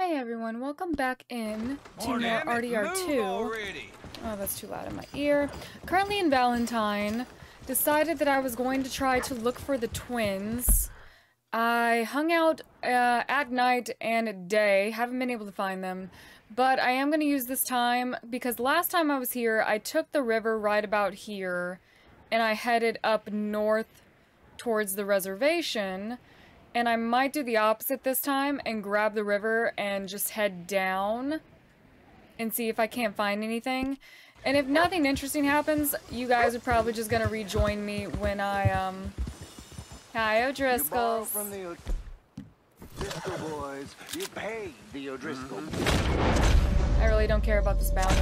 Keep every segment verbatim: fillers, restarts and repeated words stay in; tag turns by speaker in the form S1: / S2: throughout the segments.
S1: Hey everyone, welcome back in to
S2: Morning.
S1: more R D R two. Oh, that's too loud in my ear. Currently in Valentine, decided that I was going to try to look for the twins. I hung out uh, at night and at day, haven't been able to find them, but I am going to use this time because last time I was here, I took the river right about here, and I headed up north towards the reservation. And I might do the opposite this time and grab the river and just head down and see if I can't find anything. And if nothing interesting happens, you guys are probably just gonna rejoin me when I, um... Hi, O'Driscolls.
S3: From the O'Driscoll boys. You paid the O'Driscoll.
S1: I really don't care about this bounty.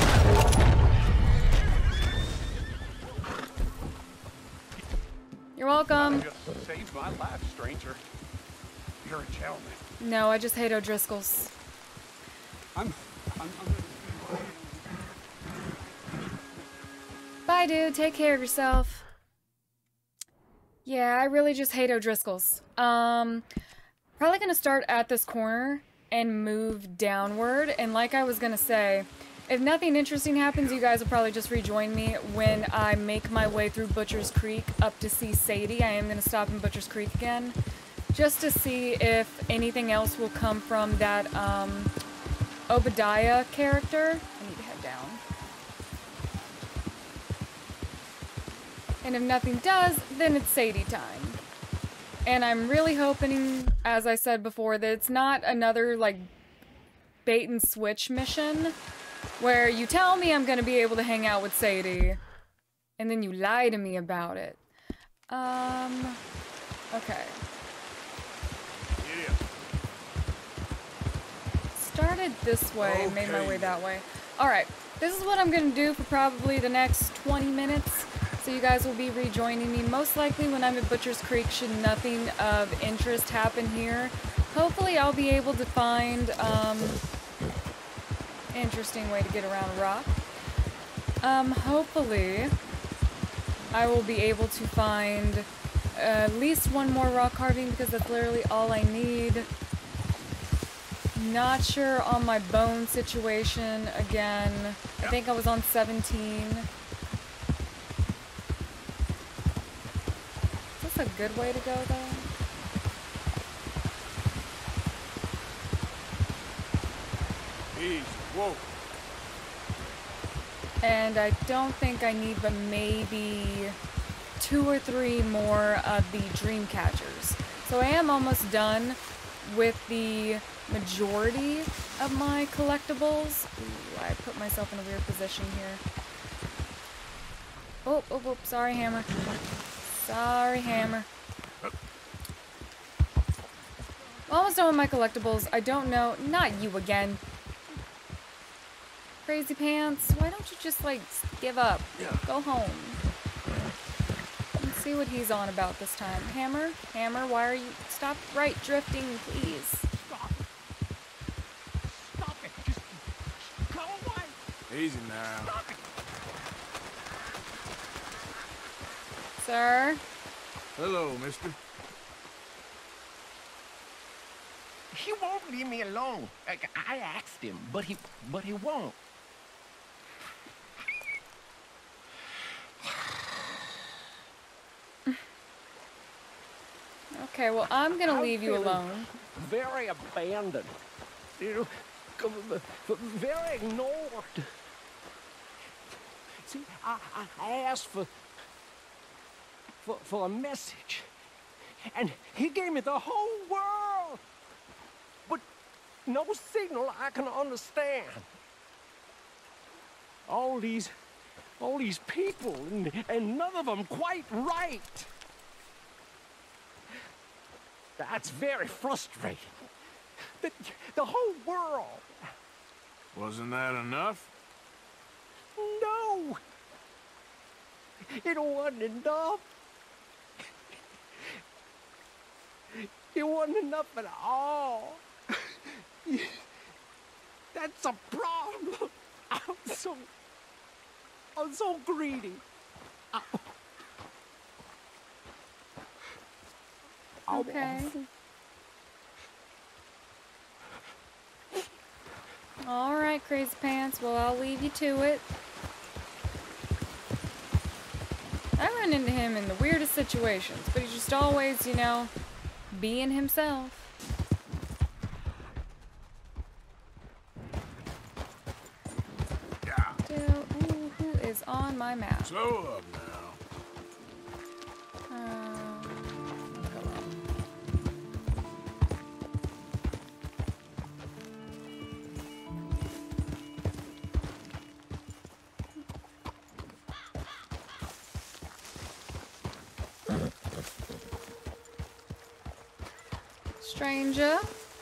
S1: You're welcome.
S2: You just saved my life, stranger. You're a gentleman.
S1: No, I just hate O'Driscolls.
S2: I'm, I'm, I'm
S1: Bye, dude. Take care of yourself. Yeah, I really just hate O'Driscolls. Um, probably gonna start at this corner and move downward. And like I was gonna say, if nothing interesting happens, you guys will probably just rejoin me when I make my way through Butcher's Creek up to see Sadie. I am going to stop in Butcher's Creek again, just to see if anything else will come from that um, Obadiah character. I need to head down. And if nothing does, then it's Sadie time. And I'm really hoping, as I said before, that it's not another, like, bait and switch mission where you tell me I'm gonna be able to hang out with Sadie, and then you lie to me about it. Um, okay.
S2: Yeah.
S1: Started this way,
S2: Okay.
S1: made my way that way. Alright, this is what I'm gonna do for probably the next twenty minutes, so you guys will be rejoining me. Most likely when I'm at Butcher's Creek, should nothing of interest happen here. Hopefully I'll be able to find, um... interesting way to get around a rock. Um, hopefully, I will be able to find uh, at least one more rock carving because that's literally all I need. Not sure on my bone situation again. I think I was on seventeen. Is this a good way to go though?
S2: Easy. Whoa.
S1: And I don't think I need but maybe two or three more of the dream catchers. So I am almost done with the majority of my collectibles. Ooh, I put myself in a weird position here. Oh, oh, oh, sorry, Hammer. Sorry, Hammer. Almost done with my collectibles. I don't know. Not you again. Crazy Pants, why don't you just, like, give up? Go home. Let's see what he's on about this time. Hammer? Hammer, why are you... Stop right drifting, please.
S2: Stop it. Stop it. Just go away.
S4: Easy now.
S2: Stop it.
S1: Sir?
S4: Hello, mister.
S3: He won't leave me alone. I, I asked him, but he, but he won't.
S1: Okay, well, I'm gonna
S3: I'm
S1: leave you
S3: feeling
S1: alone.
S3: Very abandoned. You know, very ignored. See, I, I asked for, for, for a message, and he gave me the whole world, but no signal I can understand. All these, all these people, and, and none of them quite right. That's very frustrating. The, the whole world.
S4: Wasn't that enough?
S3: No. It wasn't enough. It wasn't enough at all. That's a problem. I'm so... I'm so greedy. I,
S1: Okay. right, Crazy Pants. Well, I'll leave you to it. I run into him in the weirdest situations, but he's just always, you know, being himself. Still, ooh, who is on my map?
S4: Slow up now.
S1: Um, Stranger.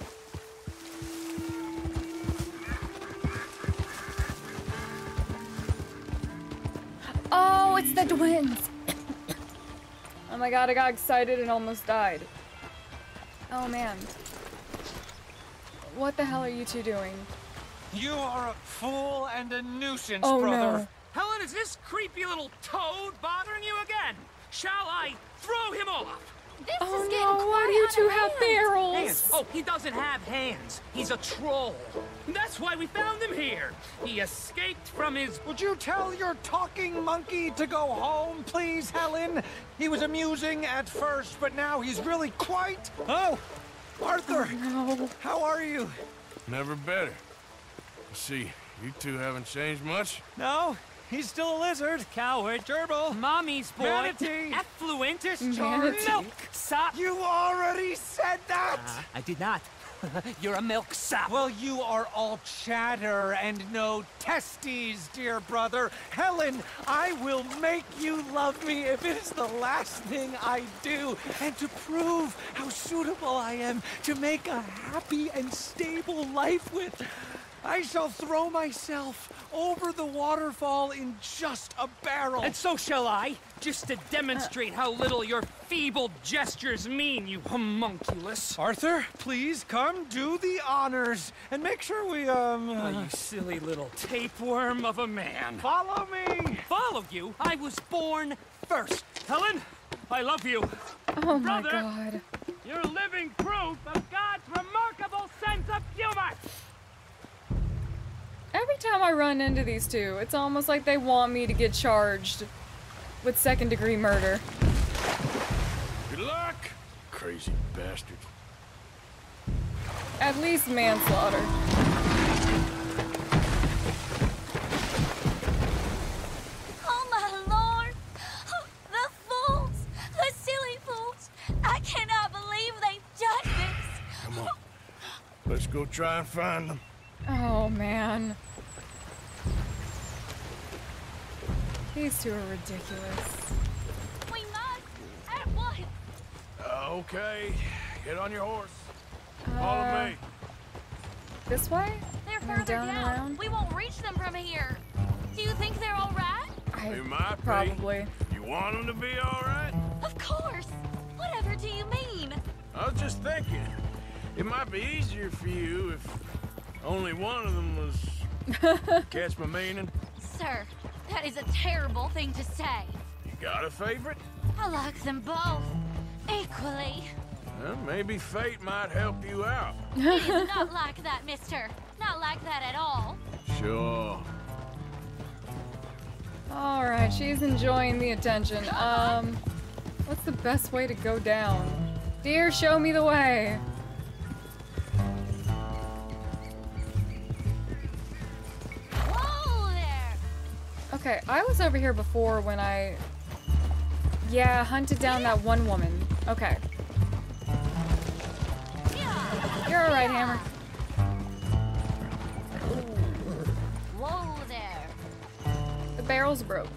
S1: Oh, it's the twins. Oh my god, I got excited and almost died. Oh man. What the hell are you two doing?
S5: You are a fool and a nuisance,
S1: Oh,
S5: brother.
S1: no.
S6: Helen, is this creepy little toad bothering you again? Shall I throw him off?
S7: This
S1: Oh
S7: is getting
S1: no,
S7: quite
S1: why do you
S7: out
S1: two
S7: of
S1: have
S7: hand.
S1: barrels?
S6: Hands. Oh, he doesn't have hands. He's a troll. That's why we found him here. He escaped from his...
S5: Would you tell your talking monkey to go home, please, Helen? He was amusing at first, but now he's really quite... Oh, Arthur,
S1: No.
S5: how are you?
S4: Never better. See, you two haven't changed much.
S5: No, he's still a lizard. Coward, gerbil.
S6: Mommy's boy.
S5: Manatee.
S6: Affluentus.
S1: Manatee.
S6: Milk sop.
S5: You already said that!
S6: Uh, I did not. You're a milk sop.
S5: Well, you are all chatter and no testes, dear brother. Helen, I will make you love me if it is the last thing I do. And to prove how suitable I am to make a happy and stable life with, I shall throw myself over the waterfall in just a barrel.
S6: And so shall I, just to demonstrate how little your feeble gestures mean, you homunculus.
S5: Arthur, please come do the honors and make sure we, um...
S6: Oh, you silly little tapeworm of a man.
S5: follow me!
S6: Follow you? I was born first. Helen, I love you.
S1: Oh my
S6: Brother.
S1: god.
S6: You're living proof of God's remarkable sense of humor.
S1: Every time I run into these two, it's almost like they want me to get charged with second degree murder.
S4: Good luck, crazy bastard.
S1: At least manslaughter.
S7: Oh my lord! The fools! The silly fools! I cannot believe they've done this!
S4: Come on. Let's go try and find them.
S1: Oh man. These two are ridiculous.
S7: We must at once!
S4: Uh, okay. Get on your horse.
S1: Uh,
S4: Follow me.
S1: This way?
S7: They're
S1: And then
S7: further
S1: down,
S7: down.
S1: around?
S7: We won't reach them from here. Do you think they're all right?
S1: I
S4: They might be.
S1: probably.
S4: You want them to be all right?
S7: Of course! Whatever do you mean?
S4: I was just thinking. It might be easier for you if only one of them was... Catch my meaning?
S7: Sir, that is a terrible thing to say.
S4: You got a favorite?
S7: I like them both. Equally.
S4: Well, maybe fate might help you out.
S7: It is not like that, mister. Not like that at all.
S4: Sure.
S1: Alright, she's enjoying the attention. Um, what's the best way to go down? Dear, show me the way.
S7: Whoa there!
S1: Okay, I was over here before when I... Yeah, hunted down that one woman. Okay.
S7: Yeah.
S1: You're alright, Hammer.
S7: Whoa there!
S1: The barrel's broke.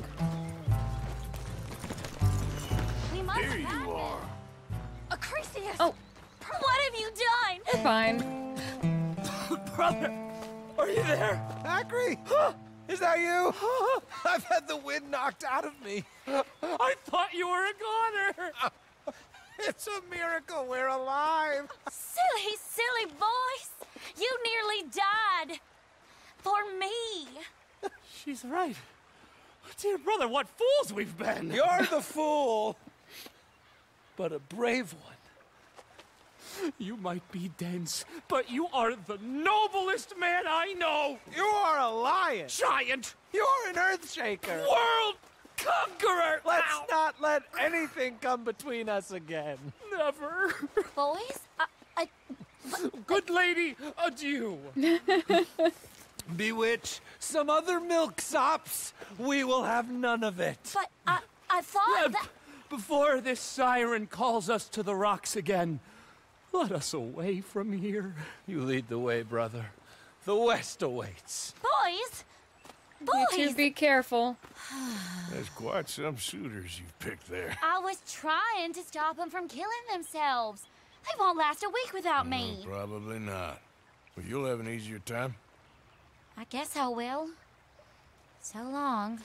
S7: We must
S4: Here you
S7: find
S4: are.
S7: them. Acrisius!
S1: Oh.
S7: What have you done?
S1: We're fine.
S5: Brother, are you there? Acri? Is that you? I've had the wind knocked out of me.
S6: I thought you were a goner.
S5: It's a miracle we're alive.
S7: Silly, silly boys! You nearly died. For me.
S6: She's right. Dear brother, what fools we've been.
S5: You're the fool, but a brave one.
S6: You might be dense, but you are the noblest man I know!
S5: You are a lion!
S6: Giant!
S5: You are an earthshaker!
S6: World conqueror!
S5: Let's
S6: Ow.
S5: not let anything come between us again.
S6: Never.
S7: Boys, I, I,
S6: Good lady, adieu.
S5: Bewitch, some other milksops. We will have none of it.
S7: but I, I thought that...
S6: Before this siren calls us to the rocks again, let us away from here.
S5: You lead the way, brother. The West awaits.
S7: Boys!
S1: You two
S7: Boys!
S1: be careful.
S4: There's quite some suitors you've picked there.
S7: I was trying to stop them from killing themselves. They won't last a week without me.
S4: Well, probably not. But you'll have an easier time.
S7: I guess I will. So long.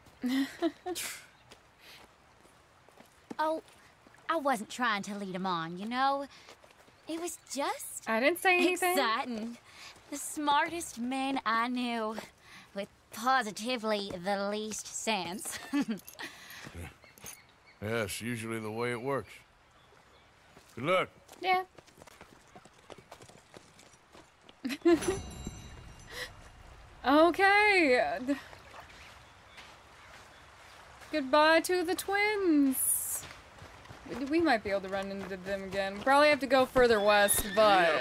S7: Oh, I wasn't trying to lead them on, you know? It was just
S1: I didn't say anything.
S7: exciting. The smartest men I knew, with positively the least sense.
S4: Yes, usually the way it works. Good luck.
S1: Yeah. Okay. Goodbye to the twins. We might be able to run into them again. Probably have to go further west, but...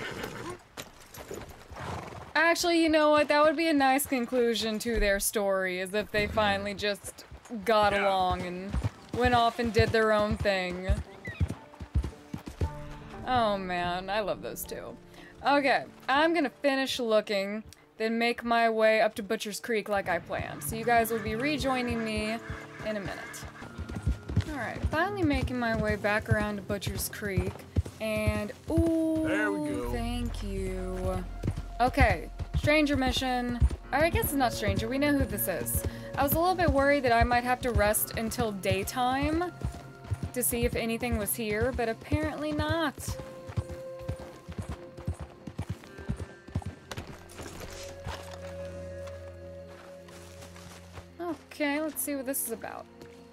S1: Actually, you know what? That would be a nice conclusion to their story, is if they finally just got along and went off and did their own thing. Oh man, I love those two. Okay, I'm gonna finish looking, then make my way up to Butcher's Creek like I planned. So you guys will be rejoining me in a minute. Alright, finally making my way back around to Butcher's Creek. And, ooh,
S4: There we go.
S1: Thank you. Okay, stranger mission. Or I guess it's not stranger, we know who this is. I was a little bit worried that I might have to rest until daytime to see if anything was here, but apparently not. Okay, let's see what this is about.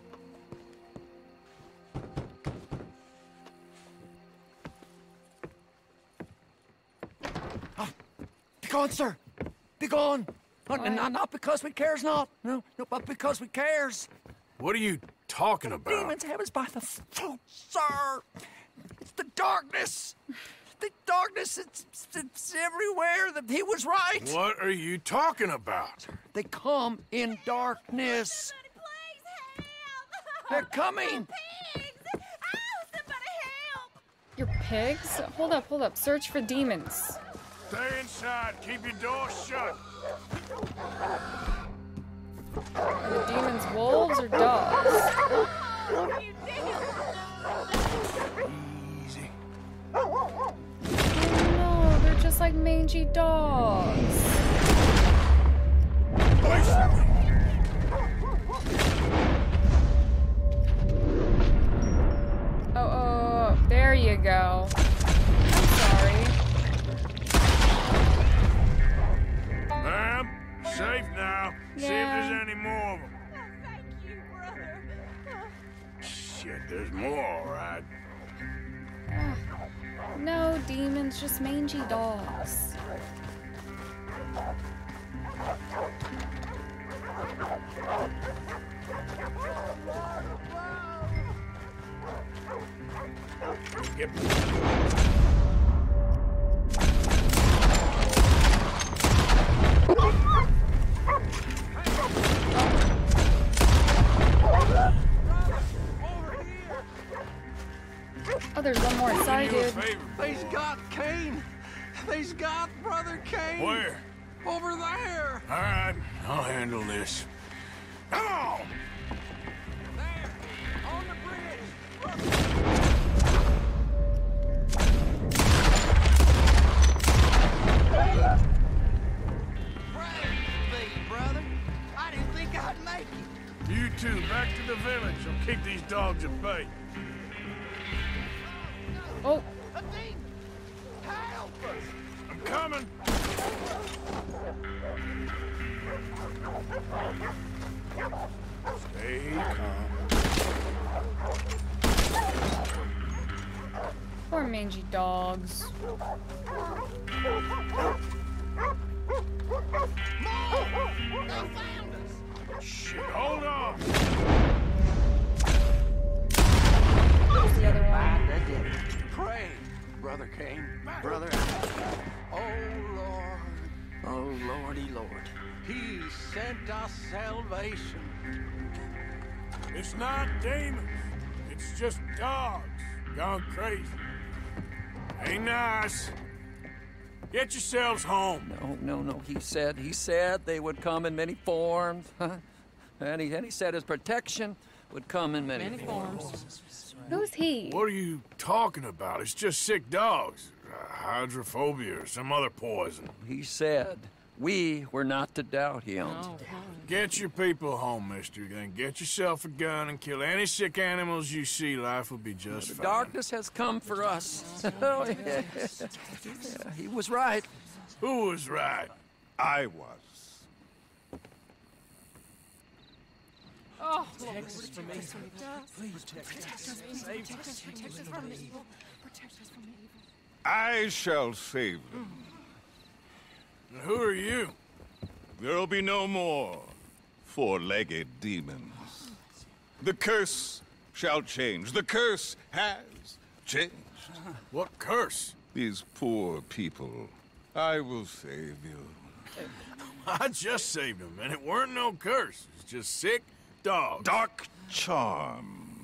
S3: Be gone, sir. Be gone. Not,
S1: Why?
S3: not, not because we cares not. No, no, but because we cares.
S4: What are you talking about?
S3: Demons have us by the throat, sir. It's the darkness. The darkness, it's, it's everywhere. The, he was right.
S4: What are you talking about?
S3: They come in darkness.
S7: Please help!
S3: They're coming.
S7: Pigs! Oh, somebody help!
S1: Your pigs? Hold up, hold up. Search for demons.
S4: Stay inside. Keep your door shut.
S1: Are the demons wolves or dogs?
S4: Easy.
S1: Oh no, they're just like mangy dogs. Oh, oh, there you go. I'm sorry.
S4: Ma'am, safe now. See if
S1: Yeah.
S4: there's any more of them.
S7: Thank you, brother.
S4: Shit, there's more, all right.
S1: No demons, just mangy dogs.
S4: Yep.
S1: Oh, there's one more inside,
S4: Do you a
S1: dude.
S4: favor.
S3: They's got Cain. They's got Brother Cain.
S4: Where?
S3: Over there.
S4: All right, I'll handle this. Come on!
S3: There. On the bridge. Brave thee, brother. I didn't think I'd make it.
S4: You two, back to the village. I'll keep these dogs at bay.
S1: Oh,
S3: A demon. Help us.
S4: I'm coming. Stay calm.
S1: Poor mangy dogs.
S4: Shit, hold on.
S1: There's the other one.
S2: Pray, Brother Cain. Brother. Oh, Lord. Oh, Lordy, Lord. He sent us salvation.
S4: It's not demons. It's just dogs gone crazy. Ain't nice. Get yourselves home.
S8: No, no, no. He said, he said they would come in many forms. Huh? And he, and he said his protection would come in many, many forms. forms.
S1: Who's he?
S4: What are you talking about? It's just sick dogs. Uh, hydrophobia or some other poison.
S8: He said we were not to doubt him. No.
S4: Get your people home, mister. Then get yourself a gun and kill any sick animals you see. Life will be just
S8: the
S4: fine.
S8: Darkness has come for us. Oh, yeah. Yeah, he was right.
S4: Who was right?
S9: I was.
S3: Oh, protect us from evil. Please protect us. Save us. Protect us from evil. Protect us from evil.
S9: I shall save them.
S4: And who are you?
S9: There'll be no more four-legged demons. The curse shall change. The curse has changed.
S4: What curse?
S9: These poor people. I will save you.
S4: I just saved them, and it weren't no curse. It's just sick dogs.
S9: Dark charms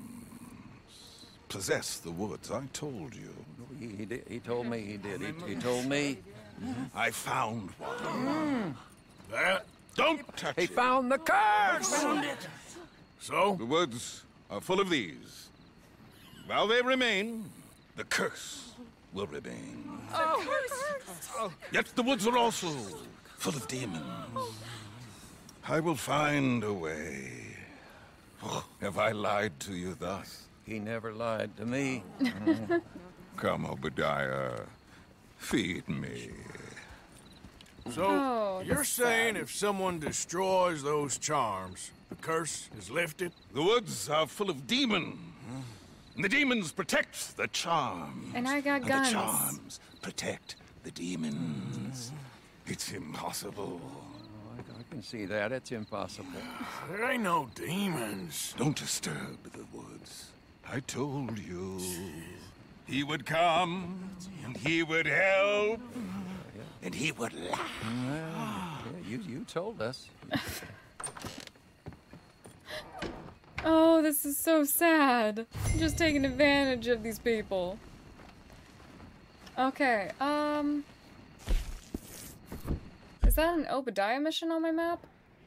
S9: possess the woods. I told you.
S8: He, he, did, he told me he did. He, he told me.
S9: I found one.
S4: That?
S9: Don't touch
S8: He
S9: it.
S8: found the curse!
S6: Found it.
S4: So?
S9: The woods are full of these. While they remain, the curse will remain.
S3: Oh.
S9: Yet the woods are also full of demons. I will find a way. Oh, have I lied to you thus?
S8: He never lied to me.
S9: Come, Obadiah. Feed me.
S4: So,
S1: Oh,
S4: you're
S1: that's
S4: saying
S1: sad.
S4: if someone destroys those charms, the curse is lifted?
S9: The woods are full of demons. And the demons protect the charms.
S1: And I got
S9: and
S1: guns.
S9: the charms protect the demons. It's impossible.
S8: Oh, I, I can see that. It's impossible.
S4: There ain't no demons.
S9: Don't disturb the woods. I told you. He would come, and he would help, and he would laugh.
S8: Yeah, you, you told us.
S1: Oh, this is so sad. I'm just taking advantage of these people. Okay, um... is that an Obadiah mission on my map?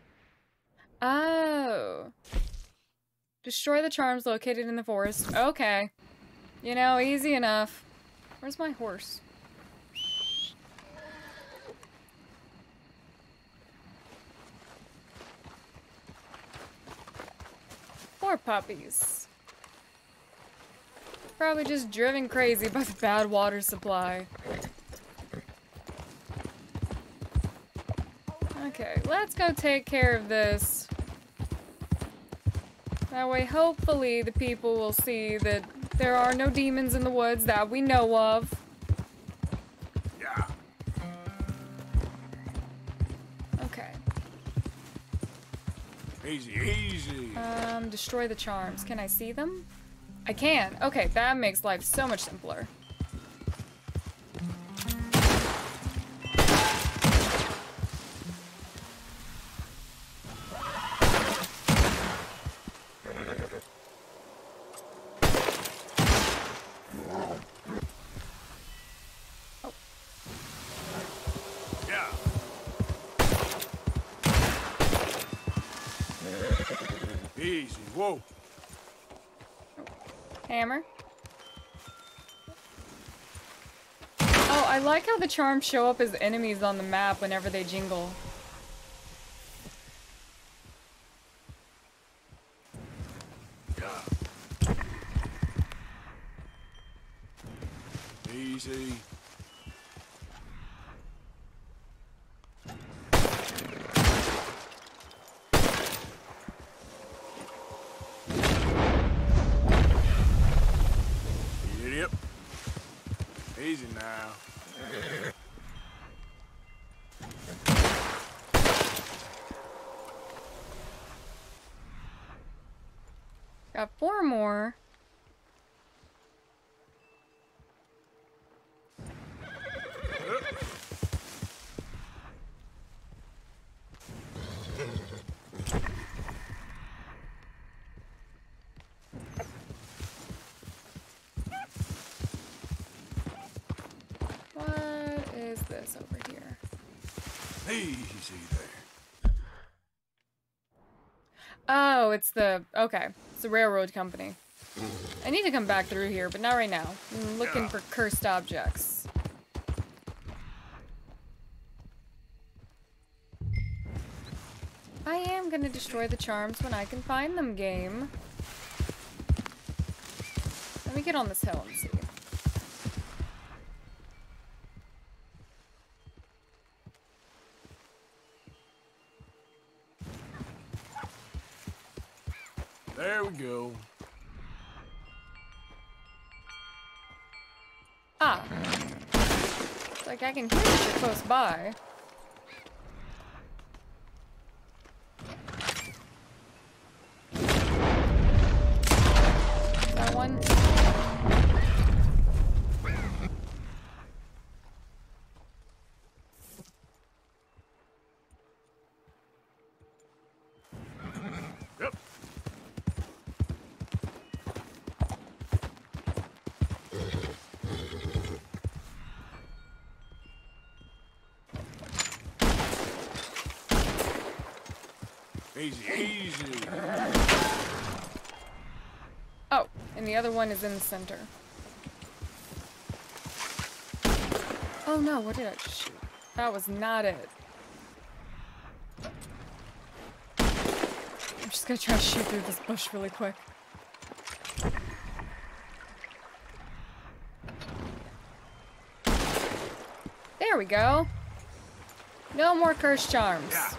S1: Oh. Destroy the charms located in the forest. Okay. You know, easy enough. Where's my horse? Poor puppies. Probably just driven crazy by the bad water supply. Okay, let's go take care of this. That way, hopefully, the people will see that there are no demons in the woods that we know of.
S4: Yeah.
S1: Okay.
S4: Easy, easy.
S1: Um, destroy the charms. Can I see them? I can. Okay, that makes life so much simpler.
S4: Yeah. Easy, whoa.
S1: Hammer. Oh, I like how the charms show up as enemies on the map whenever they jingle.
S4: Easy. Idiot. now.
S1: Got four more. What is this over here?
S4: Easy there.
S1: Oh, it's the... Okay. It's the railroad company. I need to come back through here, but not right now. I'm looking
S4: Yeah.
S1: for cursed objects. I am gonna destroy the charms when I can find them, game. Let me get on this hill and see.
S4: There we go.
S1: Ah. It's like I can hear that you're close by. That one?
S4: Yep. Easy, easy.
S1: Oh, and the other one is in the center. Oh no, what did I just shoot? That was not it. I'm just gonna try to shoot through this bush really quick. There we go. No more curse charms.
S4: Yeah.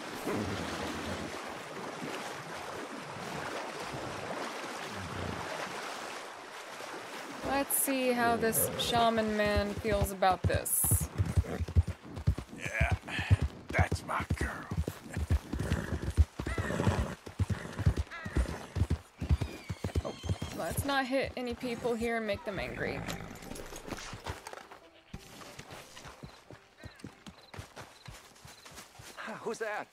S1: Let's see how this shaman man feels about this.
S4: Yeah, that's my girl.
S1: Let's not hit any people here and make them angry.
S8: Who's that?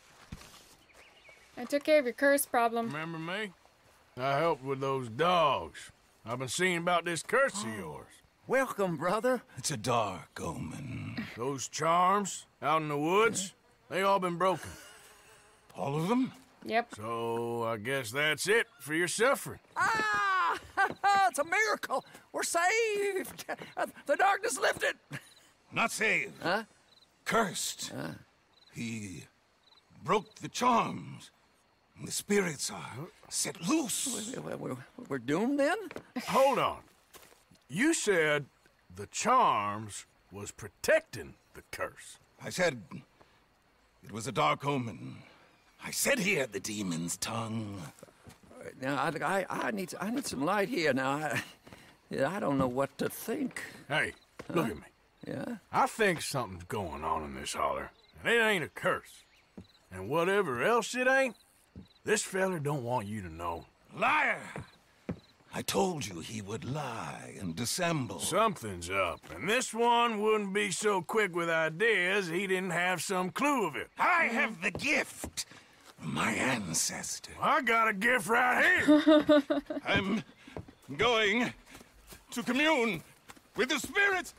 S1: I took care of your curse problem.
S4: Remember me? I helped with those dogs. I've been seeing about this curse of yours.
S8: Welcome, brother.
S9: It's a dark omen.
S4: Those charms out in the woods, they all been broken.
S9: All of them?
S1: Yep.
S4: So I guess that's it for your suffering.
S8: Ah! It's a miracle. We're saved. The darkness lifted.
S9: Not saved.
S8: Huh?
S9: Cursed. He broke the charms. The spirits are set loose.
S8: We're, we're, we're doomed then?
S4: Hold on. You said the charms was protecting the curse.
S9: I said it was a dark omen. I said he had the demon's tongue.
S8: Now, I, I, I need I need some light here. Now, I, I don't know what to think.
S4: Hey, look at me.
S8: Yeah?
S4: I think something's going on in this holler, and it ain't a curse. And whatever else it ain't, this feller don't want you to know.
S9: Liar! I told you he would lie and dissemble.
S4: Something's up, and this one wouldn't be so quick with ideas he didn't have some clue of it.
S9: I have the gift from my ancestor.
S4: I got a gift right here.
S9: I'm going to commune with the spirits.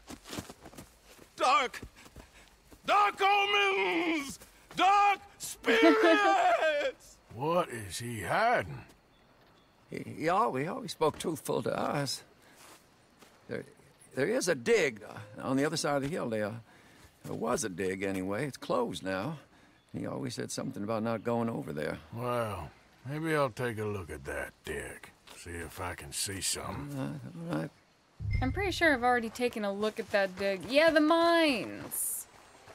S9: Dark, dark omens, dark spirits.
S4: What is he hiding?
S8: He, he, always, he always spoke truthful to us. There, there is a dig on the other side of the hill there. There was a dig anyway. It's closed now. He always said something about not going over there.
S4: Well, maybe I'll take a look at that dig. See if I can see something.
S8: Uh, right.
S1: I'm pretty sure I've already taken a look at that dig. Yeah, the mines!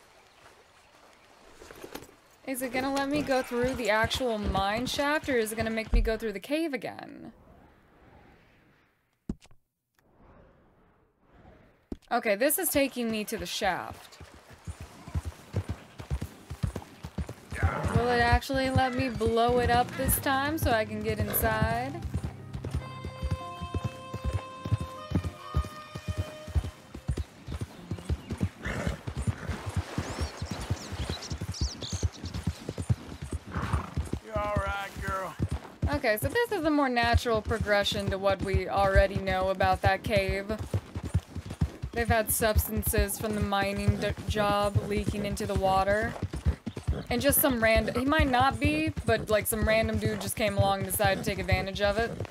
S1: Is it gonna let me go through the actual mine shaft, or is it gonna make me go through the cave again? Okay, this is taking me to the shaft. Will it actually let me blow it up this time so I can get inside?
S4: You alright, girl?
S1: Okay, so this is a more natural progression to what we already know about that cave. They've had substances from the mining d job leaking into the water. And just some random, he might not be, but like some random dude just came along and decided to take advantage of it.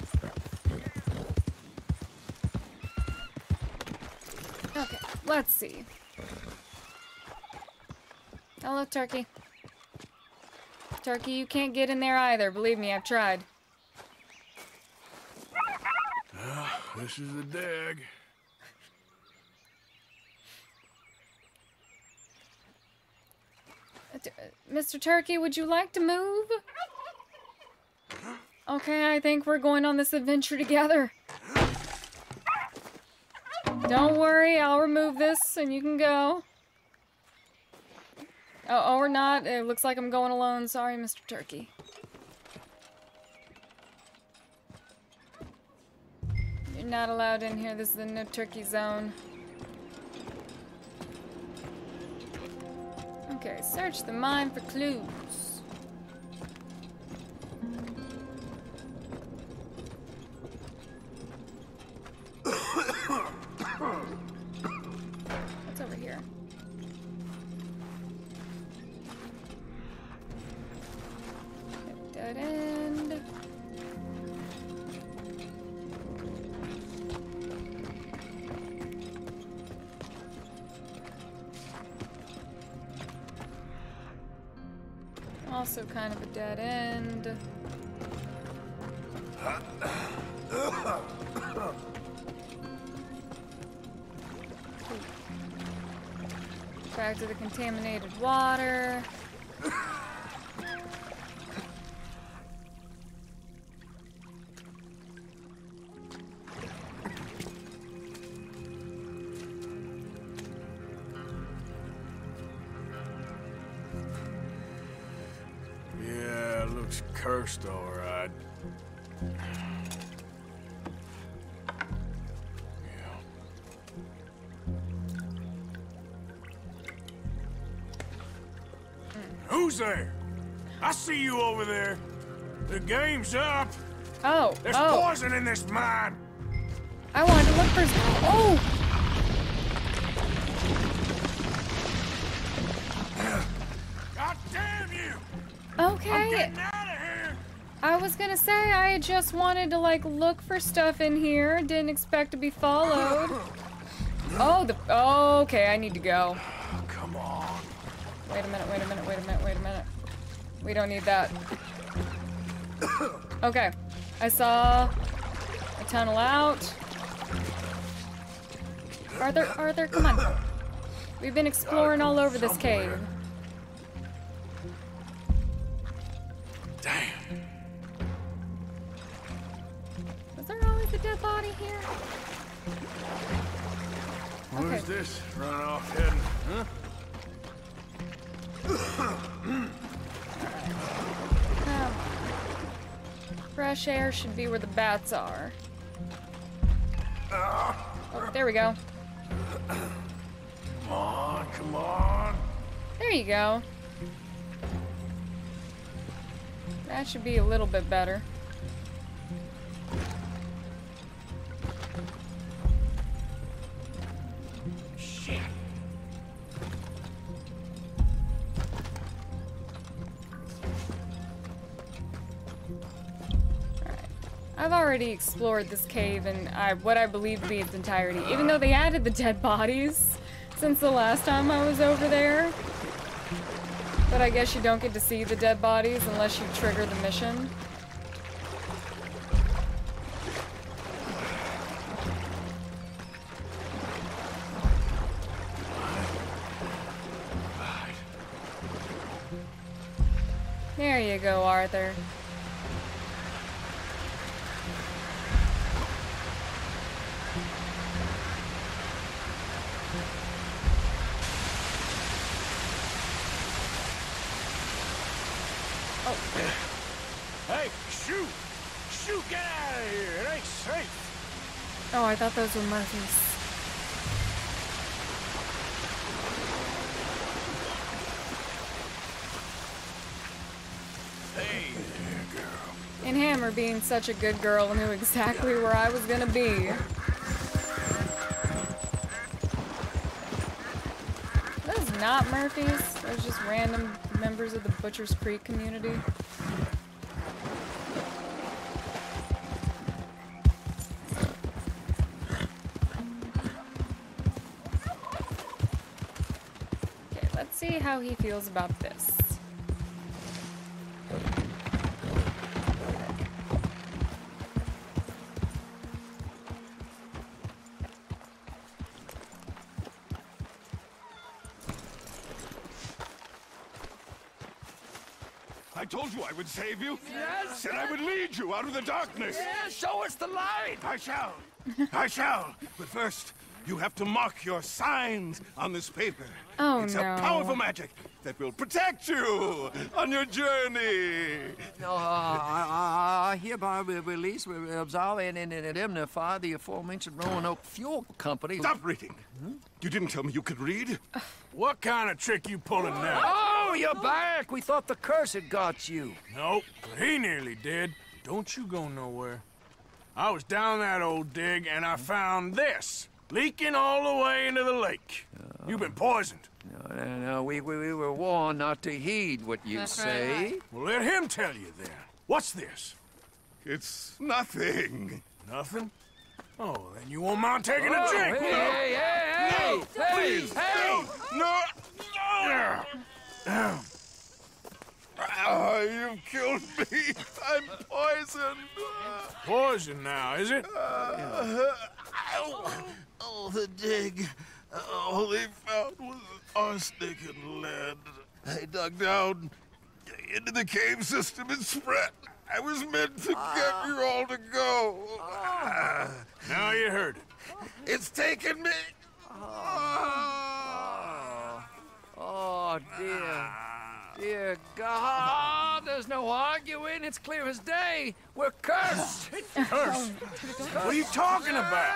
S1: Okay, let's see. Hello, Turkey. Turkey, you can't get in there either. Believe me, I've tried.
S4: Uh, this is the dig.
S1: Mister Turkey, would you like to move? Okay, I think we're going on this adventure together. Don't worry, I'll remove this and you can go. Oh, oh, or not. It looks like I'm going alone. Sorry, Mister Turkey. You're not allowed in here. This is the no turkey zone. Okay, search the mine for clues. What's over here? Dead end. Also kind of a dead end. Back to the contaminated water.
S4: Yeah, it looks cursed, all right. Who's there? I see you over there. The game's up.
S1: Oh,
S4: There's
S1: oh.
S4: poison in this mine.
S1: I wanted to look for... Oh!
S4: God damn you!
S1: Okay.
S4: I'm getting out of here.
S1: I was gonna say, I just wanted to, like, look for stuff in here. Didn't expect to be followed. Oh, the... Oh, okay, I need to go.
S4: Come on.
S1: Wait a minute, wait a minute, wait a minute, wait a minute. We don't need that. Okay. I saw a tunnel out. Arthur, Arthur, come on. We've been exploring all over this cave.
S4: Damn.
S1: Was there always a dead body here?
S4: Where's
S1: Okay.
S4: this run off heading, huh?
S1: Um, fresh air should be where the bats are. Oh, there we go.
S4: Come on, come on.
S1: There you go. That should be a little bit better.
S4: Shit.
S1: I've already explored this cave in I, what I believe to be its entirety, even though they added the dead bodies since the last time I was over there. But I guess you don't get to see the dead bodies unless you trigger the mission. There you go, Arthur.
S4: Oh. Hey, shoot! Shoot, get out of here! It ain't safe!
S1: Oh, I thought those were Murphy's.
S4: Hey there, girl.
S1: And Hammer, being such a good girl, knew exactly where I was gonna be. Those not Murphy's. Those just random members of the Butcher's Creek community. Okay, let's see how he feels about this.
S9: I told you I would save you. Yes. Said I would lead you out of the darkness.
S3: Yeah, show us the light.
S9: I shall. I shall. But first, you have to mark your signs on this paper.
S1: Oh,
S9: it's
S1: no.
S9: a powerful magic that will protect you on your journey.
S8: No, uh, I, I, I hereby release, absolve, and, and indemnify the aforementioned Roanoke Fuel Company.
S9: Stop reading. Hmm? You didn't tell me you could read.
S4: What kind of trick you pulling now?
S8: Oh, you're back! We thought the curse had got you.
S4: Nope, but he nearly did. Don't you go nowhere. I was down that old dig and I found this, leaking all the way into the lake. You've been poisoned.
S8: No, no, no. We, we, we were warned not to heed what you
S7: That's
S8: say.
S7: right.
S4: Well, let him tell you then. What's this?
S9: It's nothing.
S4: Nothing? Oh, then you won't mind taking
S8: Oh,
S4: a drink.
S8: hey, hey, hey, hey,
S9: No,
S8: hey,
S9: please,
S8: hey!
S9: no, no, no. Oh, you've killed me. I'm poisoned.
S4: Poison now, is it?
S9: Uh, ow. Oh, the dig. Uh, all they found was arsenic and lead. I dug down into the cave system and spread. I was meant to get you all to go. Uh,
S4: Now you heard it.
S9: it's taken me.
S8: Oh, oh, dear. Dear God, there's no arguing. It's clear as day. We're cursed.
S4: Curse. What are you talking about?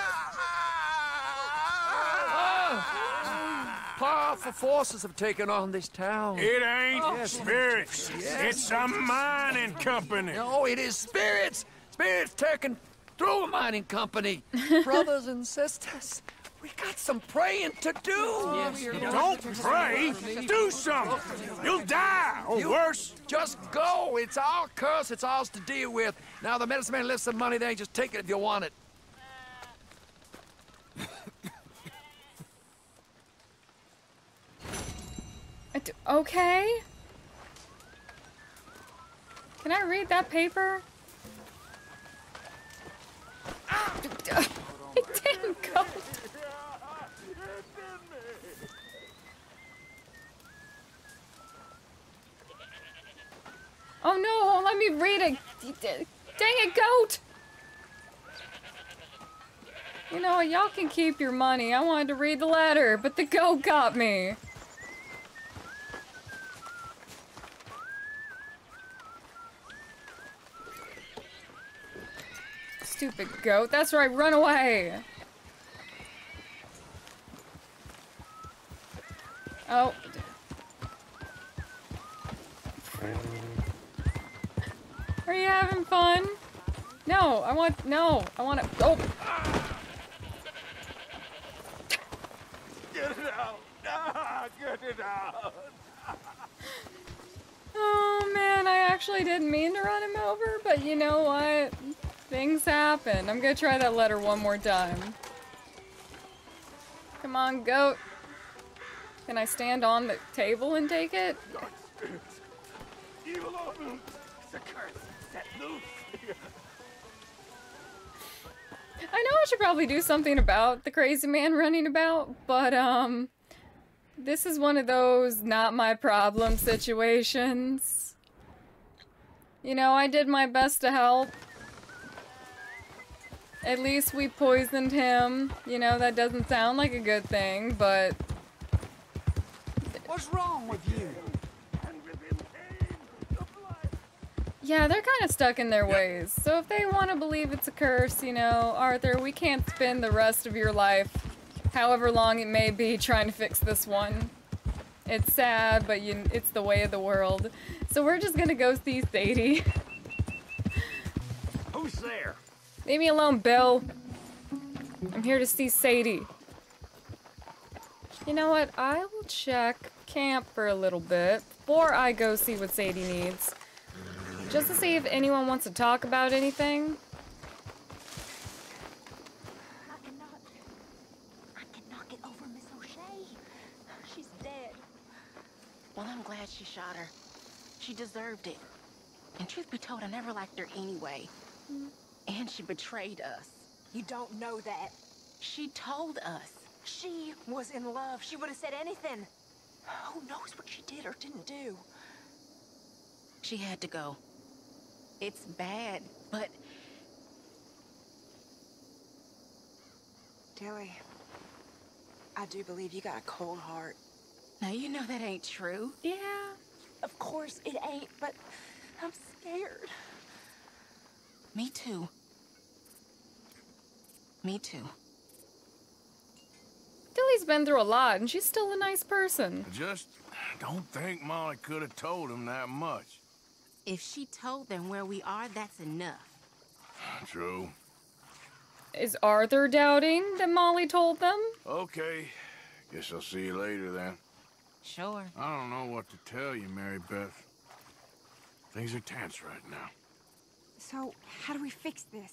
S8: Powerful forces have taken on this town.
S4: It ain't
S8: Yes.
S4: spirits. It's a mining company.
S8: No, it is spirits. Spirits taken through a mining company. Brothers and sisters, we got some praying to do.
S4: Don't pray. Do something. You'll die, or
S8: You-
S4: worse.
S8: Just go. It's our curse. It's ours to deal with. Now, the medicine man left some money there. Just take it if you want it.
S1: It- Okay. Can I read that paper? It didn't go. Oh no, let me read it. Dang it, goat! You know what, y'all can keep your money. I wanted to read the letter, but the goat got me. Stupid goat. That's right, run away. Oh. Are you having fun? No, I want, no, I want to, oh.
S9: Get it out. Ah, get it out.
S1: Oh man, I actually didn't mean to run him over, but you know what? Things happen. I'm gonna try that letter one more time. Come on, goat. Can I stand on the table and take it?
S9: Evil omen. The curse set loose.
S1: I know I should probably do something about the crazy man running about, but um, this is one of those not my problem situations. You know, I did my best to help. At least we poisoned him. You know, that doesn't sound like a good thing, but...
S3: What's wrong with you?
S1: Yeah, they're kind of stuck in their ways. So if they want to believe it's a curse, you know, Arthur, we can't spend the rest of your life, however long it may be, trying to fix this one. It's sad, but you, it's the way of the world. So we're just gonna go see Sadie.
S3: Who's there?
S1: Leave me alone, Bill. I'm here to see Sadie. You know what? I will check camp for a little bit before I go see what Sadie needs. Just to see if anyone wants to talk about anything.
S7: I cannot. I cannot get over Miss O'Shea. She's dead.
S10: Well, I'm glad she shot her. She deserved it. And truth be told, I never liked her anyway. Mm. And she betrayed us.
S7: You don't know that.
S10: She told us.
S7: She was in love. She would have said anything. Who knows what she did or didn't do?
S10: She had to go. It's bad, but...
S7: Tilly, I do believe you got a cold heart.
S10: Now, you know that ain't true.
S1: Yeah.
S7: Of course it ain't, but I'm scared.
S10: Me too. Me too.
S1: Tilly's been through a lot, and she's still a nice person.
S4: I just don't think Molly could have told him that much.
S10: If she told them where we are, that's enough.
S4: True.
S1: Is Arthur doubting that Molly told them?
S4: Okay. Guess I'll see you later then.
S10: Sure.
S4: I don't know what to tell you, Mary Beth. Things are tense right now.
S7: So, how do we fix this?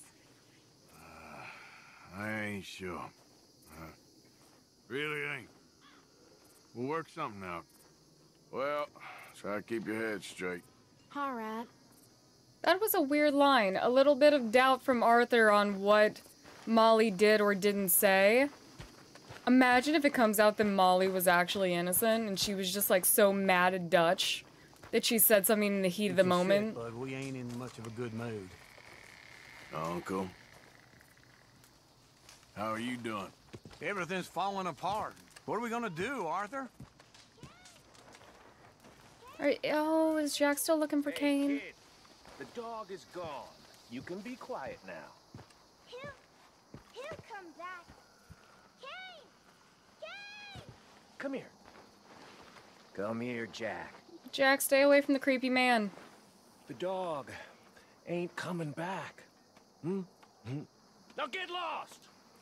S4: Uh, I ain't sure. Uh, really ain't. We'll work something out. Well, try to keep your head straight.
S7: All right.
S1: That was a weird line. A little bit of doubt from Arthur on what Molly did or didn't say. Imagine if it comes out that Molly was actually innocent and she was just like so mad at Dutch that she said something in the heat of the moment.
S11: Shit, bud, we ain't in much of a good mood.
S4: Uncle. How are you doing?
S11: Everything's falling apart. What are we gonna do, Arthur?
S1: Alright, oh, is Jack still looking for Kane?
S3: Hey, kid, the dog is gone. You can be quiet now.
S7: He'll, he'll come back. Kane! Kane!
S3: Come here. Come here, Jack.
S1: Jack, stay away from the creepy man.
S3: The dog ain't coming back. Hmm? Hmm? Now get lost!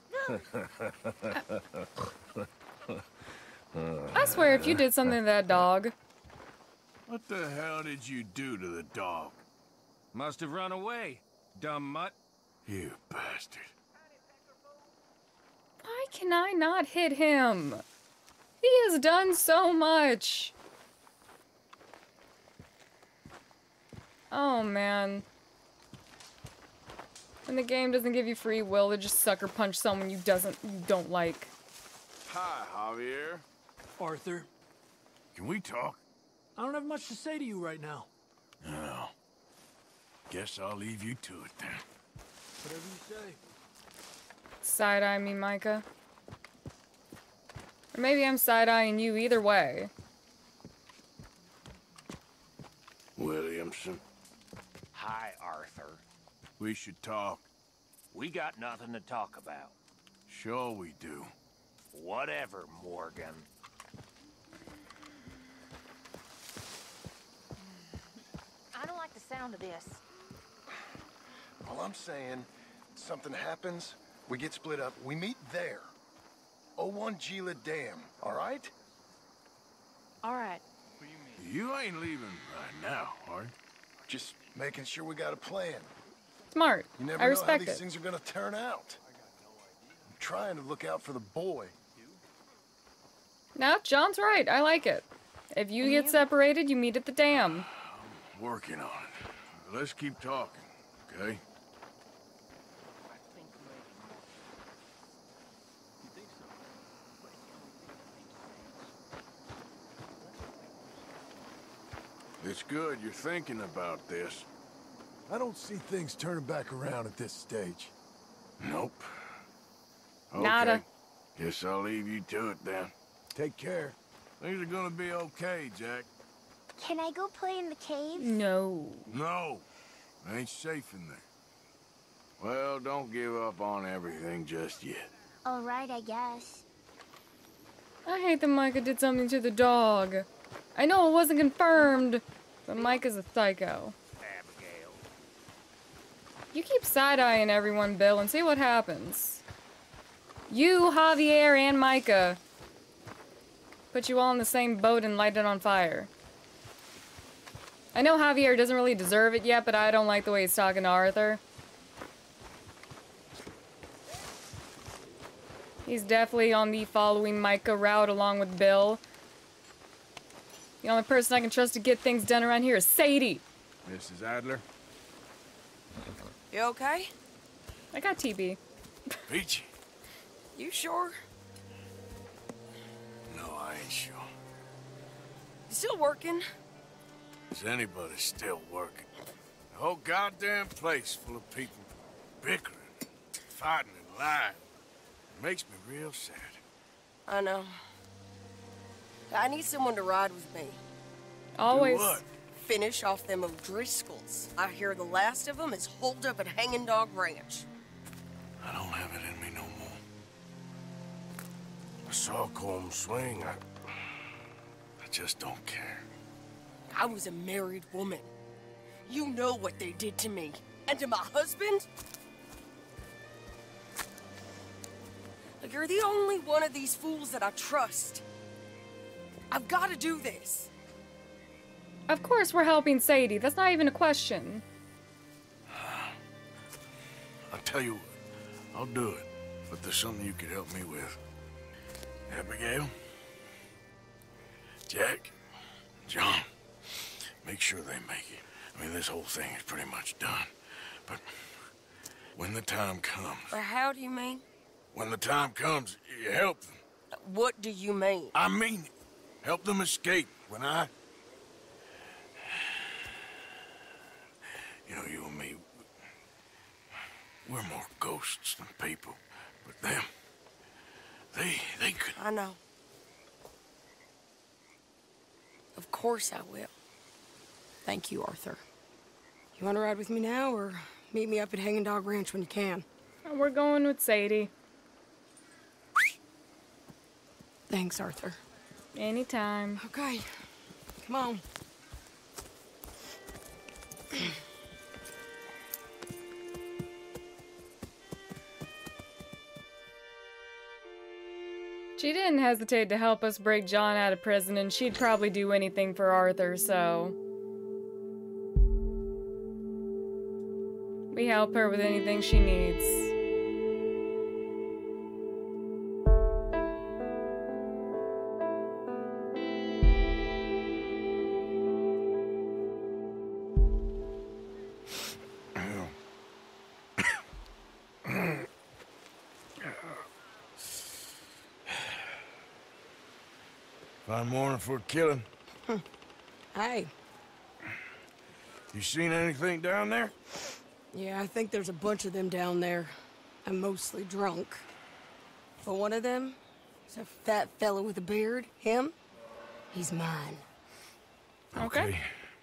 S1: I swear, if you did something to that dog...
S4: What the hell did you do to the dog?
S5: Must have run away, dumb mutt.
S4: You bastard.
S1: Why can I not hit him? He has done so much. Oh, man. When the game doesn't give you free will to just sucker punch someone you doesn't you don't like.
S4: Hi, Javier.
S11: Arthur.
S4: Can we talk?
S11: I don't have much to say to you right now.
S4: No. Guess I'll leave you to it then.
S11: Whatever you say.
S1: Side-eye me, Micah. Or maybe I'm side-eyeing you, either way.
S4: Williamson.
S3: Hi, Arthur.
S4: We should talk.
S3: We got nothing to talk about.
S4: Sure we do.
S3: Whatever, Morgan.
S7: I don't like the sound of this.
S9: All I'm saying, something happens, we get split up, we meet there. oh one Gila Dam, all right?
S7: All right.
S4: You ain't leaving right now, are you?
S9: Just making sure we got a plan.
S1: Smart.
S9: You never
S1: I
S9: know
S1: respect
S9: how these
S1: it.
S9: things are gonna turn out. I'm trying to look out for the boy.
S1: No, John's right. I like it. If you get separated, you meet at the dam.
S4: I'm working on it. Let's keep talking, okay? It's good you're thinking about this.
S9: I don't see things turning back around at this stage.
S4: Nope. Okay.
S1: Nada.
S4: Guess I'll leave you to it then.
S9: Take care.
S4: Things are gonna be okay, Jack.
S7: Can I go play in the cave?
S1: No.
S4: No. Ain't safe in there. Well, don't give up on everything just yet.
S7: All right, I guess.
S1: I hate that Micah did something to the dog. I know it wasn't confirmed, but Micah's a psycho.
S6: Abigail.
S1: You keep side-eyeing everyone, Bill, and see what happens. You, Javier, and Micah. Put you all in the same boat and light it on fire. I know Javier doesn't really deserve it yet, but I don't like the way he's talking to Arthur. He's definitely on the following Micah route along with Bill. The only person I can trust to get things done around here is Sadie.
S4: Missus Adler?
S12: You okay?
S1: I got T B.
S4: Peachy?
S12: You sure?
S4: No, I ain't sure.
S12: You still working?
S4: Is anybody still working? The whole goddamn place full of people bickering, fighting, and lying. It makes me real sad.
S12: I know. I need someone to ride with me.
S1: Always.
S4: Do what?
S12: Finish off them O'Driscolls. I hear the last of them is holed up at Hanging Dog Ranch.
S4: I don't have it in me no more. I saw Colm swing. I... I just don't care.
S12: I was a married woman. You know what they did to me. And to my husband? Like, you're the only one of these fools that I trust. I've got to do this.
S1: Of course we're helping Sadie. That's not even a question.
S4: I'll tell you what. I'll do it. But there's something you could help me with. Abigail? Jack? John? Make sure they make it. I mean, this whole thing is pretty much done. But when the time comes...
S12: But how do you mean?
S4: When the time comes, you help them.
S12: What do you mean?
S4: I mean it. Help them escape. When I... You know, you and me, we're more ghosts than people. But them, they, they could...
S12: I know. Of course I will. Thank you, Arthur. You want to ride with me now, or meet me up at Hanging Dog Ranch when you can?
S1: We're going with Sadie.
S12: Thanks, Arthur.
S1: Anytime.
S12: Okay. Come on.
S1: She didn't hesitate to help us break John out of prison, and she'd probably do anything for Arthur, so... we help her with anything she needs.
S4: Fine morning for a killing.
S12: Hey.
S4: You seen anything down there?
S12: Yeah, I think there's a bunch of them down there. I'm mostly drunk. But one of them is a fat fella with a beard. Him, he's mine.
S4: Okay.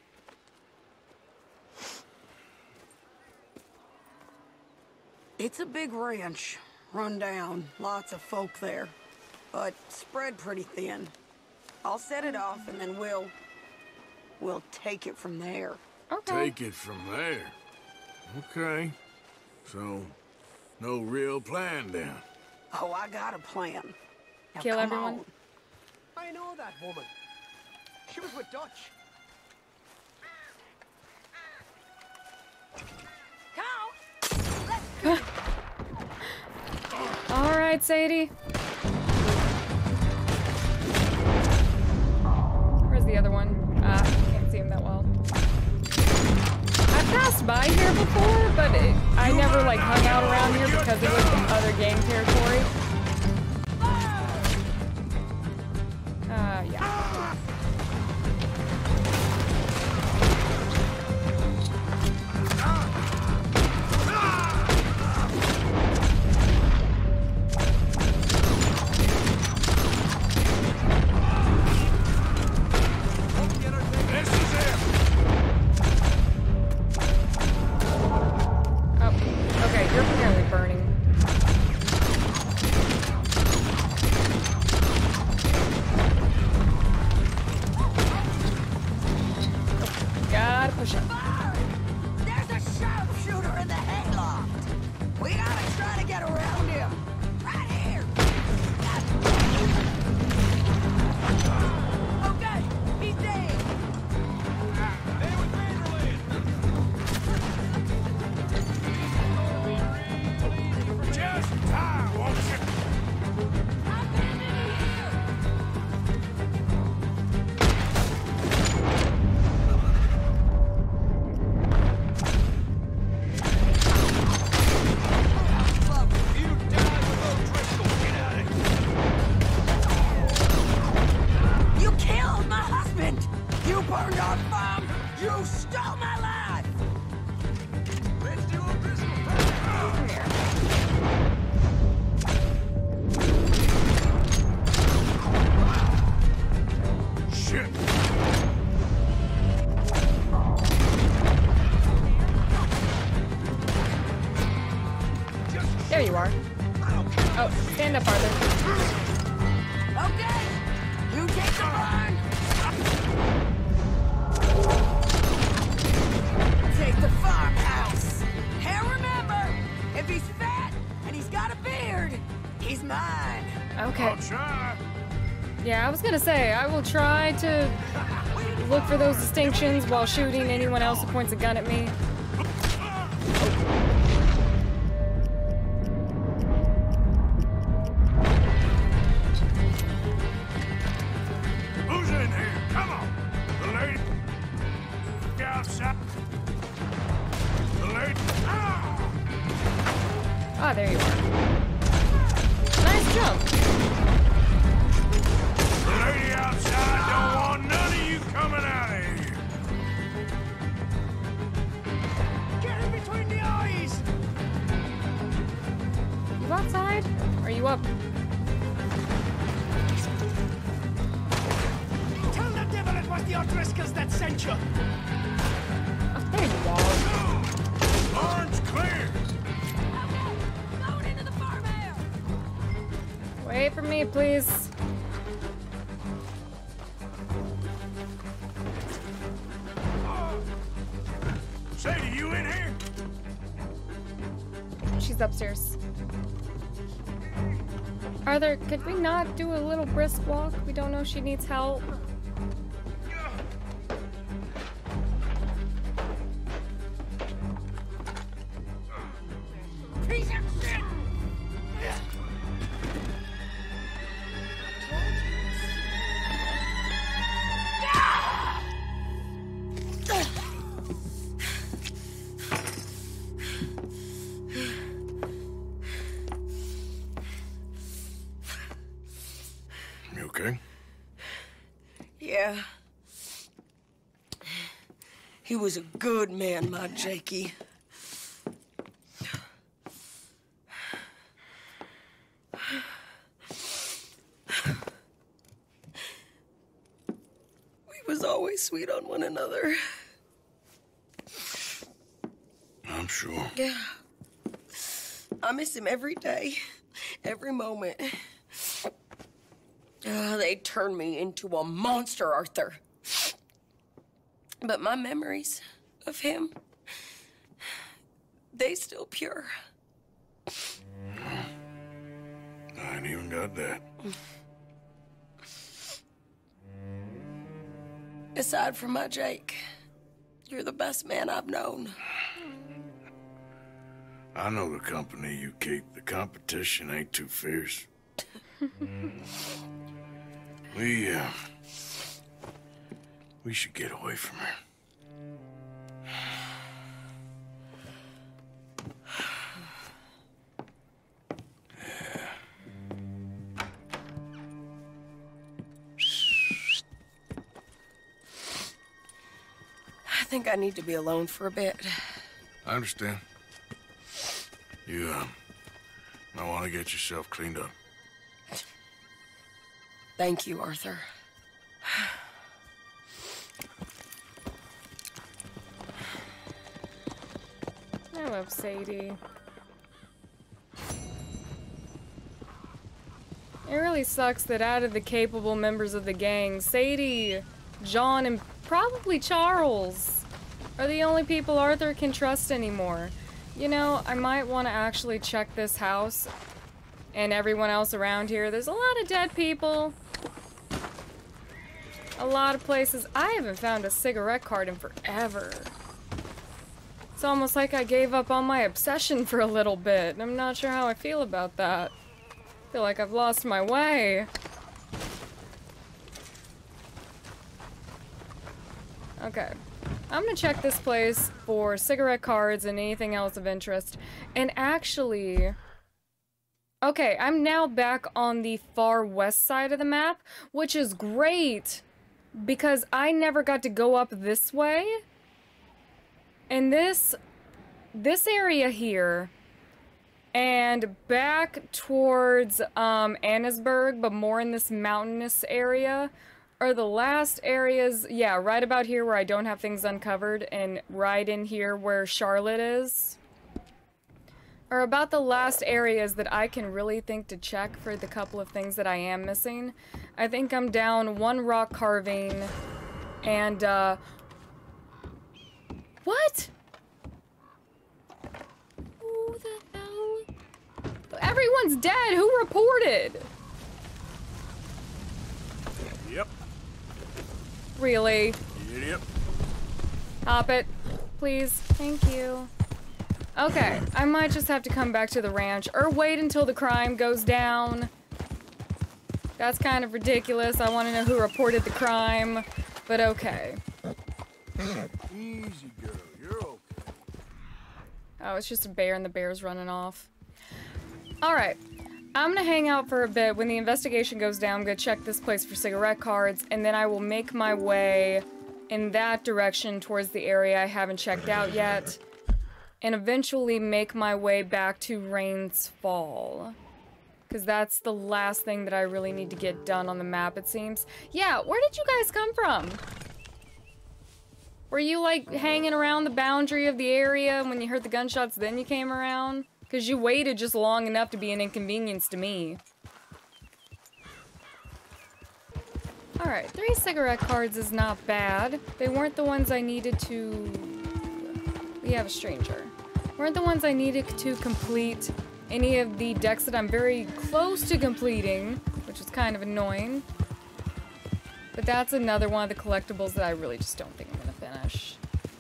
S12: It's a big ranch, run down, lots of folk there, but spread pretty thin. I'll set it off and then we'll, we'll take it from there.
S1: Okay.
S4: Take it from there? Okay. So, no real plan then?
S12: Oh, I got a plan. Now
S1: Kill
S12: come
S1: everyone?
S12: on.
S3: I know that woman. She was with Dutch.
S1: All right, Sadie. Where's the other one? Ah, can't see him that well. I passed by here before, but it, I never like hung out around here because it was other gang territory. Uh, yeah. potion.
S12: There's a sharpshooter in the hayloft. We gotta try to get around him. Right here. Okay, he's dead.
S3: Stay with Vanderlyn.
S4: Just time, won't you?
S12: You killed my husband. You burned our farm. You stole my life.
S3: Let's do a pistol
S4: Shit.
S1: There you are. Oh, stand up, Arthur.
S12: Okay, you take the barn. Take the farmhouse. And remember, if he's fat and he's got a beard, he's mine.
S1: Okay.
S4: I'll try.
S1: Yeah, I was gonna say, I will try to look for those distinctions while shooting anyone else who points a gun at me.
S4: Who's in here? Come on. The lady. Outside. The lady. Ah!
S1: Ah, there you are. Nice jump.
S4: The lady outside don't want none of you coming out of here.
S3: Get in between the eyes.
S1: You outside? Or are you up?
S3: Tell the devil it was the O'Driscolls that sent you.
S1: Oh, there you are.
S4: Barn's clear.
S12: Going into the farmhouse.
S1: Wait for me, please.
S4: Sadie, you in here?
S1: She's upstairs. Arthur, could we not do a little brisk walk? We don't know if she needs help.
S3: Piece of shit.
S4: You okay?
S12: Yeah. He was a good man, my Jakey. We was always sweet on one another.
S4: I'm sure.
S12: Yeah. I miss him every day, every moment. Uh, they turned me into a monster, Arthur. But my memories of him, they still pure.
S4: I ain't even got that.
S12: Aside from my Jake, you're the best man I've known.
S4: I know the company you keep. The competition ain't too fierce. we, uh... We should get away from her.
S12: I think I need to be alone for a bit.
S4: I understand. You, uh... might want to get yourself cleaned up.
S12: Thank you, Arthur.
S1: I love Sadie. It really sucks that out of the capable members of the gang, Sadie, John, and probably Charles are the only people Arthur can trust anymore. You know, I might want to actually check this house and everyone else around here. There's a lot of dead people. A lot of places. I haven't found a cigarette card in forever. It's almost like I gave up on my obsession for a little bit. I'm not sure how I feel about that. I feel like I've lost my way. Okay. I'm gonna check this place for cigarette cards and anything else of interest. And actually... Okay, I'm now back on the far west side of the map, which is great, because I never got to go up this way. And this... This area here, and back towards um, Annesburg, but more in this mountainous area, are the last areas, yeah, right about here where I don't have things uncovered, and right in here where Charlotte is, are about the last areas that I can really think to check for the couple of things that I am missing. I think I'm down one rock carving, and, uh... What? Who the hell? Everyone's dead! Who reported?
S4: Yep.
S1: Really?
S4: Yep.
S1: Hop it. Please. Thank you. Okay, I might just have to come back to the ranch, or wait until the crime goes down. That's kind of ridiculous. I want to know who reported the crime, but okay.
S4: Easy, girl. You're okay.
S1: Oh, it's just a bear and the bear's running off. Alright. I'm gonna hang out for a bit. When the investigation goes down, I'm gonna check this place for cigarette cards, and then I will make my way in that direction towards the area I haven't checked out yet, and eventually make my way back to Rains Fall. Because that's the last thing that I really need to get done on the map, it seems. Yeah, where did you guys come from? Were you, like, hanging around the boundary of the area, and when you heard the gunshots, then you came around? Because you waited just long enough to be an inconvenience to me. Alright, three cigarette cards is not bad. They weren't the ones I needed to... We have a stranger. Weren't the ones I needed to complete any of the decks that I'm very close to completing, which is kind of annoying. But that's another one of the collectibles that I really just don't think I'm gonna finish.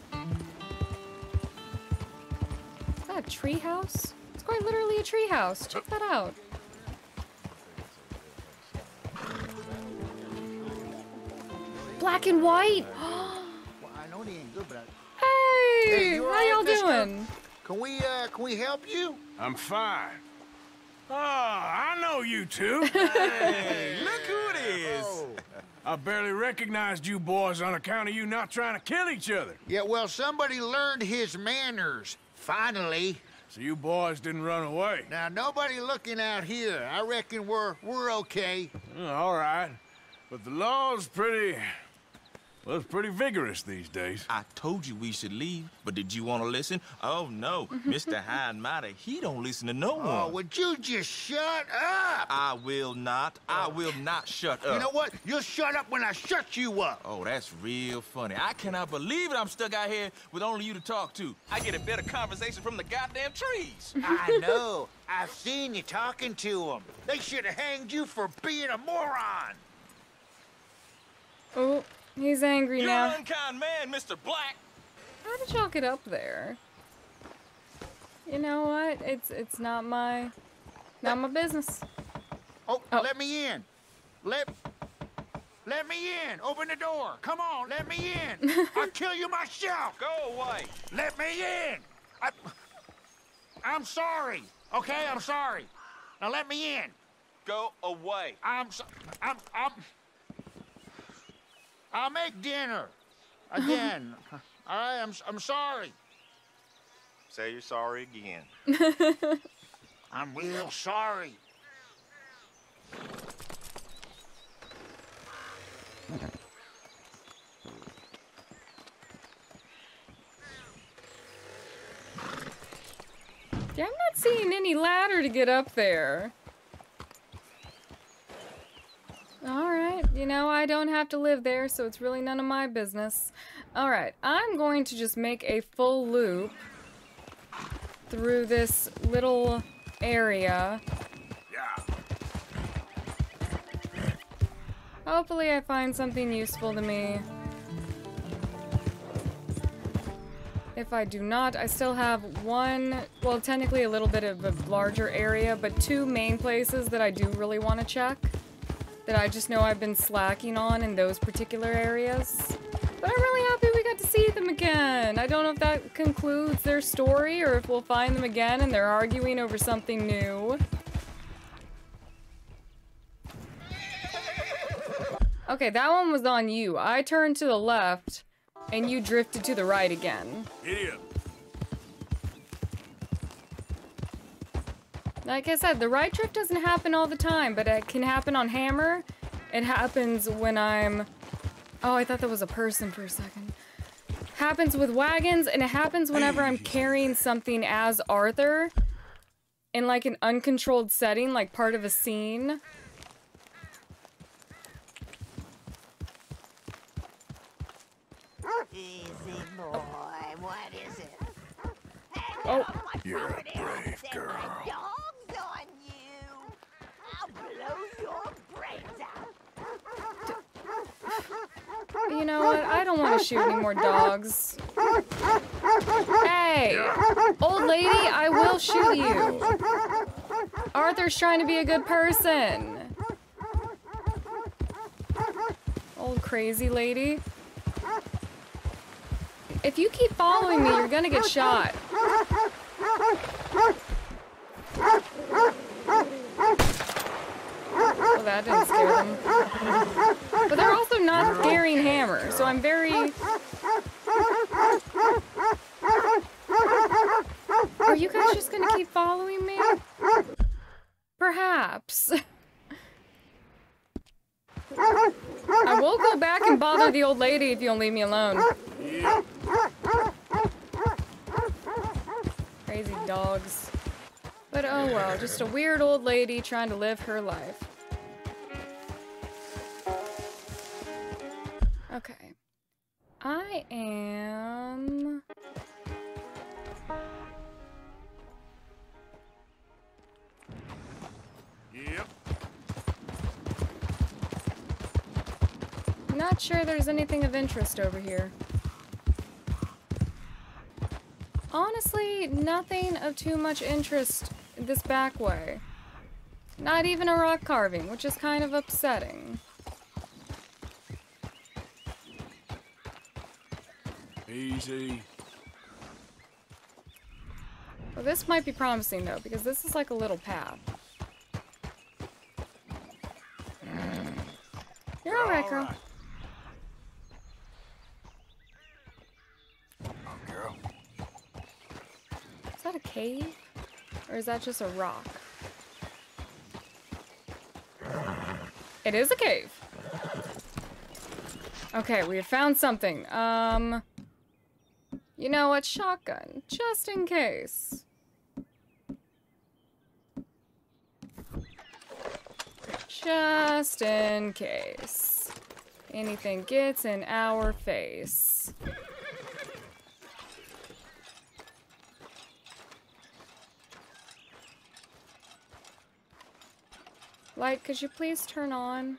S1: Is that a tree house? It's quite literally a tree house. Check that out. Black and white! Hey!
S9: Hey, you all
S1: how y'all
S9: right, mister?
S1: doing?
S9: Can we, uh, can we help you?
S4: I'm fine. Oh, I know you two.
S9: Hey,
S11: look who it is.
S9: Oh.
S4: I barely recognized you boys on account of you not trying to kill each other.
S9: Yeah, well, somebody learned his manners, finally.
S4: So you boys didn't run away?
S9: Now, nobody looking out here. I reckon we're, we're okay.
S4: All right. But the law's pretty... Well, it's pretty vigorous these days.
S13: I told you we should leave, but did you want to listen? Oh, no. Mister High and Mighty, he don't listen to no one.
S9: Oh, would you just shut up?
S13: I will not. I will not shut up.
S9: You know what? You'll shut up when I shut you up.
S13: Oh, that's real funny. I cannot believe it. I'm stuck out here with only you to talk to. I get a better conversation from the goddamn trees.
S9: I know. I've seen you talking to them. They should have hanged you for being a moron.
S1: Oh, he's angry
S13: You're
S1: now.
S13: an unkind man, Mister Black.
S1: How did y'all get up there? You know what? It's it's not my not my business.
S9: Oh, oh, let me in. Let let me in. Open the door. Come on, let me in. I'll kill you myself.
S13: Go away.
S9: Let me in. I, I'm sorry. Okay, I'm sorry. Now let me in.
S13: Go away.
S9: I'm so, I'm I'm I'll make dinner again. All right, I'm I'm sorry.
S13: Say you're sorry again.
S9: I'm real sorry.
S1: Yeah, I'm not seeing any ladder to get up there. All right, you know, I don't have to live there, so it's really none of my business. Alright, I'm going to just make a full loop through this little area.
S4: Yeah.
S1: Hopefully I find something useful to me. If I do not, I still have one, well, technically a little bit of a larger area, but two main places that I do really want to check. That I just know I've been slacking on in those particular areas. But I'm really happy we got to see them again. I don't know if that concludes their story or if we'll find them again and they're arguing over something new. Okay, that one was on you. I turned to the left and you drifted to the right again.
S4: Idiot.
S1: Like I said, the right drift doesn't happen all the time, but it can happen on Hammer. It happens when I'm... Oh, I thought that was a person for a second. Happens with wagons, and it happens whenever I'm carrying something as Arthur in like an uncontrolled setting, like part of a scene.
S14: Easy, boy. What is it?
S1: Oh.
S14: You're a brave girl. Dogs on you. I'll blow your brains out.
S1: You know what? I don't want to shoot any more dogs. Hey! Old lady, I will shoot you. Arthur's trying to be a good person. Old crazy lady. If you keep following me, you're gonna get shot. Well, that didn't scare them. But they're also not carrying Hammer, so I'm very... Are you guys just gonna keep following me? Perhaps. I will go back and bother the old lady if you'll leave me alone.
S4: Yeah.
S1: Crazy dogs. But oh well, just a weird old lady trying to live her life. Okay. I am...
S4: Yep.
S1: Not sure there's anything of interest over here. Honestly, nothing of too much interest this back way. Not even a rock carving, which is kind of upsetting.
S4: Easy.
S1: Well, this might be promising though, because this is like a little path. You're alright, girl.
S4: Girl.
S1: Is that a cave? Or is that just a rock? It is a cave. Okay, we have found something. Um, you know what? Shotgun, just in case. Just in case anything gets in our face. Light, could you please turn on?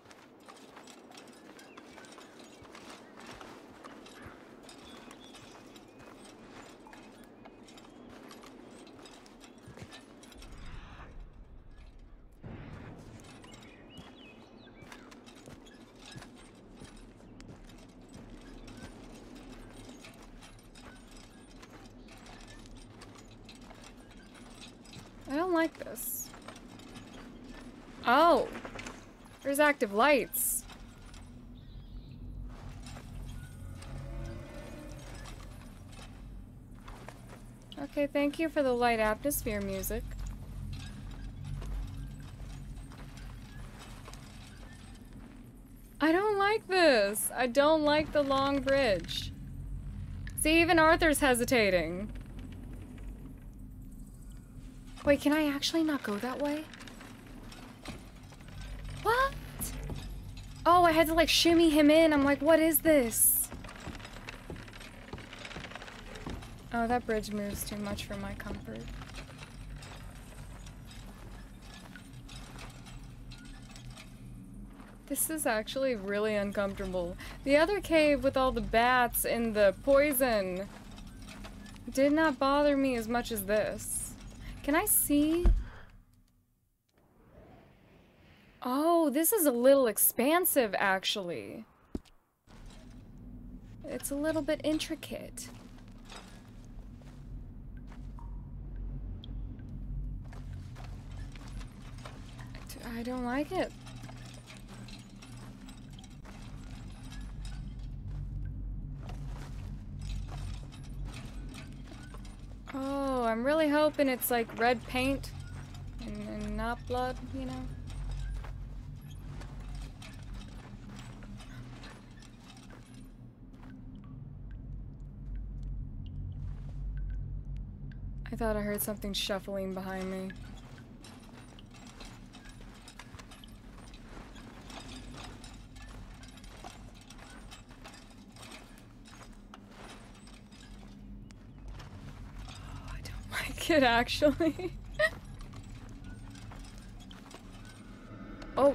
S1: I don't like this. Oh, there's active lights. Okay, thank you for the light atmosphere music. I don't like this. I don't like the long bridge. See, even Arthur's hesitating. Wait, can I actually not go that way? What? Oh, I had to like shimmy him in. I'm like, what is this? Oh, that bridge moves too much for my comfort. This is actually really uncomfortable. The other cave with all the bats and the poison did not bother me as much as this. Can I see? Oh, this is a little expansive, actually. It's a little bit intricate. I don't like it. Oh, I'm really hoping it's like red paint and, and not blood, you know? I thought I heard something shuffling behind me. It actually. Oh.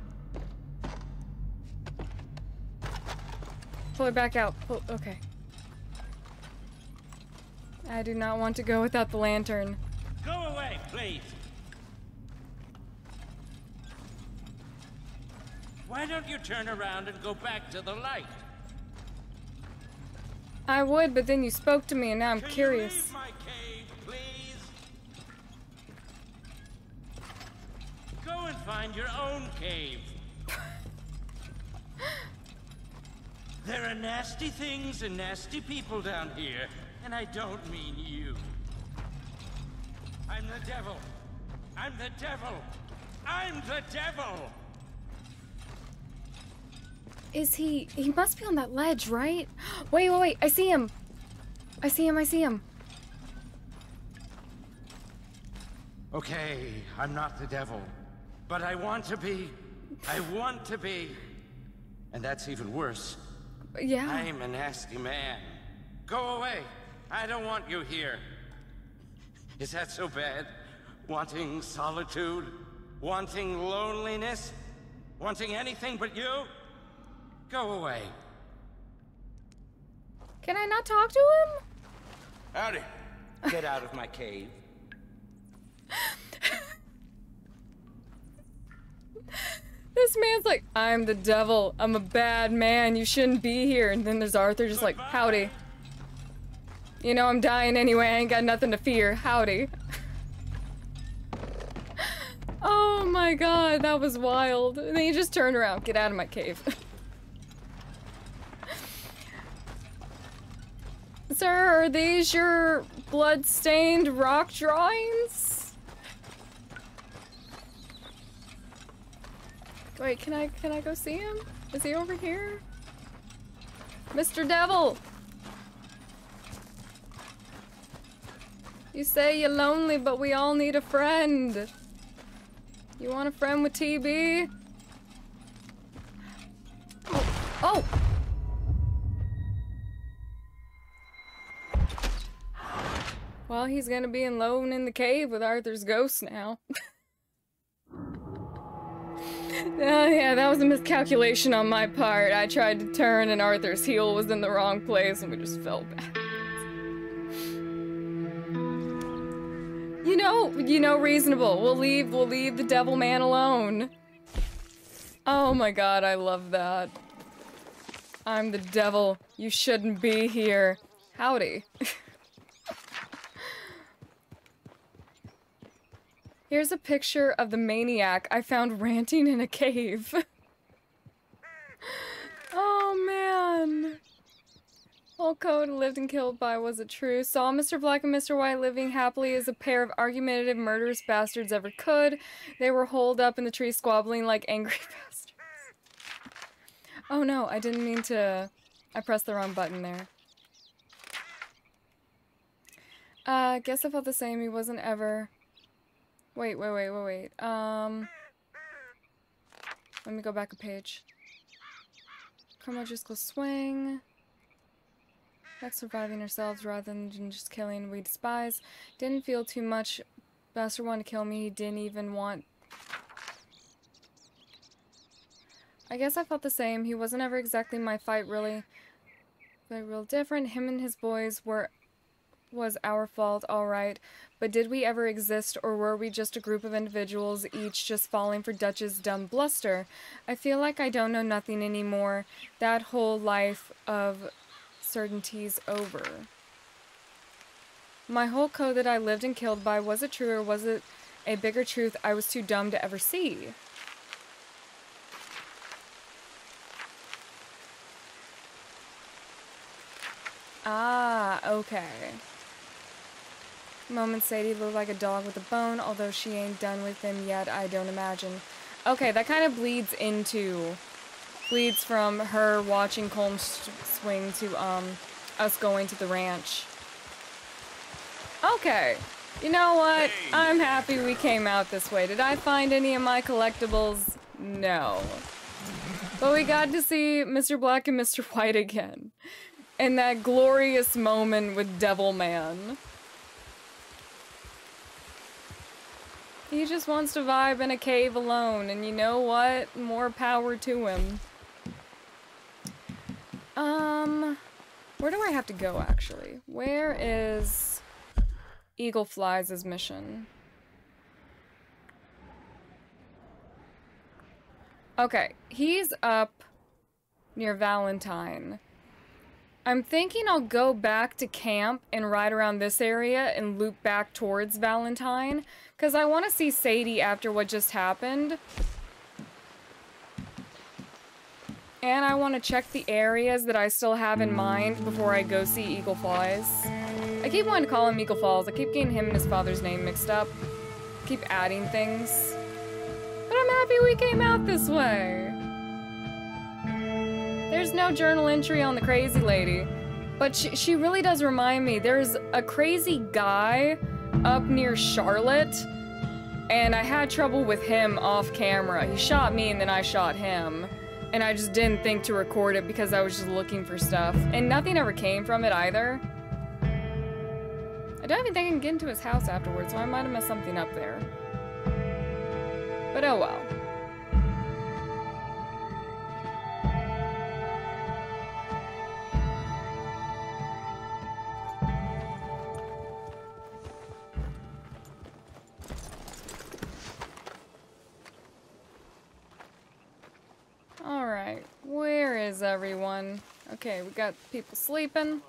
S1: Pull it back out. Pull, okay. I do not want to go without the lantern.
S15: Go away, please. Why don't you turn around and go back to the light?
S1: I would, but then you spoke to me and now I'm
S15: Can
S1: curious.
S15: You leave my cave, please? Go and find your own cave. There are nasty things and nasty people down here, and I don't mean you. I'm the devil. I'm the devil. I'm the devil.
S1: Is he... He must be on that ledge, right? Wait, wait, wait. I see him. I see him, I see him.
S15: Okay, I'm not the devil. But I want to be. I want to be. And that's even worse.
S1: Yeah.
S15: I'm a nasty man. Go away. I don't want you here. Is that so bad? Wanting solitude? Wanting loneliness? Wanting anything but you? Go away.
S1: Can I not talk to him?
S15: Howdy. Get out of my cave.
S1: This man's like, I'm the devil. I'm a bad man. You shouldn't be here. And then there's Arthur just like, howdy. You know, I'm dying anyway. I ain't got nothing to fear. Howdy. Oh my god, that was wild. And then he just turned around. Get out of my cave. Sir, are these your blood-stained rock drawings? Wait, can I can I go see him? Is he over here? Mister Devil! You say you're lonely, but we all need a friend. You want a friend with T B? Oh! Oh! Well, he's gonna be alone in the cave with Arthur's ghost now. Uh, yeah, that was a miscalculation on my part. I tried to turn and Arthur's heel was in the wrong place and we just fell back. You know, you know, reasonable. We'll leave, we'll leave the devil man alone. Oh my god, I love that. I'm the devil. You shouldn't be here. Howdy. Here's a picture of the maniac I found ranting in a cave. Oh man. Old code lived and killed by, was it true? Saw Mister Black and Mister White living happily as a pair of argumentative, murderous bastards ever could. They were holed up in the tree squabbling like angry bastards. Oh no, I didn't mean to... I pressed the wrong button there. Uh, guess I felt the same. He wasn't ever... Wait, wait, wait, wait, wait. Um, let me go back a page. Chronological swing. Like surviving ourselves rather than just killing we despise. Didn't feel too much. Bastard wanted to kill me. He didn't even want... I guess I felt the same. He wasn't ever exactly my fight, really. But real different. Him and his boys were... was our fault, alright. But did we ever exist, or were we just a group of individuals, each just falling for Dutch's dumb bluster? I feel like I don't know nothing anymore. That whole life of certainty's over. My whole code that I lived and killed by, was it true, or was it a bigger truth I was too dumb to ever see? Ah, okay. Moment Sadie looked like a dog with a bone, although she ain't done with him yet, I don't imagine. Okay, that kind of bleeds into... bleeds from her watching Colm swing to, um, us going to the ranch. Okay. You know what? Hey. I'm happy we came out this way. Did I find any of my collectibles? No. But we got to see Mister Black and Mister White again. In that glorious moment with Devilman. He just wants to vibe in a cave alone, and you know what? More power to him. Um, where do I have to go, actually? Where is Eagle Flies' mission? Okay, he's up near Valentine. I'm thinking I'll go back to camp and ride around this area and loop back towards Valentine, because I want to see Sadie after what just happened. And I want to check the areas that I still have in mind before I go see Eagle Falls. I keep wanting to call him Eagle Falls. I keep getting him and his father's name mixed up. Keep adding things. But I'm happy we came out this way. There's no journal entry on the crazy lady, but she, she really does remind me. There's a crazy guy up near Charlotte, and I had trouble with him off camera. He shot me and then I shot him, and I just didn't think to record it because I was just looking for stuff, and nothing ever came from it either. I don't even think I can get into his house afterwards, so I might have messed something up there. But oh well. Alright, where is everyone? Okay, we got people sleeping.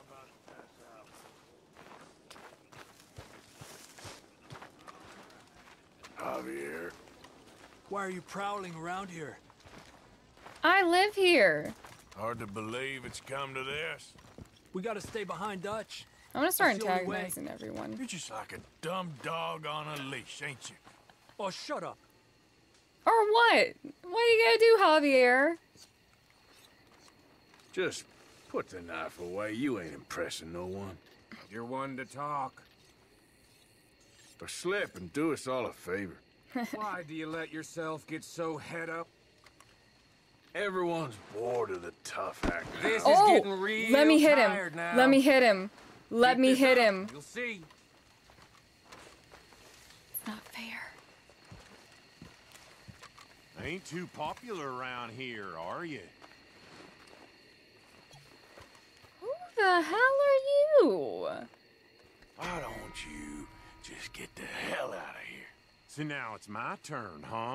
S4: Javier.
S16: Why are you prowling around here?
S1: I live here.
S4: Hard to believe it's come to this.
S16: We gotta stay behind Dutch.
S1: I'm gonna start antagonizing everyone.
S4: You're just like a dumb dog on a leash, ain't you?
S16: Oh, shut up.
S1: Or what? What are you gonna do, Javier?
S4: Just put the knife away. You ain't impressing no one.
S11: You're one to talk.
S4: Or slip and do us all a favor.
S11: Why do you let yourself get so head up?
S4: Everyone's bored of the tough act.
S11: This
S1: oh,
S11: is getting real
S1: let me hit him.
S11: tired now.
S1: Let me hit him. Let
S11: Keep
S1: me hit
S11: up.
S1: him.
S11: You'll see.
S1: It's not fair.
S17: Ain't too popular around here, are you?
S1: Who the hell are you?
S4: Why don't you just get the hell out of here?
S17: So now it's my turn, huh?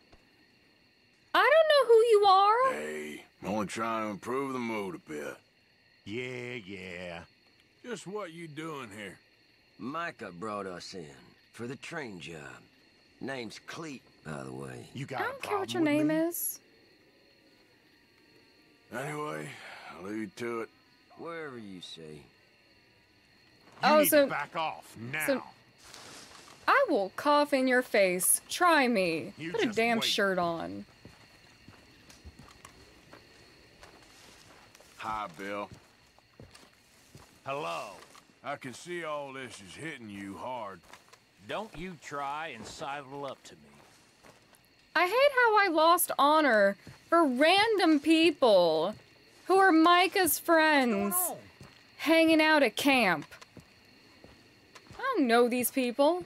S1: I don't know who you are.
S4: Hey, I'm only trying to improve the mood a bit.
S17: Yeah, yeah.
S4: Just what you doing here?
S18: Micah brought us in for the train job. Name's Cleet, by the way.
S17: You got
S1: I don't care what your name
S17: me?
S1: is.
S4: Anyway, I'll leave you to it.
S18: Wherever you say.
S17: You
S1: oh,
S17: need
S1: so
S17: to back off now.
S1: So, I will cough in your face. Try me.
S17: You
S1: Put a
S17: just
S1: damn
S17: wait.
S1: shirt on.
S4: Hi, Bill.
S17: Hello.
S4: I can see all this is hitting you hard.
S19: Don't you try and sidle up to me.
S1: I hate how I lost honor for random people. who are Micah's friends hanging out at camp. I don't know these people.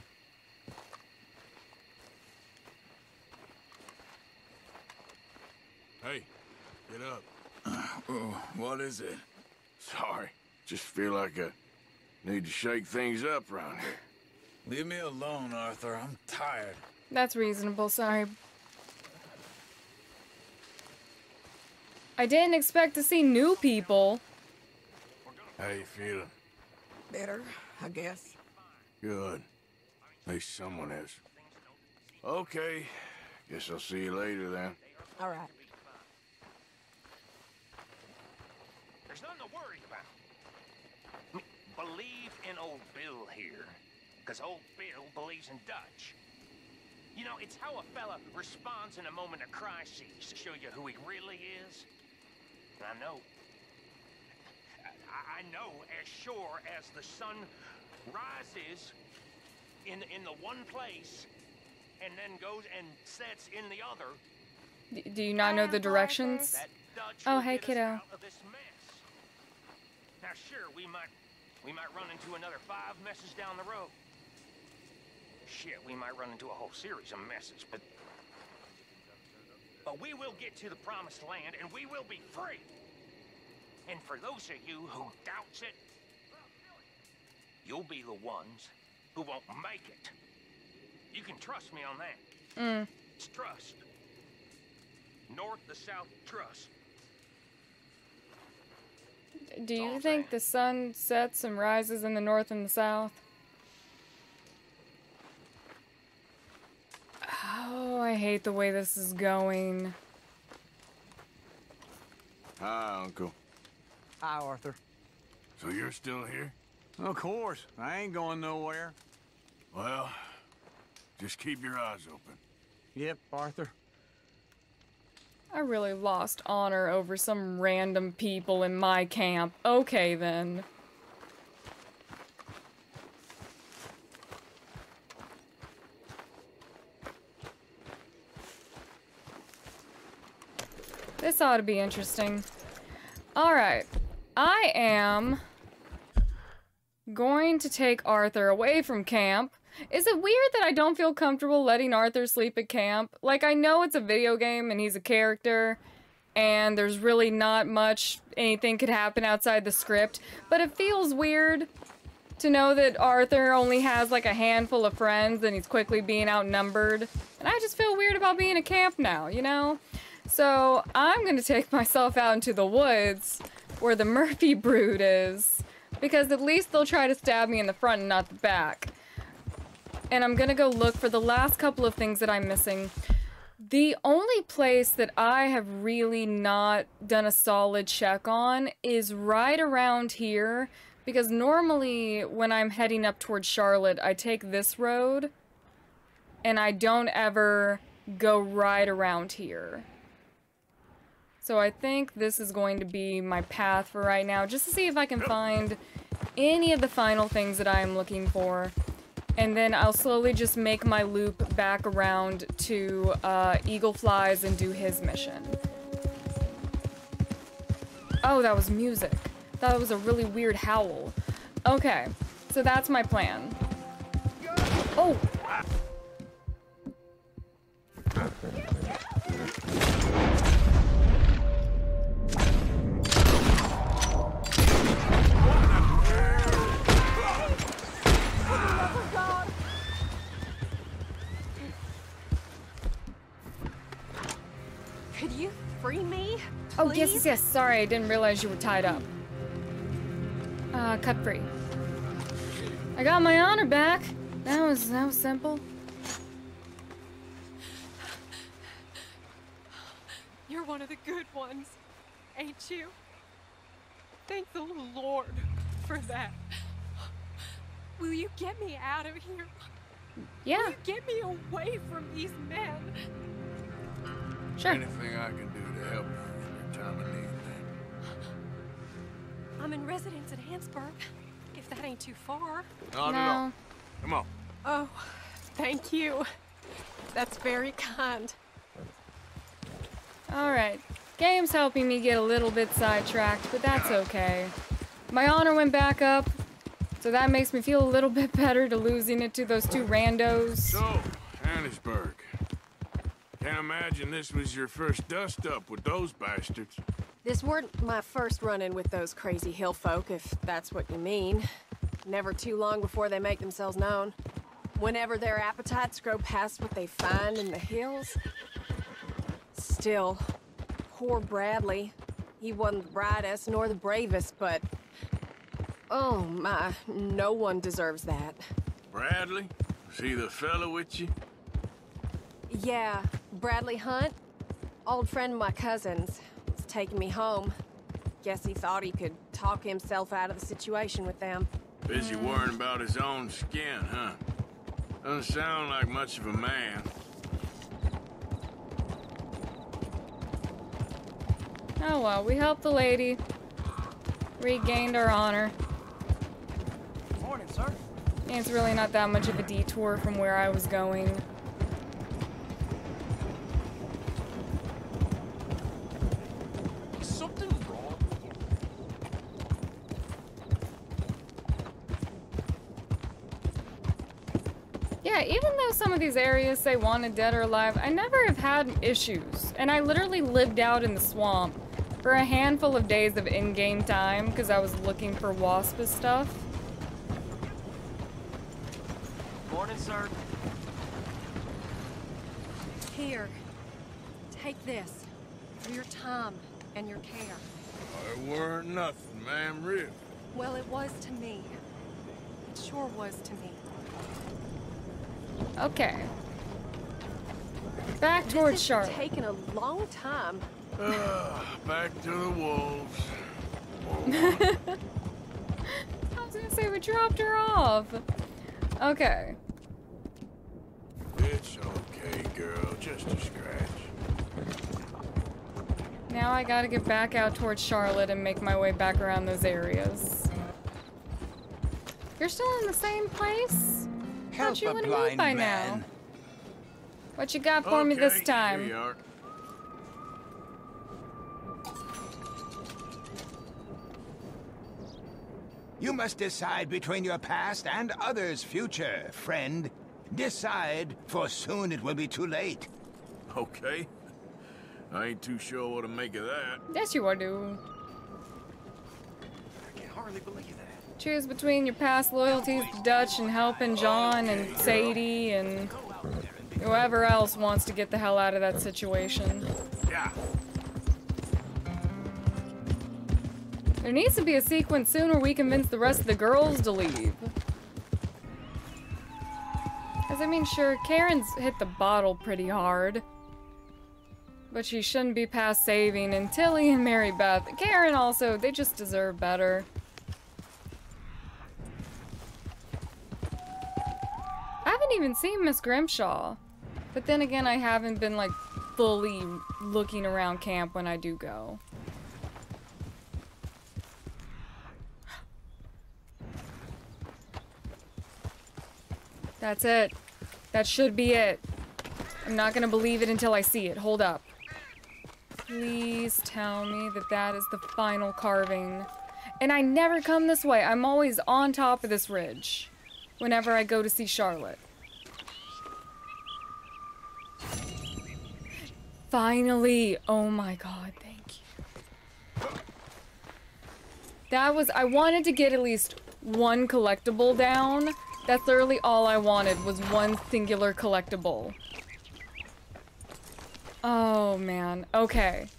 S4: Hey, get up.
S9: Oh, what is it? Sorry. Just feel like I need to shake things up around here.
S17: Leave me alone, Arthur. I'm tired.
S1: That's reasonable, sorry. I didn't expect to see new people.
S9: How you feeling?
S12: Better, I guess.
S9: Good. At least someone is. Okay. Guess I'll see you later then.
S12: All right.
S15: There's nothing to worry about. I mean, believe in old Bill here, because old Bill believes in Dutch. You know, it's how a fella responds in a moment of crisis to show you who he really is. And I know, I, I know as sure as the sun rises in, in the one place and then goes and sets in the other.
S1: D do you not know the directions? Oh, hey, kiddo.
S15: Now, sure, we might, we might run into another five messes down the road. Shit, we might run into a whole series of messes, but... But we will get to the promised land, and we will be free. And for those of you who doubts it, you'll be the ones who won't make it. You can trust me on that.
S1: Mm.
S15: It's trust. North to south trust.
S1: Do you think the sun sets and rises in the north and the south? Oh, I hate the way this is going.
S9: Hi, Uncle.
S5: Hi, Arthur.
S9: So you're still here?
S11: Of course. I ain't going nowhere.
S9: Well, just keep your eyes open.
S5: Yep, Arthur.
S1: I really lost honor over some random people in my camp. Okay, then. This ought to be interesting. Alright. I am going to take Arthur away from camp. Is it weird that I don't feel comfortable letting Arthur sleep at camp? Like, I know it's a video game and he's a character, and there's really not much anything could happen outside the script, but it feels weird to know that Arthur only has like a handful of friends and he's quickly being outnumbered. And I just feel weird about being at camp now, you know? So I'm gonna take myself out into the woods where the Murphy brood is, because at least they'll try to stab me in the front and not the back. And I'm gonna go look for the last couple of things that I'm missing. The only place that I have really not done a solid check on is right around here, because normally when I'm heading up towards Charlotte, I take this road, and I don't ever go right around here. So I think this is going to be my path for right now, just to see if I can find any of the final things that I am looking for. And then I'll slowly just make my loop back around to uh, Eagle Flies and do his mission. Oh, that was music. That was a really weird howl. Okay, so that's my plan. Oh!
S7: Could you free me?
S1: Oh, yes,
S7: please?
S1: yes, yes. Sorry, I didn't realize you were tied up. Uh, cut free. I got my honor back. That was, that was simple.
S20: You're one of the good ones, ain't you? Thank the Lord for that. Will you get me out of here?
S1: Yeah.
S20: Will you get me away from these men?
S1: Sure.
S9: Anything I can do to help you every time I need that.
S20: I'm in residence at Hansburg, if that ain't too far.
S9: Not at all. Come on.
S20: Oh, thank you. That's very kind.
S1: Alright. Game's helping me get a little bit sidetracked, but that's okay. My honor went back up, so that makes me feel a little bit better to losing it to those two randos.
S4: So, Annesburg. Can't imagine this was your first dust-up with those bastards.
S20: This weren't my first run-in with those crazy hill folk, if that's what you mean. Never too long before they make themselves known. Whenever their appetites grow past what they find in the hills. Still, poor Bradley. He wasn't the brightest nor the bravest, but... oh my, no one deserves that.
S4: Bradley? Was he the fella with you?
S20: Yeah, Bradley Hunt. Old friend of my cousin's. Was taking me home. Guess he thought he could talk himself out of the situation with them.
S4: Busy worrying about his own skin, huh? Doesn't sound like much of a man.
S1: Oh well, we helped the lady. Regained our honor.
S3: Morning, sir.
S1: And it's really not that much of a detour from where I was going.
S13: Is something wrong?
S1: Yeah, even though some of these areas say wanted dead or alive, I never have had issues. And I literally lived out in the swamp for a handful of days of in-game time because I was looking for wasp stuff.
S3: Morning, sir.
S20: Here, take this for your time and your care.
S4: I weren't nothing, ma'am, real.
S20: Well, it was to me. It sure was to me.
S1: Okay. Back towards Charlotte.
S20: It's taken a long time.
S4: Uh, back to the wolves.
S1: I was gonna say we dropped her off. Okay.
S4: It's okay, girl. Just a scratch.
S1: Now I gotta get back out towards Charlotte and make my way back around those areas. You're still in the same place? Thought you would have moved by now. What you got for
S4: okay,
S1: me this time?
S4: Here you are.
S21: You must decide between your past and others' future, friend. Decide, for soon it will be too late.
S4: Okay. I ain't too sure what to make of that.
S1: Yes, you are, dude.
S3: I can hardly believe that.
S1: Choose between your past loyalties to Dutch and helping John and Sadie and whoever else wants to get the hell out of that situation.
S4: Yeah.
S1: There needs to be a sequence soon where we convince the rest of the girls to leave. Because, I mean, sure, Karen's hit the bottle pretty hard. But she shouldn't be past saving, and Tilly and Mary Beth. Karen also, they just deserve better. I haven't even seen Miss Grimshaw. But then again, I haven't been, like, fully looking around camp when I do go. That's it. That should be it. I'm not gonna believe it until I see it. Hold up. Please tell me that that is the final carving. And I never come this way. I'm always on top of this ridge whenever I go to see Charlotte. Finally. Oh my god, thank you. That was... I wanted to get at least one collectible down. That's literally all I wanted, was one singular collectible. Oh, man. Okay.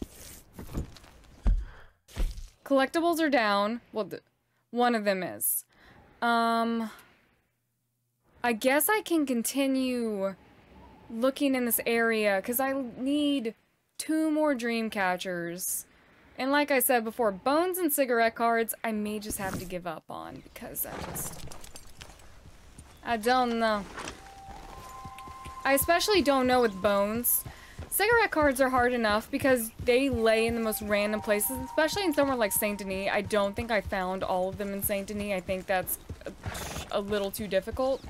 S1: Collectibles are down. Well, th one of them is. Um... I guess I can continue looking in this area, because I need two more dream catchers. And like I said before, bones and cigarette cards, I may just have to give up on, because I just... I don't know. I especially don't know with bones. Cigarette cards are hard enough because they lay in the most random places, especially in somewhere like Saint Denis. I don't think I found all of them in Saint Denis. I think that's a, a little too difficult.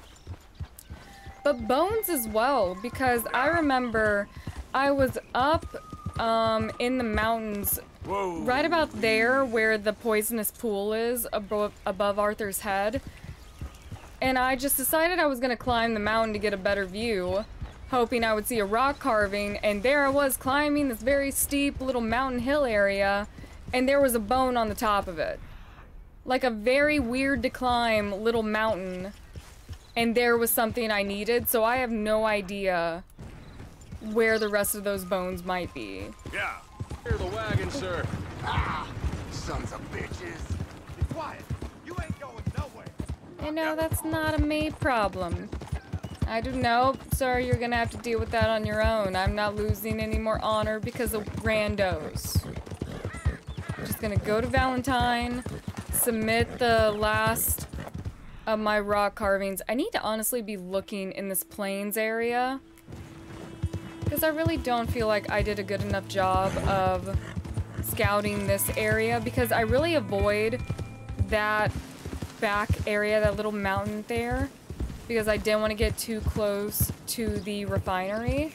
S1: But bones as well, because I remember I was up um, in the mountains,
S4: Whoa.
S1: right about there where the poisonous pool is, above, above Arthur's head. And I just decided I was gonna climb the mountain to get a better view, hoping I would see a rock carving, and there I was climbing this very steep little mountain hill area, and there was a bone on the top of it. Like a very weird to climb little mountain, and there was something I needed, so I have no idea where the rest of those bones might be.
S4: Yeah.
S9: Clear the wagon, sir. Ah, sons of bitches. Be quiet. You ain't going nowhere.
S1: You know, that's not a me problem. I do know, sir, you're gonna have to deal with that on your own. I'm not losing any more honor because of randos. I'm just gonna go to Valentine, submit the last of my rock carvings. I need to honestly be looking in this plains area, because I really don't feel like I did a good enough job of scouting this area, because I really avoid that back area, that little mountain there, because I didn't want to get too close to the refinery.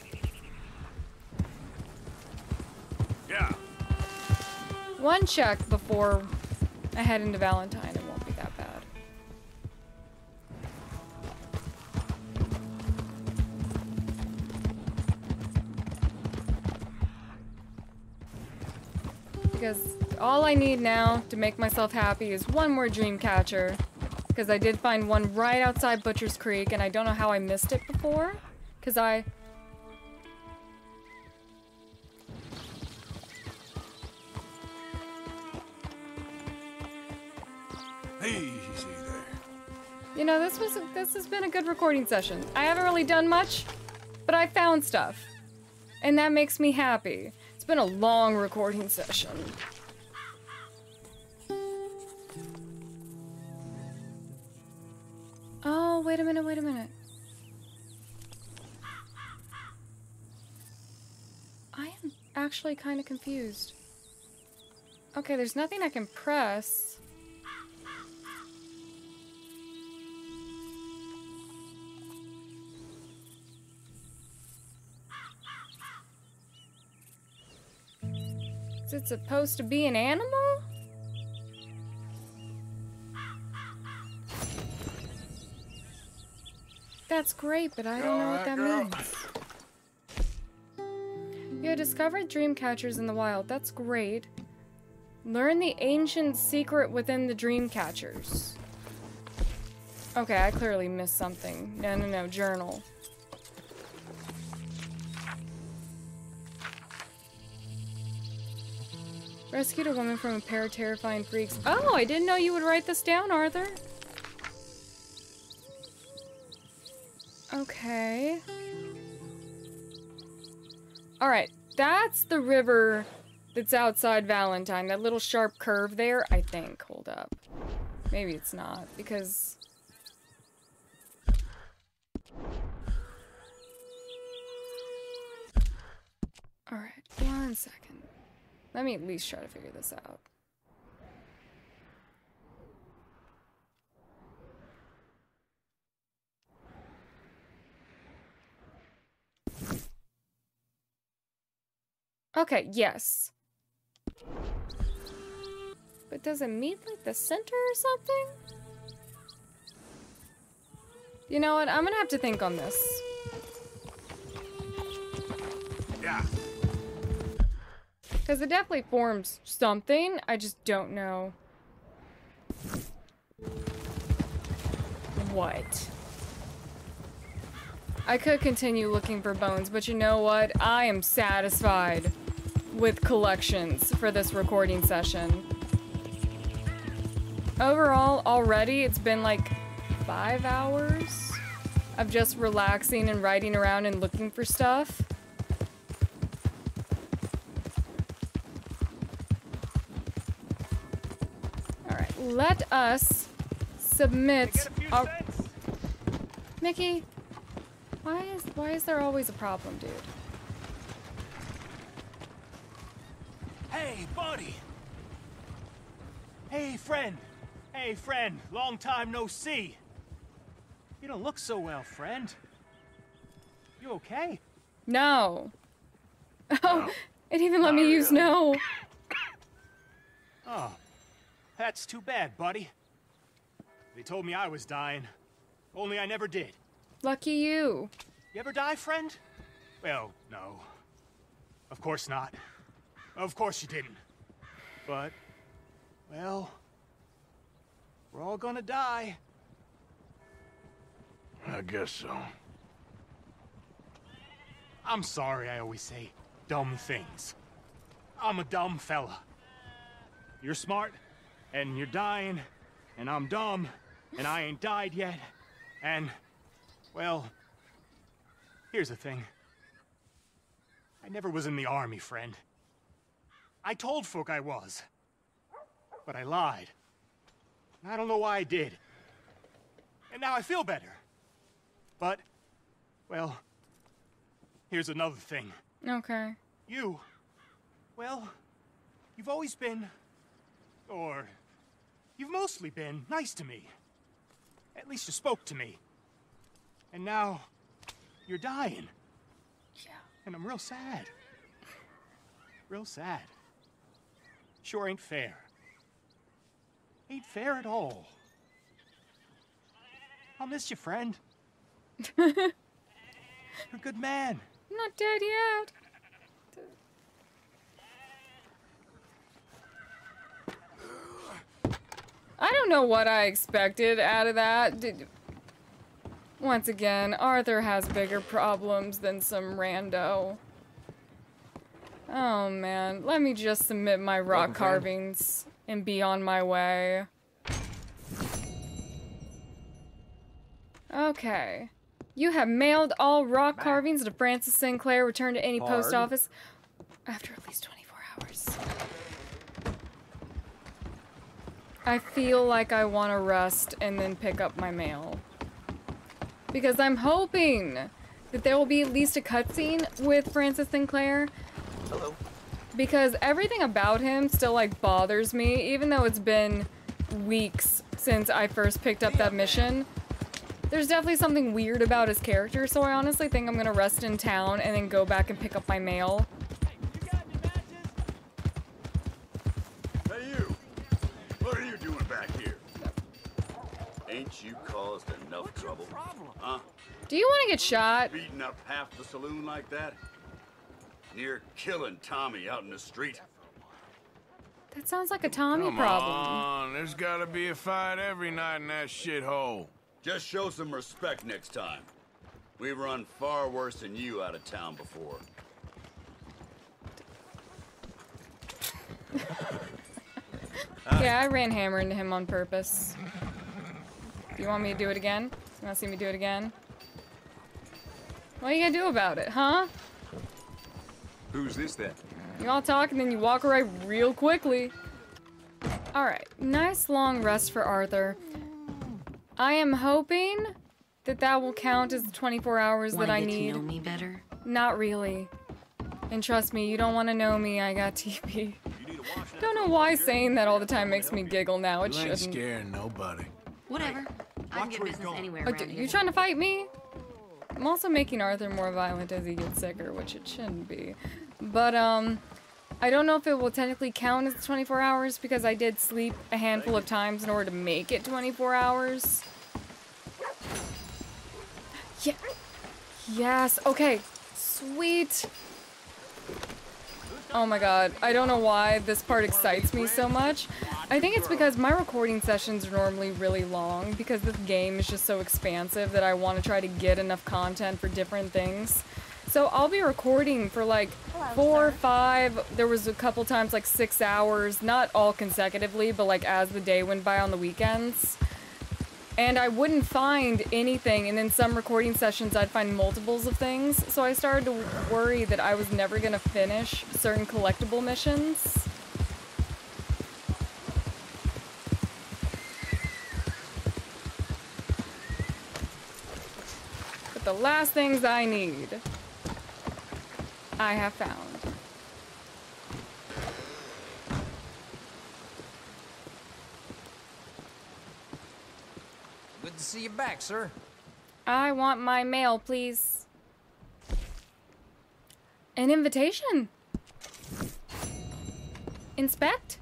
S4: Yeah.
S1: One check before I head into Valentine, it won't be that bad. Because all I need now to make myself happy is one more dream catcher. Because I did find one right outside Butcher's Creek, and I don't know how I missed it before. Because I...
S4: Easy there.
S1: You know, this was a, this has been a good recording session. I haven't really done much, but I found stuff. And that makes me happy. It's been a long recording session. Oh, wait a minute, wait a minute. I am actually kind of confused. Okay, there's nothing I can press. Is it supposed to be an animal? That's great, but I don't know what that means. You have discovered dream catchers in the wild. That's great. Learn the ancient secret within the dream catchers. Okay, I clearly missed something. No, no, no, journal. Rescued a woman from a pair of terrifying freaks. Oh, I didn't know you would write this down, Arthur. Okay. Alright, that's the river that's outside Valentine. That little sharp curve there, I think. Hold up. Maybe it's not, because... Alright, one second. Let me at least try to figure this out. Okay, yes. But does it meet like the center or something? You know what? I'm gonna have to think on this.
S4: Yeah.
S1: Because it definitely forms something. I just don't know what. I could continue looking for bones, but you know what? I am satisfied with collections for this recording session. Overall, already, it's been like five hours of just relaxing and riding around and looking for stuff. Alright, let us submit our... Mickey, why is, why is there always a problem, dude?
S5: Hey, buddy! Hey, friend! Hey, friend! Long time no see! You don't look so well, friend. You okay?
S1: No. Oh, It even let me use no.
S2: Oh, that's too bad, buddy. They told me I was dying, only I never did.
S1: Lucky you.
S2: You ever die, friend? Well, no. Of course not. Of course you didn't. But, well, we're all gonna die.
S4: I guess so.
S2: I'm sorry I always say dumb things. I'm a dumb fella. You're smart, and you're dying, and I'm dumb, and I ain't died yet, and, well, here's the thing. I never was in the army, friend. I told folk I was, but I lied. And I don't know why I did. And now I feel better. But, well, here's another thing.
S1: Okay.
S2: You, well, you've always been, or you've mostly been nice to me. At least you spoke to me. And now, you're dying.
S1: Yeah.
S2: And I'm real sad. Real sad. Sure ain't fair. Ain't fair at all. I'll miss you, friend. You're a good man.
S1: I'm not dead yet. I don't know what I expected out of that. Did... Once again, Arthur has bigger problems than some rando. Oh man, let me just submit my rock
S8: Welcome,
S1: carvings and be on my way. Okay. You have mailed all rock carvings to Francis Sinclair. Return to any
S8: Hard.
S1: post office after at least twenty-four hours. I feel like I want to rest and then pick up my mail. Because I'm hoping that there will be at least a cutscene with Francis Sinclair.
S8: Hello.
S1: Because everything about him still, like, bothers me, even though it's been weeks since I first picked up that mission. There's definitely something weird about his character, so I honestly think I'm gonna rest in town and then go back and pick up my mail.
S22: Hey, you! What are you doing back here? Ain't you caused enough trouble? Huh?
S1: Do you want to get shot?
S22: Beating up half the saloon like that? Near killing Tommy out in the street.
S1: That sounds like a Tommy
S4: Come
S1: problem.
S4: on, there's gotta be a fight every night in that shithole.
S22: Just show some respect next time. We've run far worse than you out of town before.
S1: Yeah, I ran hammer into him on purpose. Do you want me to do it again? You want to see me do it again? What are you gonna do about it, huh?
S22: Who's this then?
S1: You all talk and then you walk away real quickly. Alright, nice long rest for Arthur. I am hoping that that will count as the twenty-four hours
S23: Wanna
S1: that I
S23: get to
S1: need.
S23: know me better?
S1: Not really. And trust me, you don't want to know me, I got T P. Don't know why saying that all the time makes me giggle now, it
S4: You ain't
S1: shouldn't.
S4: scaring nobody.
S23: Whatever. I can get business anywhere
S1: Oh,
S23: around
S1: d-
S23: here.
S1: you trying to fight me? I'm also making Arthur more violent as he gets sicker, which it shouldn't be. But, um, I don't know if it will technically count as twenty-four hours because I did sleep a handful of times in order to make it twenty-four hours. Yeah. Yes, okay. Sweet. Oh my god, I don't know why this part excites me so much. I think it's because my recording sessions are normally really long because this game is just so expansive that I want to try to get enough content for different things. So I'll be recording for like four or five, there was a couple times like six hours, not all consecutively, but like as the day went by on the weekends. And I wouldn't find anything, and in some recording sessions I'd find multiples of things, so I started to worry that I was never gonna finish certain collectible missions. But the last things I need, I have found.
S24: Good to see you back, sir.
S1: I want my mail, please. An invitation. Inspect?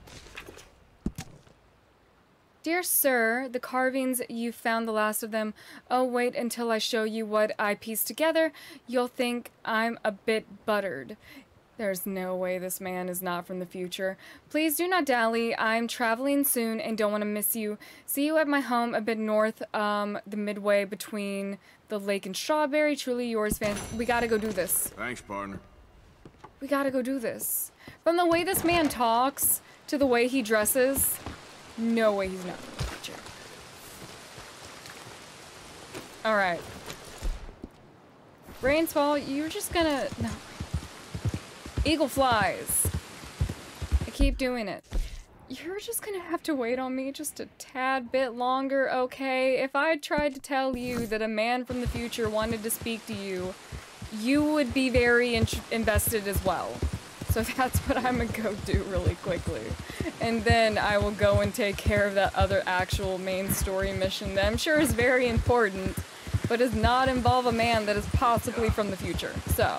S1: Dear sir, the carvings, you found the last of them. Oh, wait until I show you what I pieced together. You'll think I'm a bit buttered. There's no way this man is not from the future. Please do not dally. I'm traveling soon and don't want to miss you. See you at my home a bit north, um, the midway between the lake and Strawberry. Truly yours, fan. We gotta go do this.
S4: Thanks, partner.
S1: We gotta go do this. From the way this man talks to the way he dresses, no way he's not from the future. Alright. Rains fall, you're just gonna... No. Eagle flies. I keep doing it. You're just gonna have to wait on me just a tad bit longer, okay? If I tried to tell you that a man from the future wanted to speak to you, you would be very in invested as well. So that's what I'm gonna go do really quickly. And then I will go and take care of that other actual main story mission that I'm sure is very important, but does not involve a man that is possibly from the future. So...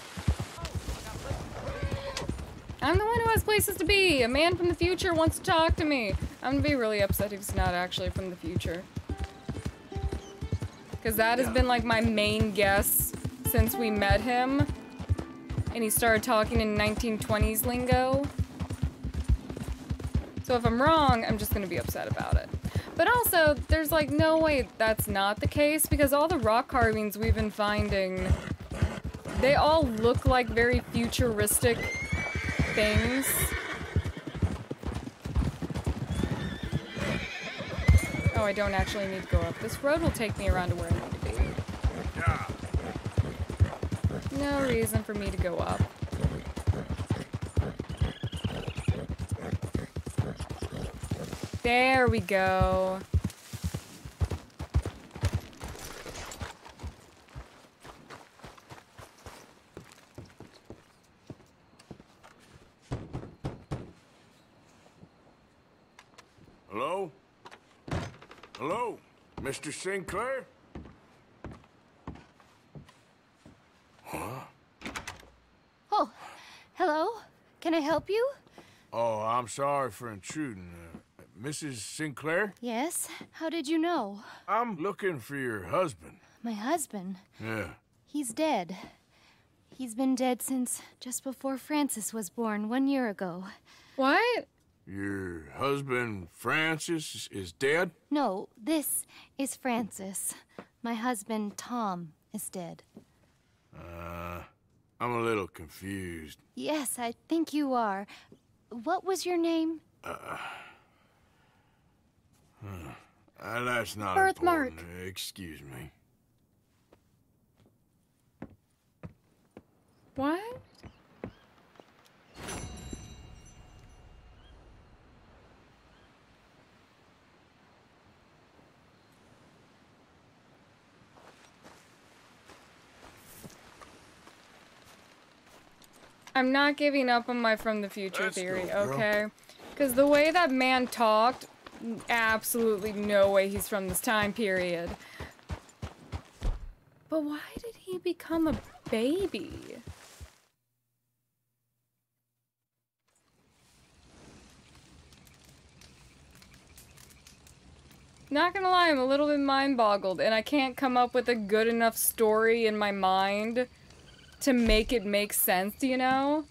S1: I'm the one who has places to be. A man from the future wants to talk to me. I'm gonna be really upset if he's not actually from the future. Because that has been like my main guess since we met him. And he started talking in nineteen twenties lingo. So if I'm wrong, I'm just gonna be upset about it. But also, there's like no way that's not the case because all the rock carvings we've been finding, they all look like very futuristic things. Oh, I don't actually need to go up. This road will take me around to where I need to be. No reason for me to go up. There we go.
S4: Hello? Hello? Mister Sinclair? Huh?
S6: Oh, hello? Can I help you?
S4: Oh, I'm sorry for intruding. Uh, Missus Sinclair?
S6: Yes? How did you know?
S4: I'm looking for your husband.
S6: My husband?
S4: Yeah.
S6: He's dead. He's been dead since just before Francis was born, one year ago.
S1: What?
S4: Your husband, Francis, is dead?
S6: No, this is Francis. My husband, Tom, is dead.
S4: Uh, I'm a little confused.
S6: Yes, I think you are. What was your name?
S4: Uh, huh. uh that's not
S1: Birthmark.
S4: important. Excuse me.
S1: What? I'm not giving up on my from the future
S4: Let's
S1: theory,
S4: go, girl.
S1: okay? Because the way that man talked, absolutely no way he's from this time period. But why did he become a baby? Not gonna lie, I'm a little bit mind-boggled, and I can't come up with a good enough story in my mind to make it make sense, you know?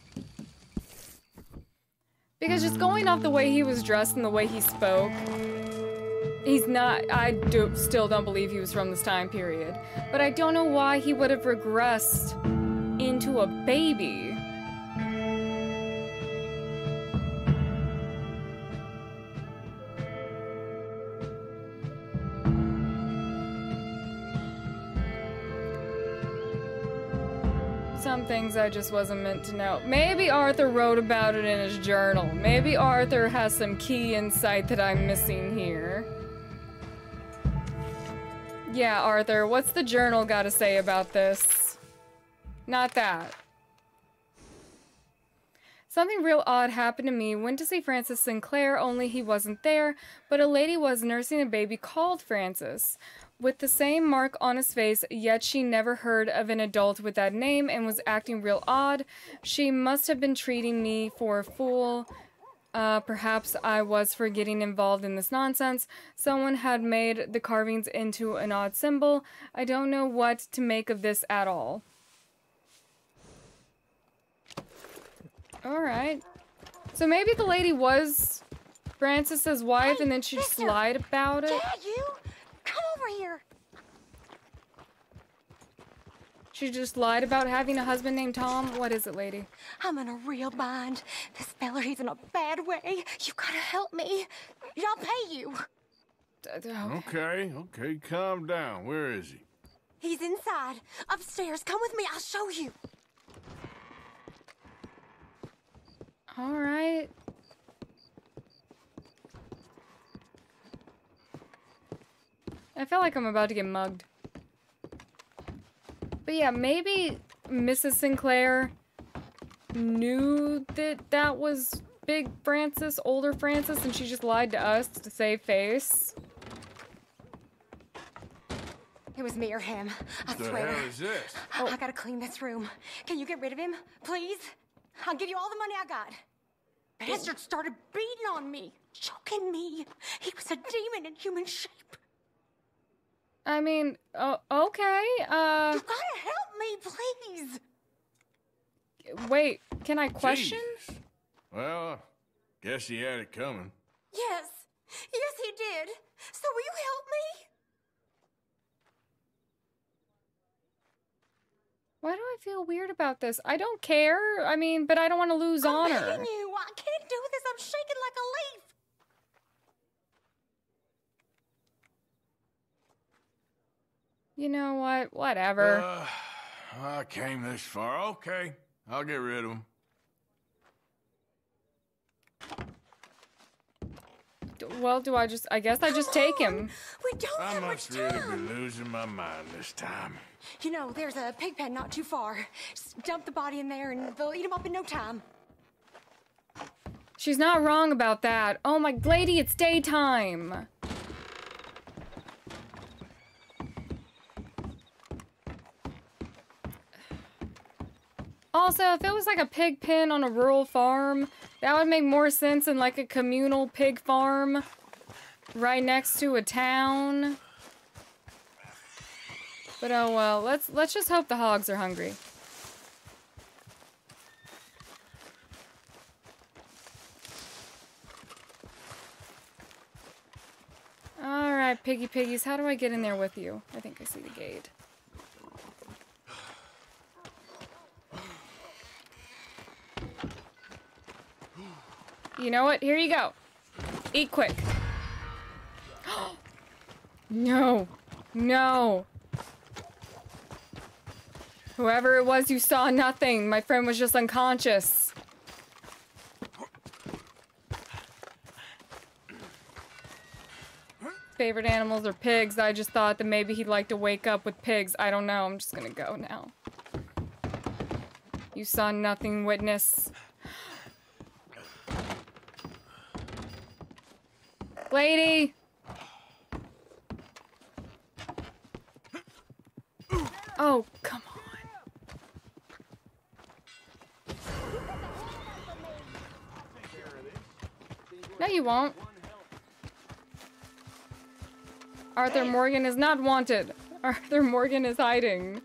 S1: Because just going off the way he was dressed and the way he spoke, he's not, I do, still don't believe he was from this time period. But I don't know why he would have regressed into a baby. Some things I just wasn't meant to know. Maybe Arthur wrote about it in his journal. Maybe Arthur has some key insight that I'm missing here. Yeah, Arthur, what's the journal got to say about this? Not that. Something real odd happened to me. Went to see Francis Sinclair, only he wasn't there, but a lady was nursing a baby called Francis, with the same mark on his face, yet she never heard of an adult with that name and was acting real odd. She must have been treating me for a fool. Uh, perhaps I was for getting involved in this nonsense. Someone had made the carvings into an odd symbol. I don't know what to make of this at all. Alright. So maybe the lady was Francis's wife, hey, and then she just lied about it?
S7: Dad, you! Come over here!
S1: She just lied about having a husband named Tom? What is it, lady?
S7: I'm in a real bind. This feller, he's in a bad way. You gotta help me. I'll pay you.
S4: Okay, okay, calm down. Where is he?
S7: He's inside. Upstairs. Come with me. I'll show you.
S1: All right. I feel like I'm about to get mugged. But yeah, maybe Missus Sinclair knew that that was Big Francis, older Francis, and she just lied to us to save face.
S7: It was me or him. I
S4: the
S7: swear.
S4: What the hell is this?
S7: Oh. I gotta clean this room. Can you get rid of him, please? I'll give you all the money I got. Bastard started beating on me, choking me. He was a demon in human shape.
S1: I mean, uh, okay, uh...
S7: You gotta help me, please!
S1: Wait, can I question?
S4: Jesus. Well, guess he had it coming.
S7: Yes. Yes, he did. So will you help me?
S1: Why do I feel weird about this? I don't care, I mean, but I don't want to lose
S7: I'm
S1: honor.
S7: begging you. I can't do this. I'm shaking like a leaf.
S1: You know what? Whatever.
S4: Uh, I came this far. Okay, I'll get rid of him.
S1: Well, do I just... I guess I just take him.
S7: We don't
S4: I
S7: have
S4: must
S7: much
S4: really
S7: time.
S4: be losing my mind this time.
S7: You know, there's a pig pen not too far. Just dump the body in there and they'll eat him up in no time.
S1: She's not wrong about that. Oh my lady, it's daytime. Also, if it was like a pig pen on a rural farm, that would make more sense than like a communal pig farm right next to a town. But oh well, let's let's just hope the hogs are hungry. Alright, piggy piggies, how do I get in there with you? I think I see the gate. You know what? Here you go. Eat quick. No. No. Whoever it was, you saw nothing. My friend was just unconscious. Favorite animals are pigs. I just thought that maybe he'd like to wake up with pigs. I don't know. I'm just gonna go now. You saw nothing, witness. Lady! Oh, come on. No, you won't. Arthur Morgan is not wanted. Arthur Morgan is hiding.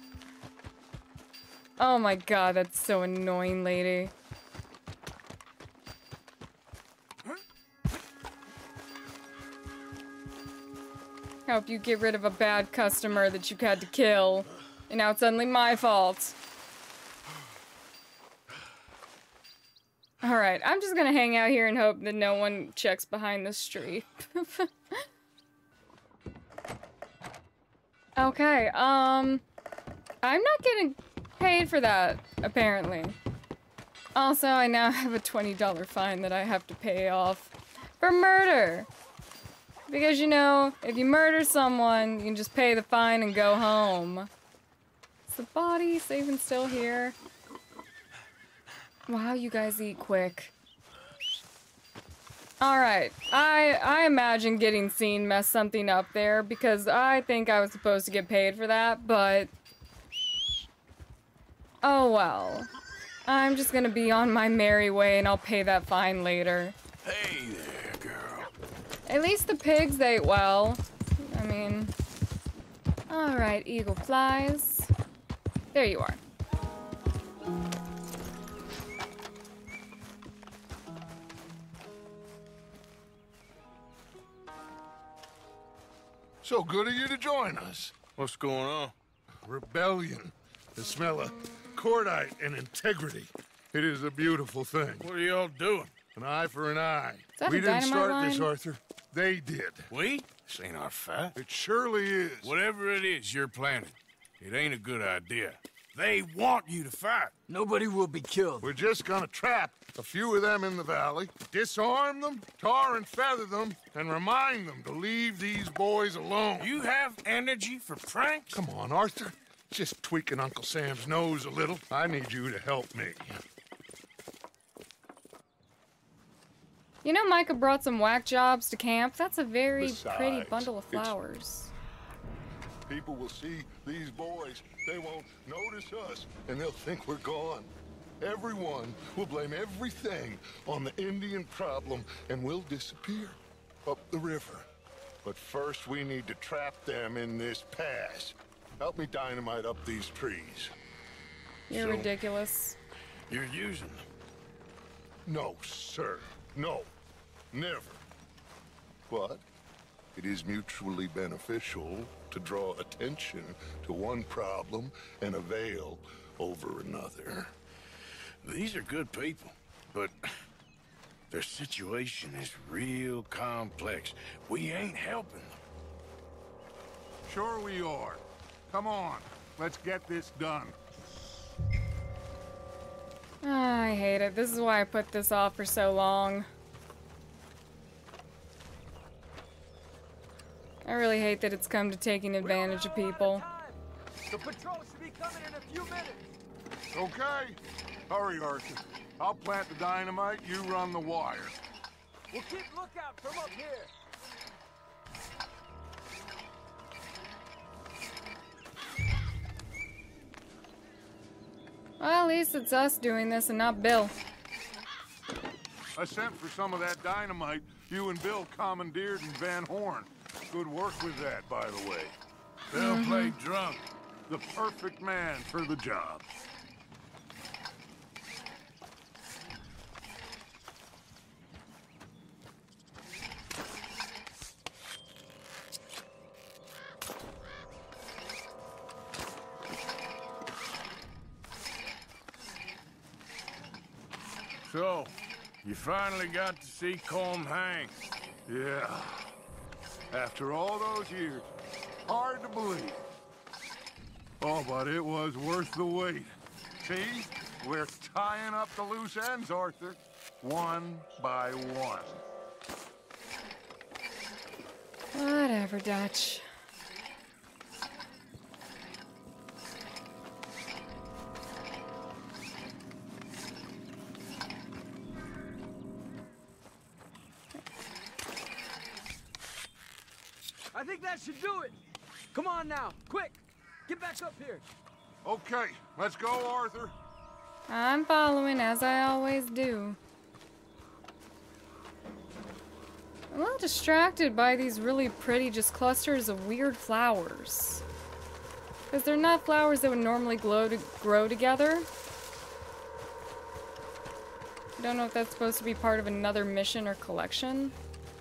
S1: Oh my god, that's so annoying, lady. Help you get rid of a bad customer that you had to kill. And now it's suddenly my fault. Alright, I'm just gonna hang out here and hope that no one checks behind this tree. Okay, um... I'm not getting paid for that, apparently. Also, I now have a twenty dollar fine that I have to pay off for murder. Because, you know, if you murder someone, you can just pay the fine and go home. Is the body safe and still here? Wow, you guys eat quick. Alright, I, I imagine getting seen messed something up there because I think I was supposed to get paid for that, but... Oh well. I'm just gonna be on my merry way and I'll pay that fine later.
S4: Hey there, girl.
S1: At least the pigs ate well. I mean... Alright, eagle flies. There you are.
S9: So good of you to join us.
S4: What's going on?
S9: Rebellion. The smell of cordite and integrity. It is a beautiful thing.
S4: What are y'all doing?
S9: An eye for an eye.
S1: Is that
S9: we
S1: a
S9: didn't
S1: dynamite
S9: start
S1: line?
S9: this, Arthur. They did.
S4: We? This ain't our fight.
S9: It surely is.
S4: Whatever it is you're planning, it ain't a good idea. They want you to fight.
S21: Nobody will be killed.
S9: We're just gonna trap a few of them in the valley, disarm them, tar and feather them, and remind them to leave these boys alone.
S4: You have energy for pranks?
S9: Come on, Arthur. Just tweaking Uncle Sam's nose a little. I need you to help me.
S1: You know Micah brought some whack jobs to camp? That's a very
S9: Besides,
S1: pretty bundle of
S9: it's-
S1: flowers.
S9: People will see these boys. They won't notice us, and they'll think we're gone. Everyone will blame everything on the Indian problem, and we'll disappear up the river. But first, we need to trap them in this pass. Help me dynamite up these trees.
S1: You're
S9: So-
S1: ridiculous.
S4: You're using them.
S9: No, sir. No. Never. But it is mutually beneficial to draw attention to one problem and avail over another.
S4: These are good people, but their situation is real complex. We ain't helping them.
S9: Sure we are. Come on, let's get this done.
S1: Ah, I hate it. This is why I put this off for so long. I really hate that it's come to taking advantage of people.
S21: The patrol should be coming in a few minutes.
S9: Okay. Hurry, Arthur. I'll plant the dynamite, you run the wire.
S21: We'll keep lookout from up here.
S1: Well, at least it's us doing this and not Bill.
S9: I sent for some of that dynamite you and Bill commandeered in Van Horn. Good work with that, by the way.
S4: Bill
S1: Mm-hmm.
S4: played drunk.
S9: The perfect man for the job.
S4: So, you finally got to see Colm hang.
S9: Yeah. After all those years. Hard to believe. Oh, but it was worth the wait. See? We're tying up the loose ends, Arthur. One by one.
S1: Whatever, Dutch.
S21: I think that should do it. Come on now, quick. Get back up here.
S9: Okay, let's go, Arthur.
S1: I'm following, as I always do. I'm a little distracted by these really pretty, just clusters of weird flowers. Because they're not flowers that would normally glow to grow together. I don't know if that's supposed to be part of another mission or collection.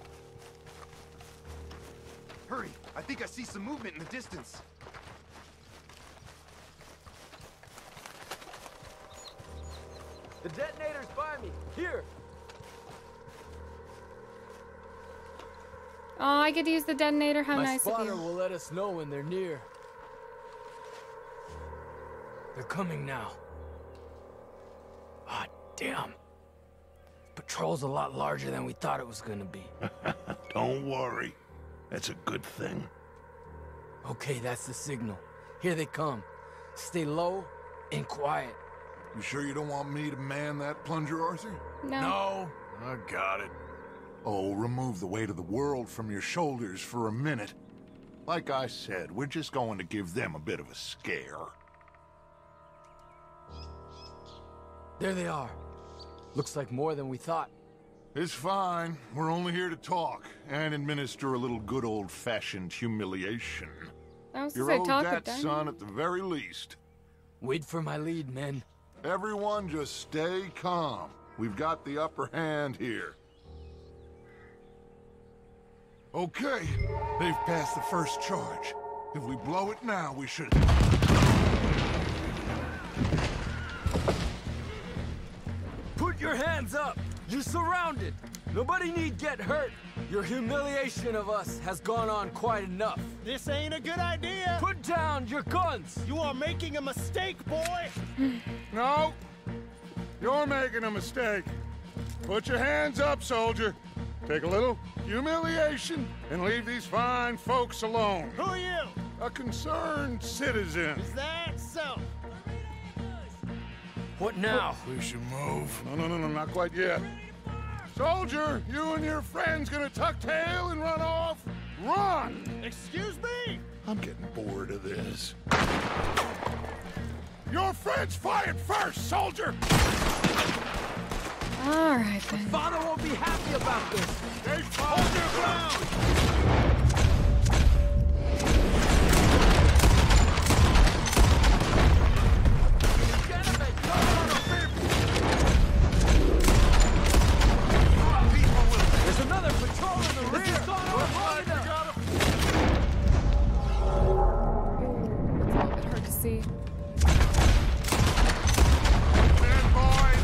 S17: Hurry! I think I see some movement in the distance.
S21: The detonator's by me. Here.
S1: Oh, I get to use the detonator. How
S5: My
S1: nice of
S5: spotter
S1: you.
S5: will let us know when they're near. They're coming now. Ah, damn. Patrol's a lot larger than we thought it was gonna be.
S9: Don't worry. That's a good thing.
S5: Okay, that's the signal. Here they come. Stay low and quiet.
S9: You sure you don't want me to man that plunger, Arthur?
S1: No.
S4: No, I got it.
S9: Oh, remove the weight of the world from your shoulders for a minute. Like I said, we're just going to give them a bit of a scare.
S10: There they are. Looks like more than we thought.
S9: It's fine. We're only here to talk and administer a little good old-fashioned humiliation.
S1: I was
S9: You're
S1: gonna
S9: owed
S1: say talk
S9: that,
S1: it down.
S9: son, at the very least.
S10: Wait for my lead, men.
S9: Everyone just stay calm. We've got the upper hand here. Okay, they've passed the first charge. If we blow it now, we should...
S10: Put your hands up! You're surrounded! Nobody need get hurt! Your humiliation of us has gone on quite enough.
S3: This ain't a good idea!
S10: Put down your guns!
S3: You are making a mistake, boy!
S9: No! You're making a mistake. Put your hands up, soldier. Take a little humiliation and leave these fine folks alone.
S3: Who are you?
S9: A concerned citizen.
S3: Is that so?
S10: What now?
S9: We should move. No, no, no, no, not quite yet. Soldier, you and your friend's gonna tuck tail and run off? Run!
S3: Excuse me?
S9: I'm getting bored of this. Your friend's fired first, soldier!
S1: All right, then.
S10: Father won't be happy about this.
S9: Hey, hold your ground!
S10: There's another patrol in the rear!
S1: It's a little bit hard to see.
S9: Stand, boys!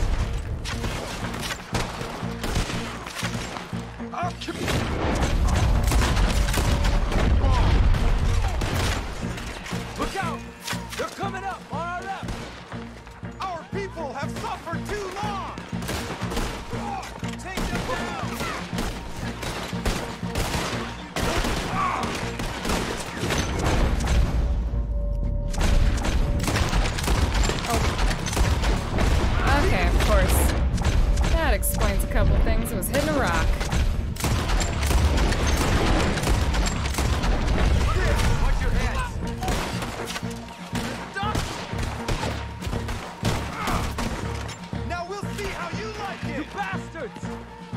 S10: I'll keep you. Look out! They're coming up on our left!
S3: Our people have suffered too long! Take them down!
S1: Okay, of course. That explains a couple things. It was hitting a rock.
S10: Watch your heads!
S3: Now we'll see how you like it!
S10: You bastards!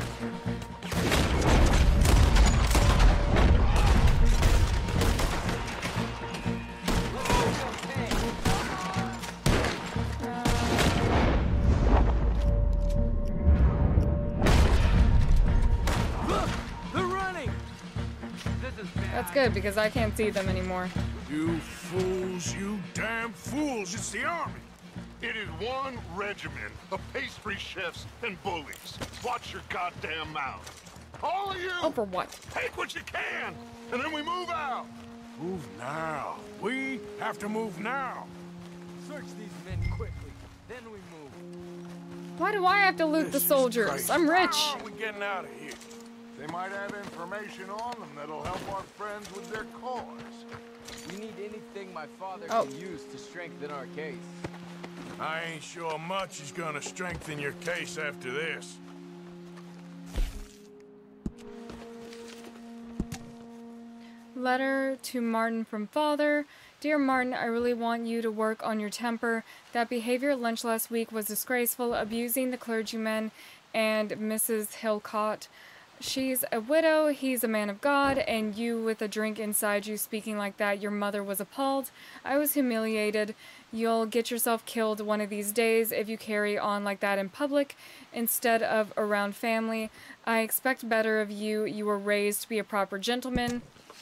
S10: Look! They're running!
S1: That's good because I can't see them anymore.
S9: You fools, you damn fools! It's the army! It is one regiment of pastry chefs and bullies. Watch your goddamn mouth. All of you!
S1: Oh, for what?
S9: Take what you can, and then we move out.
S4: Move now. We have to move now.
S10: Search these men quickly, then we move.
S1: Why do I have to loot the soldiers?
S4: Crazy.
S1: I'm rich.
S4: How are we getting out of here?
S9: They might have information on them that'll help our friends with their cause.
S10: We need anything my father
S1: Oh.
S10: can use to strengthen our case.
S4: I ain't sure much is gonna strengthen your case after this.
S1: Letter to Martin from Father. Dear Martin, I really want you to work on your temper. That behavior at lunch last week was disgraceful, abusing the clergyman and Missus Hillcott. She's a widow, he's a man of God, and you with a drink inside you speaking like that, your mother was appalled. I was humiliated. You'll get yourself killed one of these days if you carry on like that in public instead of around family. I expect better of you. You were raised to be a proper gentleman.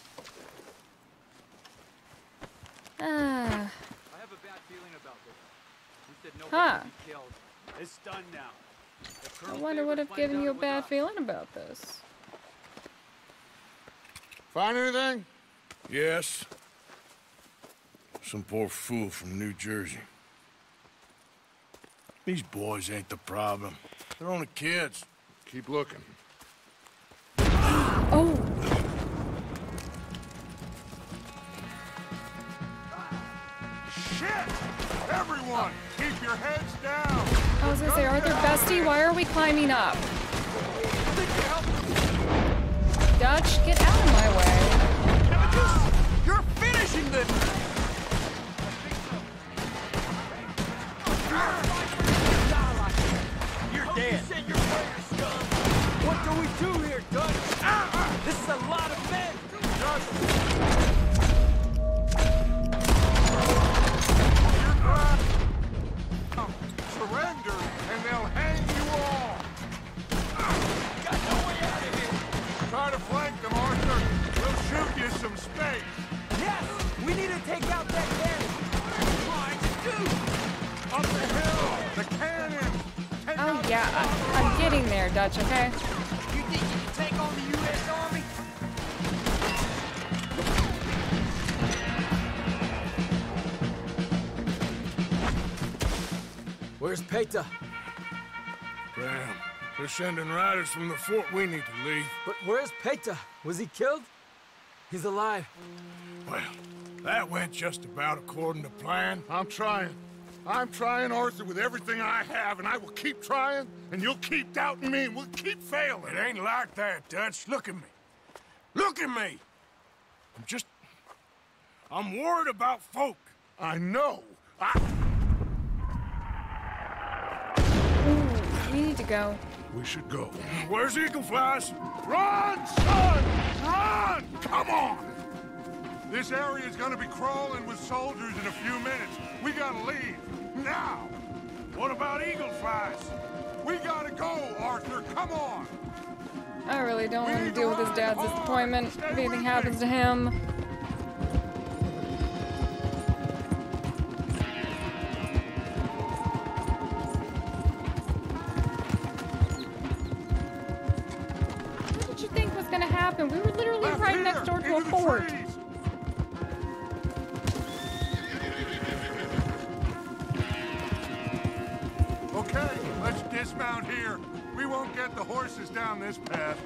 S1: Ah.
S11: I have a bad feeling about this. You said nobody
S1: Huh.
S11: would be killed. It's done now.
S1: I wonder what have given you a bad feeling about this.
S9: Find anything?
S4: Yes. Some poor fool from New Jersey. These boys ain't the problem. They're only kids.
S9: Keep looking.
S1: Oh.
S9: Shit! Everyone, keep your heads down!
S1: I was gonna say, Arthur Bestie, why are we climbing up? Dutch, get out of my way.
S10: You're finishing them!
S9: Surrender, and they'll hang you all.
S3: Got no way out of here.
S9: Try to flank them, Arthur. We'll shoot you some space.
S3: Yes, we need to take out that cannon. What are you trying to do?
S9: Up the hill, the cannon. Take
S1: Oh yeah, I, I'm getting there, Dutch. Okay.
S3: You think you can take on the U S Army?
S10: Where's Peta?
S4: Damn. They're sending riders from the fort. We need to leave.
S10: But where's Peta? Was he killed? He's alive.
S4: Well, that went just about according to plan.
S9: I'm trying. I'm trying, Arthur, with everything I have, and I will keep trying, and you'll keep doubting me, and we'll keep failing.
S4: It ain't like that, Dutch. Look at me. Look at me! I'm just... I'm worried about folk.
S9: I know. I...
S1: We need to go.
S9: We should go.
S4: Where's Eagle Flies?
S9: Run, son! Run! Come on! This area is gonna be crawling with soldiers in a few minutes. We gotta leave. Now!
S4: What about Eagle Flies?
S9: We gotta go, Arthur. Come on!
S1: I really don't want to deal with his dad's disappointment if anything happens to him. What did you think was gonna happen? We were literally
S9: Left
S1: right
S9: here,
S1: next door to
S9: into
S1: a
S9: the
S1: fort.
S9: trees. Okay, let's dismount here. We won't get the horses down this path.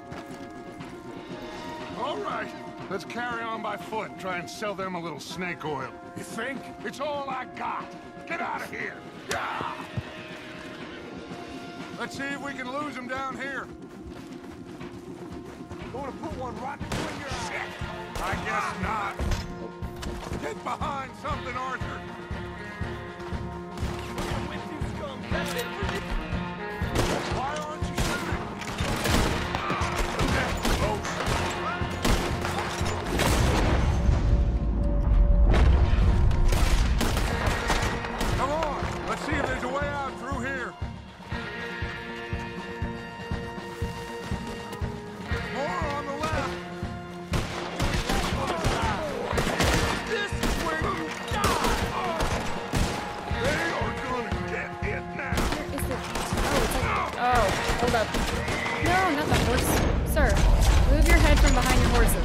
S9: All right, let's carry on by foot. Try and sell them a little snake oil. You think? It's all I got. Get out of here. Yeah! Let's see if we can lose them down here.
S3: Gonna put one right between your eyes.
S9: Shit! I guess not. Get behind something, Arthur. Why aren't you shooting? Get close. Come on, let's see if there's a way out through here. More on the left. This is where you die. They are gonna get it now.
S1: Is it? Oh, it's like. Oh, hold up. No, not the horse. Sir, move your head from behind your horses.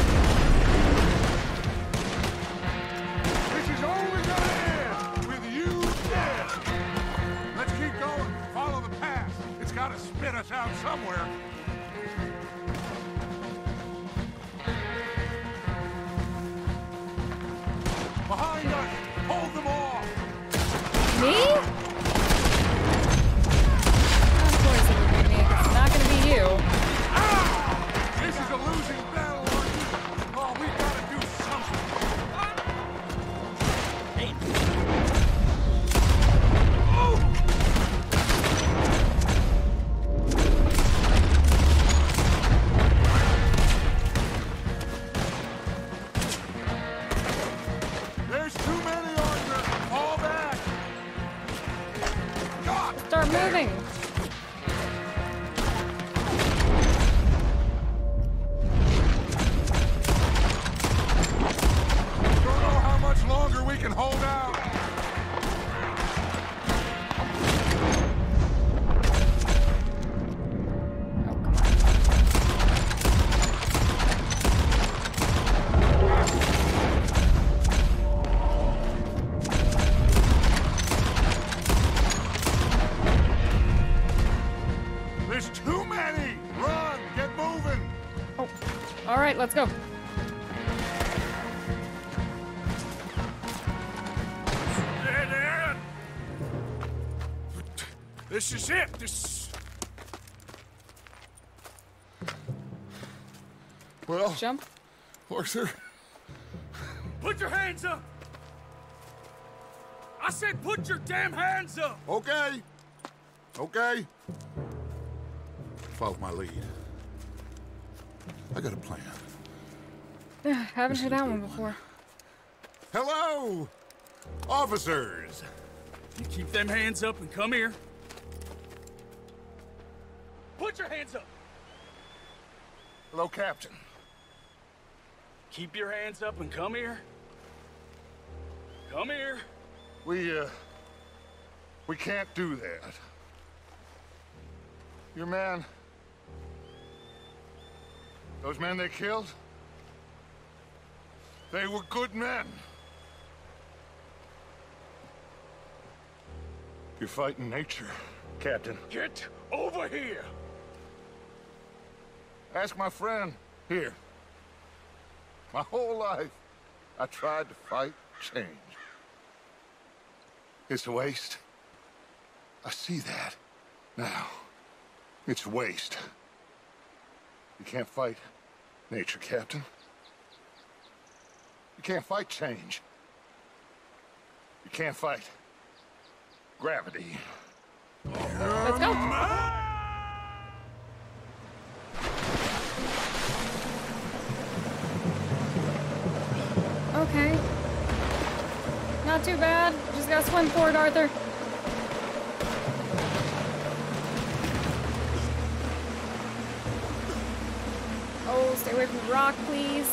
S9: This is only gonna end with you dead. Let's keep going. Follow the path. It's gotta spit us out somewhere. Behind us! Hold them off!
S1: Me? Of course it would be me. It's not gonna be you.
S9: This is a losing battle, Arthur. Oh, we gotta do something. Oh! There's too many, Arthur. Fall back. God!
S1: Start moving.
S9: Don't know how much longer we can hold out. There's too many. Run, get moving.
S1: Oh, all right, let's go.
S4: Dead end. This is it. This.
S9: Well,
S1: jump.
S9: Arthur.
S4: Put your hands up. I said, put your damn hands up.
S9: Okay. Okay. Follow my lead. I got a plan.
S1: Haven't heard that one before.
S9: Hello, officers.
S14: You keep them hands up and come here. Put your hands up.
S9: Hello, Captain.
S14: Keep your hands up and come here. Come here.
S9: We, uh, we can't do that. Your man, those men they killed, they were good men. You're fighting nature, Captain.
S14: Get over here.
S9: Ask my friend here. My whole life, I tried to fight change. It's a waste. I see that now. It's a waste. You can't fight nature, Captain. You can't fight change. You can't fight gravity.
S1: Let's go. Okay. Not too bad. Just gotta swim for it, Arthur. Oh, stay away from the rock, please.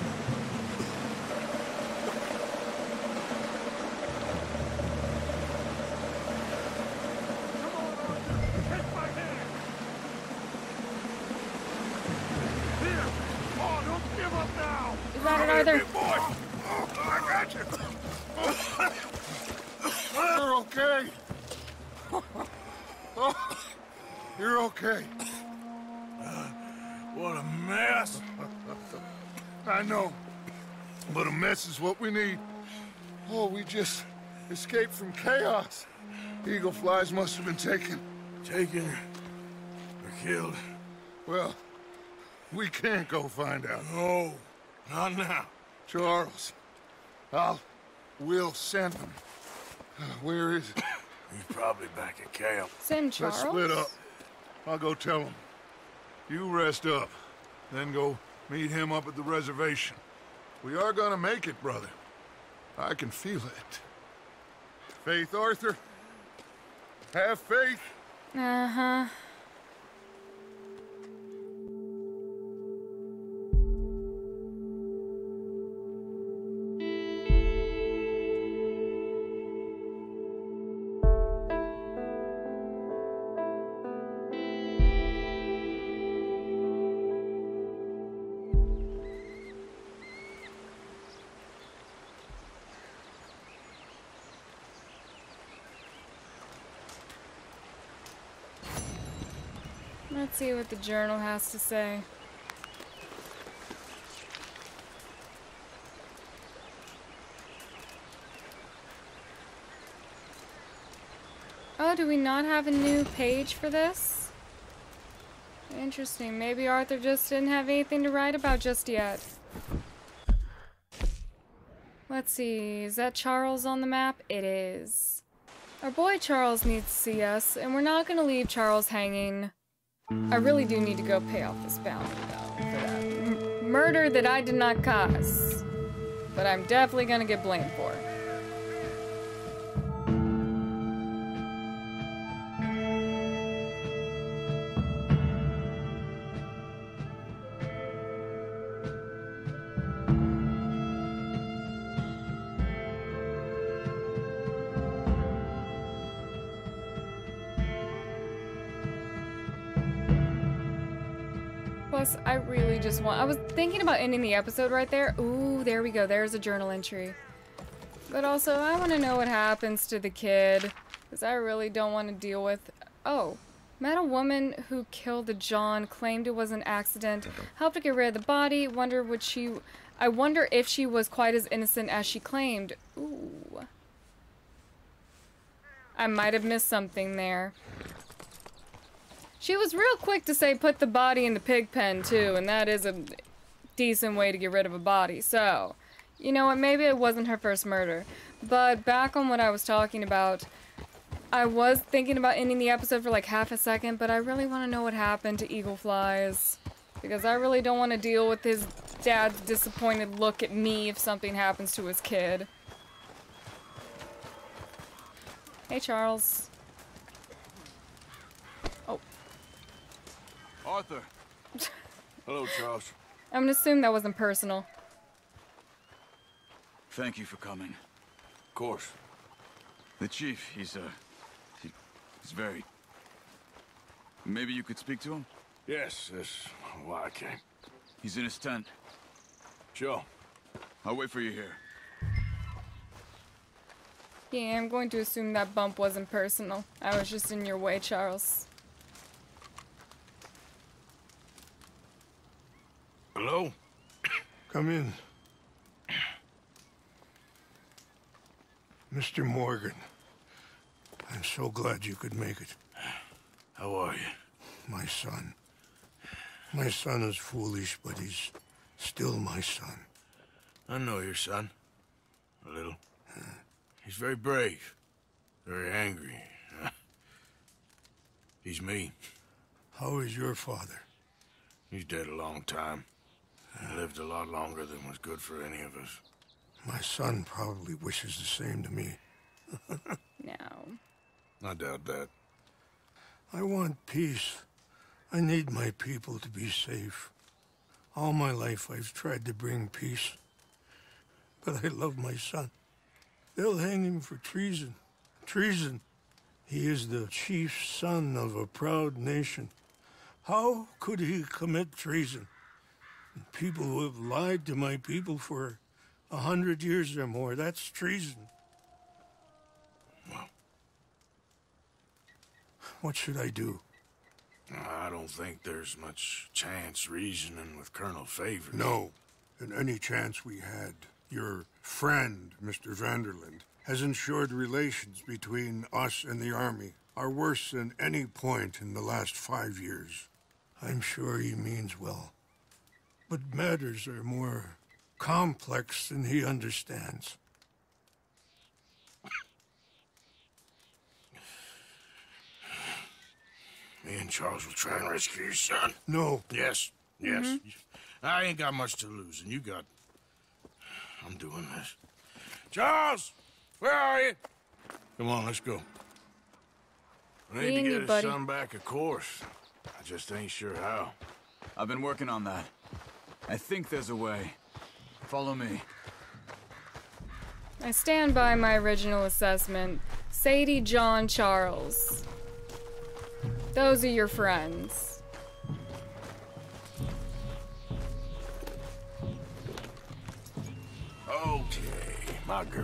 S1: You got it, Arthur.
S9: I got you. You're okay. Oh, you're okay.
S4: What a mess.
S9: I know, but a mess is what we need. Oh, we just escaped from chaos. Eagle flies must have been taken.
S4: Taken or killed?
S9: Well, we can't go find out.
S4: No, not now.
S9: Charles, I'll, we'll send them. Uh, where is it?
S4: He's probably back at camp.
S1: Send Charles?
S9: Let's split up. I'll go tell him. You rest up, then go meet him up at the reservation. We are gonna make it, brother. I can feel it. Faith, Arthur. Have faith.
S1: Uh-huh. Let's see what the journal has to say. Oh, do we not have a new page for this? Interesting. Maybe Arthur just didn't have anything to write about just yet. Let's see. Is that Charles on the map? It is. Our boy Charles needs to see us, and we're not going to leave Charles hanging. I really do need to go pay off this bounty, though, for that M murder that I did not cause. But I'm definitely gonna get blamed for it. Plus, I really just want... I was thinking about ending the episode right there. Ooh, there we go. There's a journal entry. But also, I want to know what happens to the kid. Because I really don't want to deal with... Oh. Met a woman who killed a John. Claimed it was an accident. Helped to get rid of the body. Wonder would she... I wonder if she was quite as innocent as she claimed. Ooh. I might have missed something there. She was real quick to say put the body in the pig pen too, and that is a decent way to get rid of a body. So, you know what, maybe it wasn't her first murder. But back on what I was talking about, I was thinking about ending the episode for like half a second, but I really want to know what happened to Eagle Flies. Because I really don't want to deal with his dad's disappointed look at me if something happens to his kid. Hey, Charles. Oh.
S4: Arthur. Hello, Charles.
S1: I'm gonna assume that wasn't personal.
S11: Thank you for coming.
S4: Of course.
S11: The chief, he's, uh... He, he's very... Maybe you could speak to him?
S4: Yes, that's why I came.
S11: He's in his tent.
S4: Sure.
S11: I'll wait for you here.
S1: Yeah, I'm going to assume that bump wasn't personal. I was just in your way, Charles.
S4: Hello?
S16: Come in. Mister Morgan, I'm so glad you could make it.
S4: How are you?
S16: My son. My son is foolish, but he's still my son.
S4: I know your son. A little. He's very brave. Very angry. He's me.
S16: How is your father?
S4: He's dead a long time. He lived a lot longer than was good for any of us.
S16: My son probably wishes the same to me.
S1: No.
S4: I doubt that.
S16: I want peace. I need my people to be safe. All my life I've tried to bring peace. But I love my son. They'll hang him for treason. Treason. He is the chief son of a proud nation. How could he commit treason? People who have lied to my people for a hundred years or more, that's treason.
S4: Well.
S16: What should I do?
S4: I don't think there's much chance reasoning with Colonel Favors.
S16: No. And any chance we had, your friend, Mister Vanderland, has ensured relations between us and the army are worse than any point in the last five years. I'm sure he means well. But matters are more complex than he understands.
S4: Me and Charles will try and rescue your son.
S16: No.
S4: Yes, yes.
S1: Mm-hmm.
S4: I ain't got much to lose, and you got... I'm doing this. Charles! Where are you? Come on, let's go. I need
S1: Me and
S4: to
S1: you,
S4: get his
S1: buddy.
S4: son back, of course. I just ain't sure how.
S11: I've been working on that. I think there's a way. Follow me.
S1: I stand by my original assessment. Sadie, John, Charles. Those are your friends.
S4: Okay, my girl.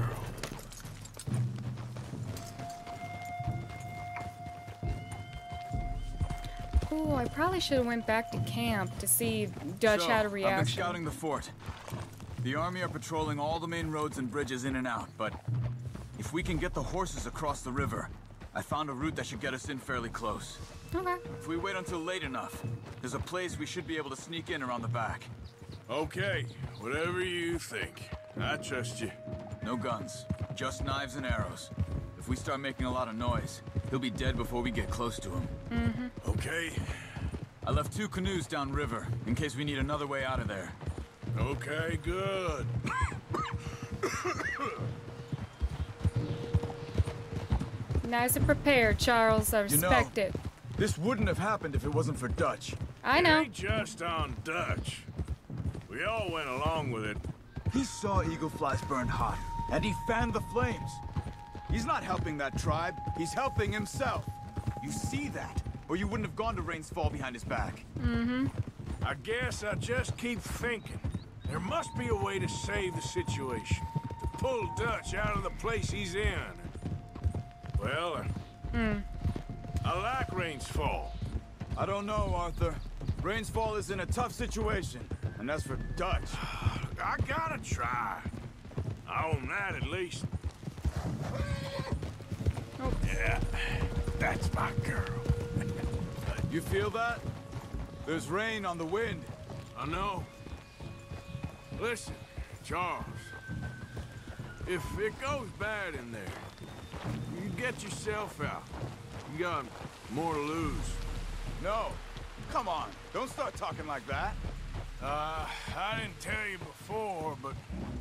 S1: Ooh, I probably should have went back to camp to see Dutch
S11: so,
S1: had a
S11: I've been
S1: reaction.
S11: scouting the fort. The army are patrolling all the main roads and bridges in and out, but if we can get the horses across the river, I found a route that should get us in fairly close.
S1: Okay.
S11: If we wait until late enough, there's a place we should be able to sneak in around the back.
S4: Okay, whatever you think. I trust you.
S11: No guns, just knives and arrows. If we start making a lot of noise, he'll be dead before we get close to him.
S1: Mm-hmm.
S4: Okay.
S11: I left two canoes downriver, in case we need another way out of there.
S4: Okay, good.
S1: Nice and prepared, Charles. I
S11: You know,
S1: respect it.
S11: This wouldn't have happened if it wasn't for Dutch.
S1: I know.
S4: It ain't just on Dutch. We all went along with it.
S11: He saw eagle flies burn hot, and he fanned the flames. He's not helping that tribe, he's helping himself. You see that, or you wouldn't have gone to Rains Fall behind his back.
S1: Mm-hmm.
S4: I guess I just keep thinking. There must be a way to save the situation. To pull Dutch out of the place he's in. Well, uh,
S1: Mm.
S4: I like Rains Fall.
S11: I don't know, Arthur. Rains Fall is in a tough situation, and as for Dutch...
S4: I gotta try. I own that at least.
S1: Oh.
S4: Yeah, that's my girl.
S11: You feel that? There's rain on the wind.
S4: I know. Listen, Charles. If it goes bad in there, you get yourself out. You got more to lose.
S11: No. Come on. Don't start talking like that.
S4: Uh, I didn't tell you before, but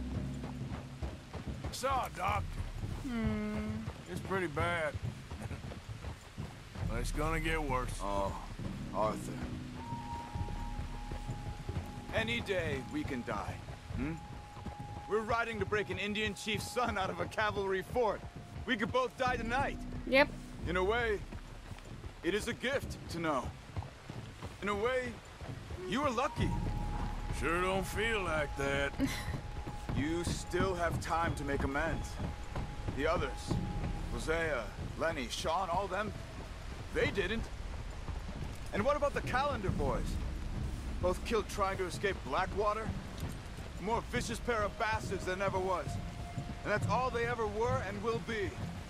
S4: I saw a doctor.
S1: Hmm.
S4: It's pretty bad. But it's gonna get worse.
S11: Oh, Arthur. Any day we can die, hmm? We're riding to break an Indian chief's son out of a cavalry fort. We could both die tonight.
S1: Yep.
S11: In a way, it is a gift to know. In a way, you are lucky.
S4: Sure don't feel like that.
S11: You still have time to make amends. The others, Hosea, Lenny, Sean, all them, they didn't. And what about the Calendar boys? Both killed trying to escape Blackwater? A more vicious pair of bastards than ever was. And that's all they ever were and will be.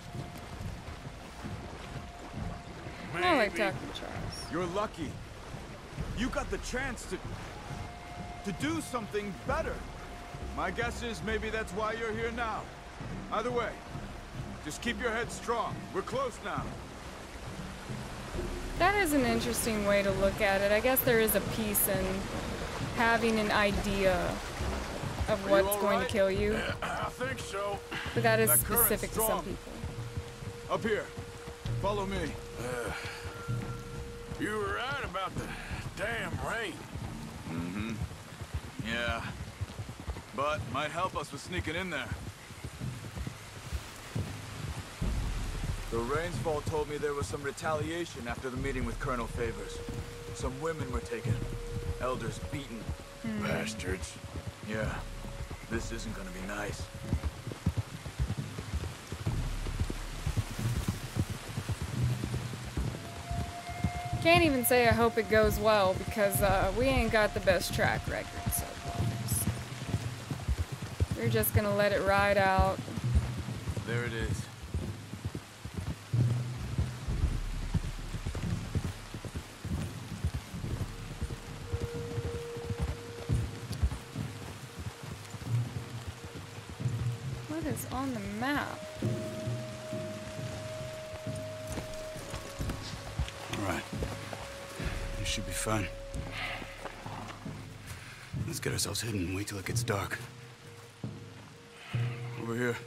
S1: I like talking to Charles.
S11: You're lucky. You got the chance to... to do something better. My guess is maybe that's why you're here now. Either way, just keep your head strong. We're close now.
S1: That is an interesting way to look at it. I guess there is a piece in having an idea of what's going to kill you.
S4: Yeah, I think so.
S1: But that is
S11: That current's
S1: specific to some
S11: strong.
S1: people.
S11: Up here. Follow me.
S4: Uh, you were right about the damn rain.
S11: Mm-hmm. Yeah. But might help us with sneaking in there. The Rainsfall told me there was some retaliation after the meeting with Colonel Favors. Some women were taken. Elders beaten.
S1: Hmm.
S4: Bastards.
S11: Yeah. This isn't gonna be nice.
S1: Can't even say I hope it goes well because uh, we ain't got the best track record so far. So we're just gonna let it ride out.
S11: There it is.
S1: What is on the map?
S12: All right. This should be fun. Let's get ourselves hidden and wait till it gets dark.
S11: Over here.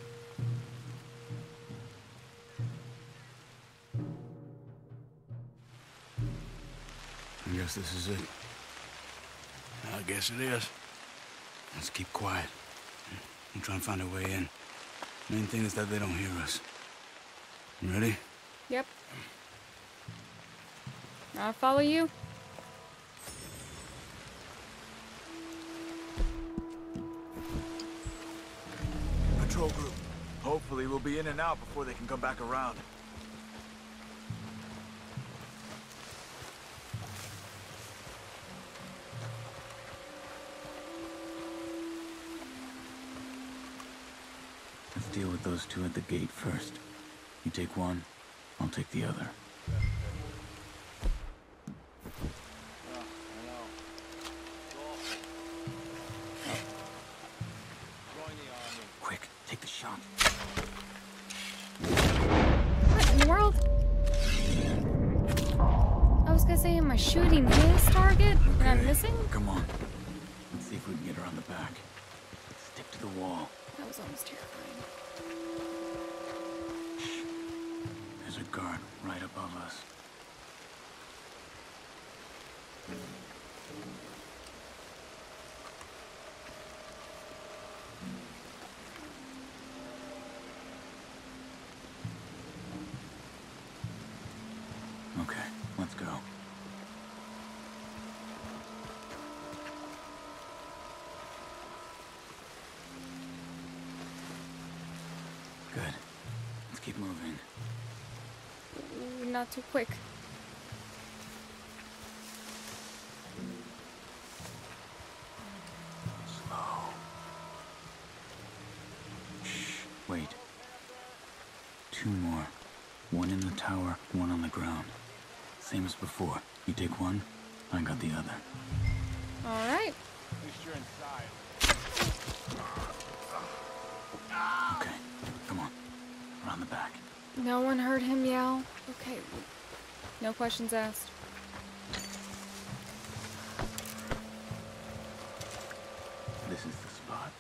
S12: I guess this is it.
S4: I guess it is.
S12: Let's keep quiet. We'll try and find a way in. Main thing is that they don't hear us. You ready?
S1: Yep. I'll follow you.
S11: Patrol group. Hopefully we'll be in and out before they can come back around.
S12: Let's deal with those two at the gate first. You take one, I'll take the other. Quick, take the shot.
S1: What in the world? I was gonna say, am I shooting his target and I'm missing?
S12: Come on. Let's see if we can get around the back. Stick to the wall.
S1: That was almost terrifying.
S12: There's a guard right above us. Okay, let's go. Good. Let's keep moving.
S1: Ooh, not too quick.
S12: Slow. Shh, wait. Two more. One in the tower, one on the ground. Same as before. You take one, I got the other.
S1: All right.
S11: At least you're inside.
S12: Okay, come on. Around the back.
S1: No one heard him yell. Okay. No questions asked.
S12: This is the spot.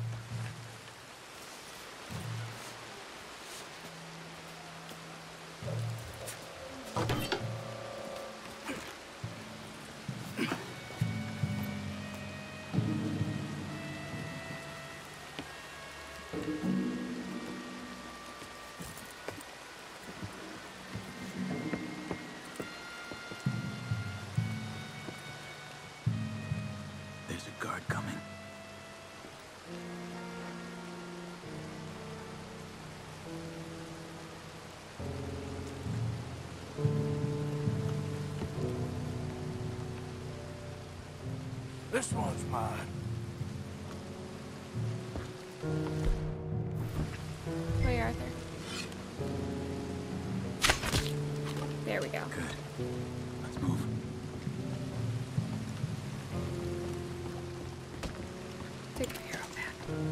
S12: There's a guard coming.
S14: This one's mine.
S1: Wait, Arthur. There we go.
S12: Good. Let's move.
S1: Take your arrow back.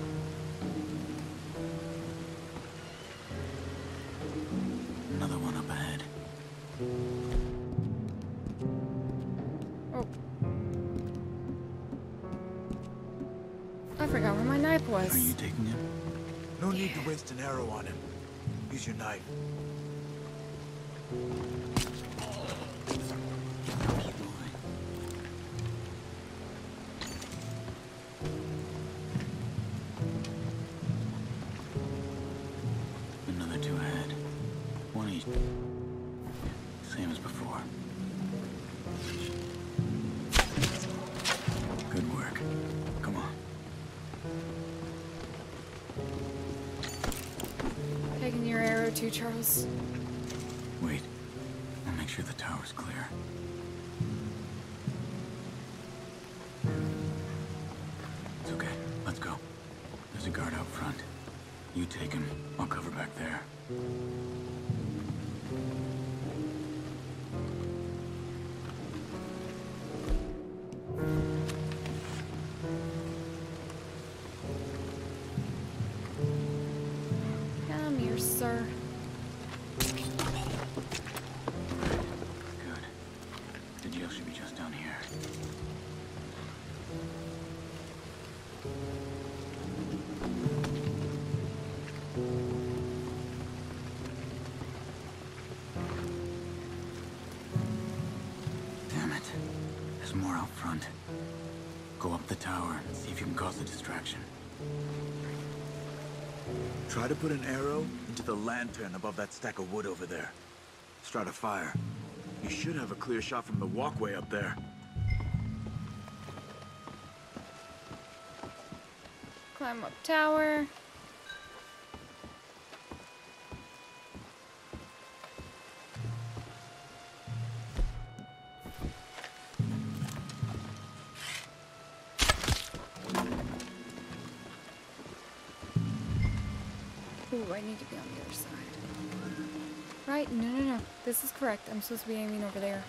S12: Another one up ahead.
S1: Oh. I forgot where my knife was.
S12: Are you taking him?
S11: No need to waste an arrow on him. Use your knife.
S12: Another two ahead. One each. Same as before. Good work. Come on.
S1: Taking your arrow too, Charles.
S12: Wait. I'll make sure the tower's clear. It's okay. Let's go. There's a guard out front. You take him. I'll cover back there.
S1: Come here, sir.
S12: Good. The jail should be just down here. Damn it. There's more out front. Go up the tower and see if you can cause a distraction.
S11: Try to put an arrow into the lantern above that stack of wood over there. Start a fire. You should have a clear shot from the walkway up there.
S1: Climb up tower. Ooh, I need to be on the other side. Right? No, no, no. This is correct. I'm supposed to be aiming over there.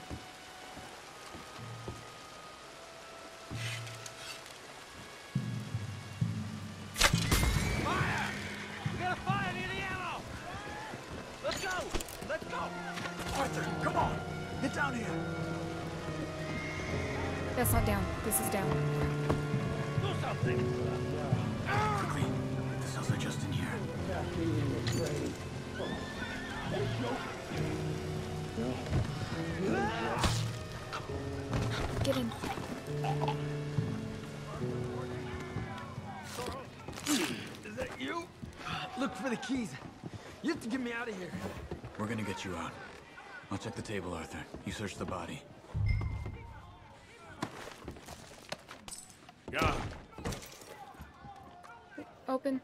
S3: Fire! We got a fire near the ammo! Let's go! Let's go!
S11: Arthur, come on! Get down here!
S1: That's not down. This is down.
S3: Do something!
S12: Quickly. The cells are just in here.
S1: Get in.
S10: Is that you? Look for the keys. You have to get me out of here.
S12: We're gonna get you out. I'll check the table, Arthur. You search the body.
S14: Go.
S1: Open.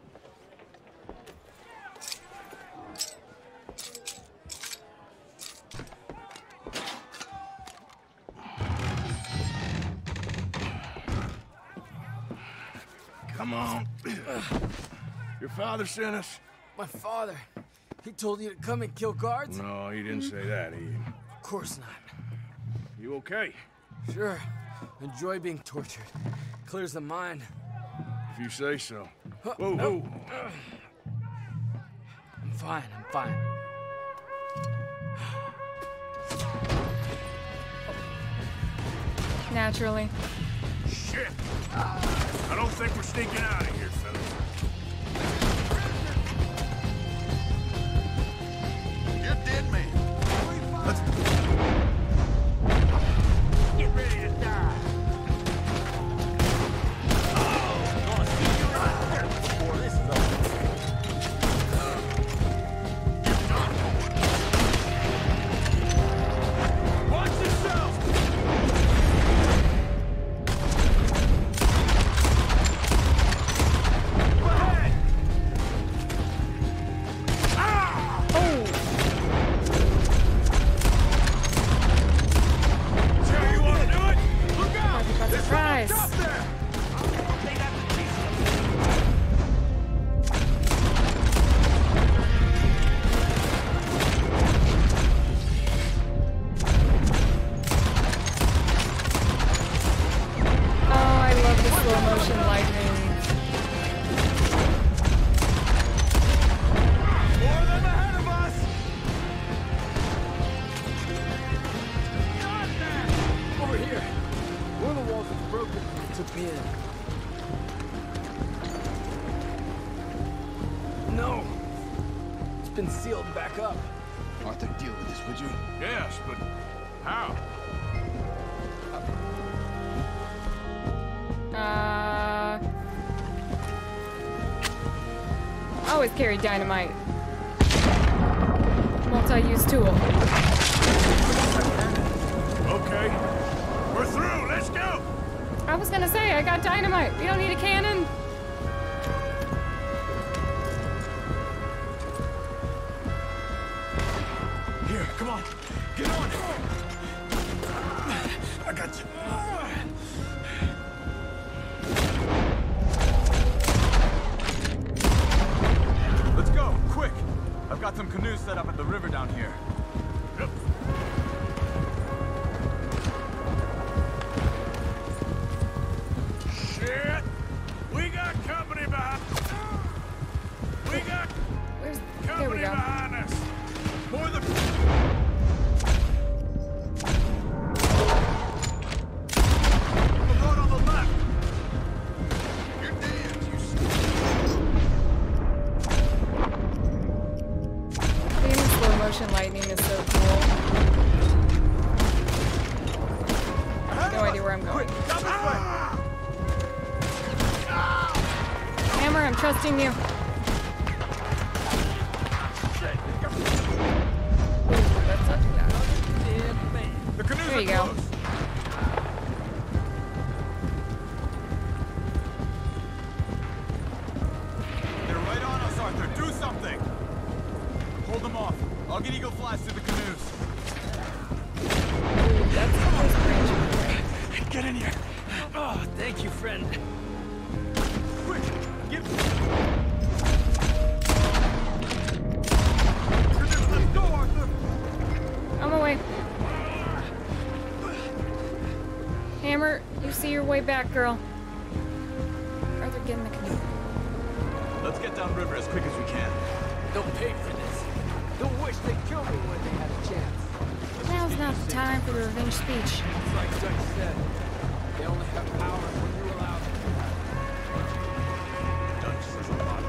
S14: Come on. Your father sent us?
S10: My father. He told you to come and kill guards?
S14: No, he didn't say that, Ian.
S10: Of course not.
S14: You okay?
S10: Sure. Enjoy being tortured. Clears the mind.
S14: If you say so.
S10: Huh,
S14: Whoa,
S10: no.
S14: whoa.
S10: I'm fine, I'm fine.
S1: Naturally.
S10: Shit.
S4: Shit! I don't think we're sneaking out of here, fellas.
S9: You're dead, man. Let's...
S3: Get ready to die. This is watch yourself!
S10: No. It's been sealed back up.
S22: Arthur, deal with this, would you?
S4: Yes, but how?
S1: Uh... I always carry dynamite. Multi-use tool.
S4: Okay. We're through. Let's go.
S1: I was gonna say, I got dynamite. We don't need a cannon.
S4: Here, come on. Get on it. I got you.
S11: Let's go, quick. I've got some canoes set up at the river down here.
S4: Yep. Shit! We got company behind. We got
S1: Where's...
S4: company
S1: There we go.
S4: behind us. More the. The road on the left. You're dead. You.
S1: Being in slow motion lightning is so cool. I have no idea where I'm going. Hammer, I'm trusting you. Ooh, let's not do that.
S11: The canoes
S1: There you
S11: are
S1: go.
S11: close. They're right on us, Arthur. Do something. Hold them off. I'll get Eagle Flies to the canoes.
S1: Ooh, that's the first branch.
S10: Get in here. Oh, thank you, friend.
S11: Quick, get. Let's go, Arthur.
S1: On my way. Hammer, you see your way back, girl. Arthur, get in the canoe.
S11: Let's get downriver as quick as we can.
S10: They'll pay for this. They'll wish they killed me when they had a chance.
S1: Now's not the time for the revenge speech.
S10: It's like Dutch said. They only have power when you allow them.
S11: Dutch says a lot of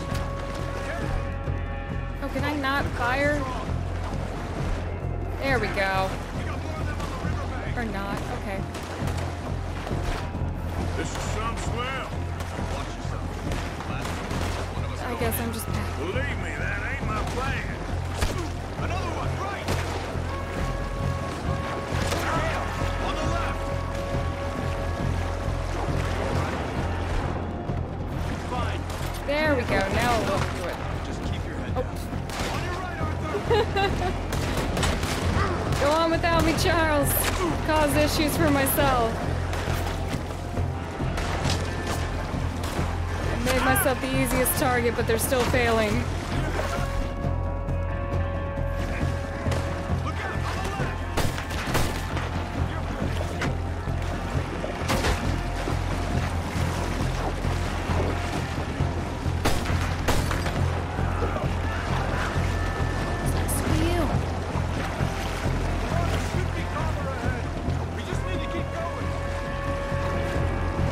S11: things.
S1: Oh, can I not fire? There we go. Or not, okay.
S4: This is some swell.
S11: Watch yourself. Last one of us
S1: I
S11: go.
S1: guess I'm just...
S4: Believe me, that ain't my plan.
S11: Another one, right! On the left! Fine.
S1: There we go, now we'll do it.
S11: Just keep your head
S1: Oh.
S11: down. On your right, Arthur!
S1: Go on without me, Charles. Cause issues for myself. I made myself the easiest target, but they're still failing. Sucks for you.
S11: We just need to keep going.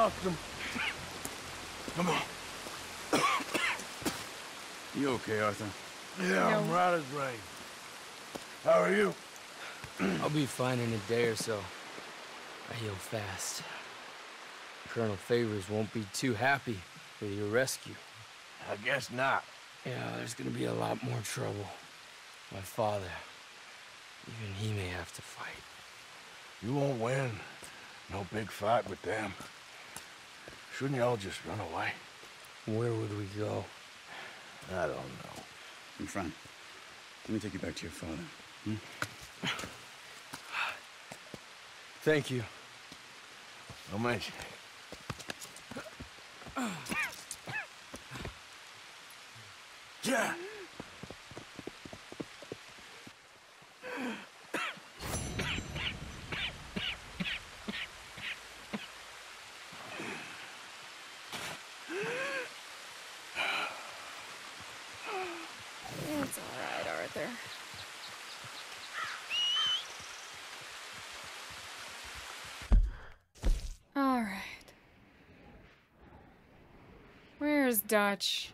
S14: lost him. Come on.
S12: You okay, Arthur?
S14: Yeah, I'm right as rain. How are you?
S10: I'll be fine in a day or so. I heal fast. Colonel Favors won't be too happy with your rescue.
S14: I guess not.
S10: Yeah, there's gonna be a lot more trouble. My father, even he may have to fight.
S14: You won't win. No big fight with them. Shouldn't y'all just run away?
S10: Where would we go?
S14: I don't know.
S12: My friend, let me take you back to your father. Hmm?
S10: Thank you.
S14: Don't mention it. Yeah.
S1: It's all right, Arthur. All right. Where's Dutch?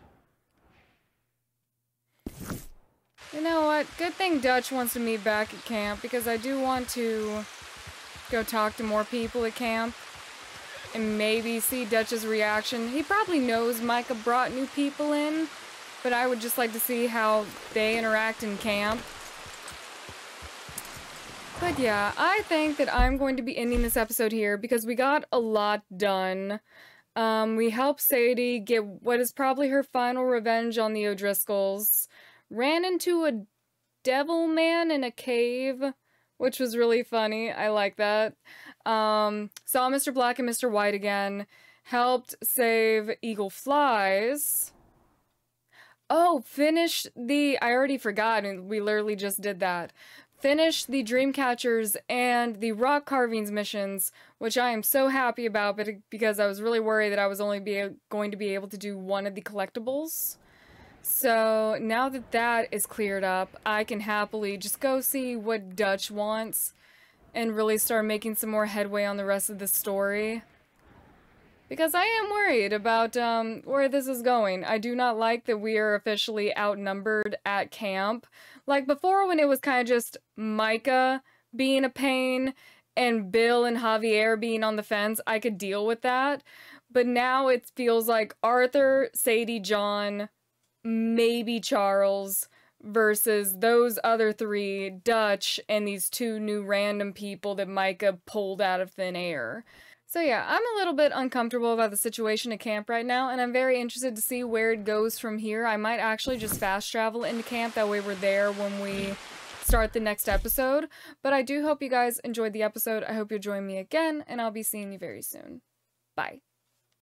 S1: You know what? Good thing Dutch wants to meet back at camp, because I do want to go talk to more people at camp and maybe see Dutch's reaction. He probably knows Micah brought new people in, but I would just like to see how they interact in camp. But yeah, I think that I'm going to be ending this episode here because we got a lot done. Um, we helped Sadie get what is probably her final revenge on the O'Driscolls. Ran into a devil man in a cave, which was really funny. I like that. Um, saw Mister Black and Mister White again. Helped save Eagle Flies. Oh, finished the... I already forgot, and we literally just did that. Finished the Dreamcatchers and the Rock Carvings missions, which I am so happy about, but because I was really worried that I was only be going to be able to do one of the collectibles. So now that that is cleared up, I can happily just go see what Dutch wants and really start making some more headway on the rest of the story. Because I am worried about um, where this is going. I do not like that we are officially outnumbered at camp. Like before, when it was kind of just Micah being a pain and Bill and Javier being on the fence, I could deal with that. But now it feels like Arthur, Sadie, John, maybe Charles, versus those other three, Dutch, and these two new random people that Micah pulled out of thin air. So yeah, I'm a little bit uncomfortable about the situation at camp right now, and I'm very interested to see where it goes from here. I might actually just fast travel into camp, that way we're there when we start the next episode. But I do hope you guys enjoyed the episode. I hope you'll join me again, and I'll be seeing you very soon. Bye.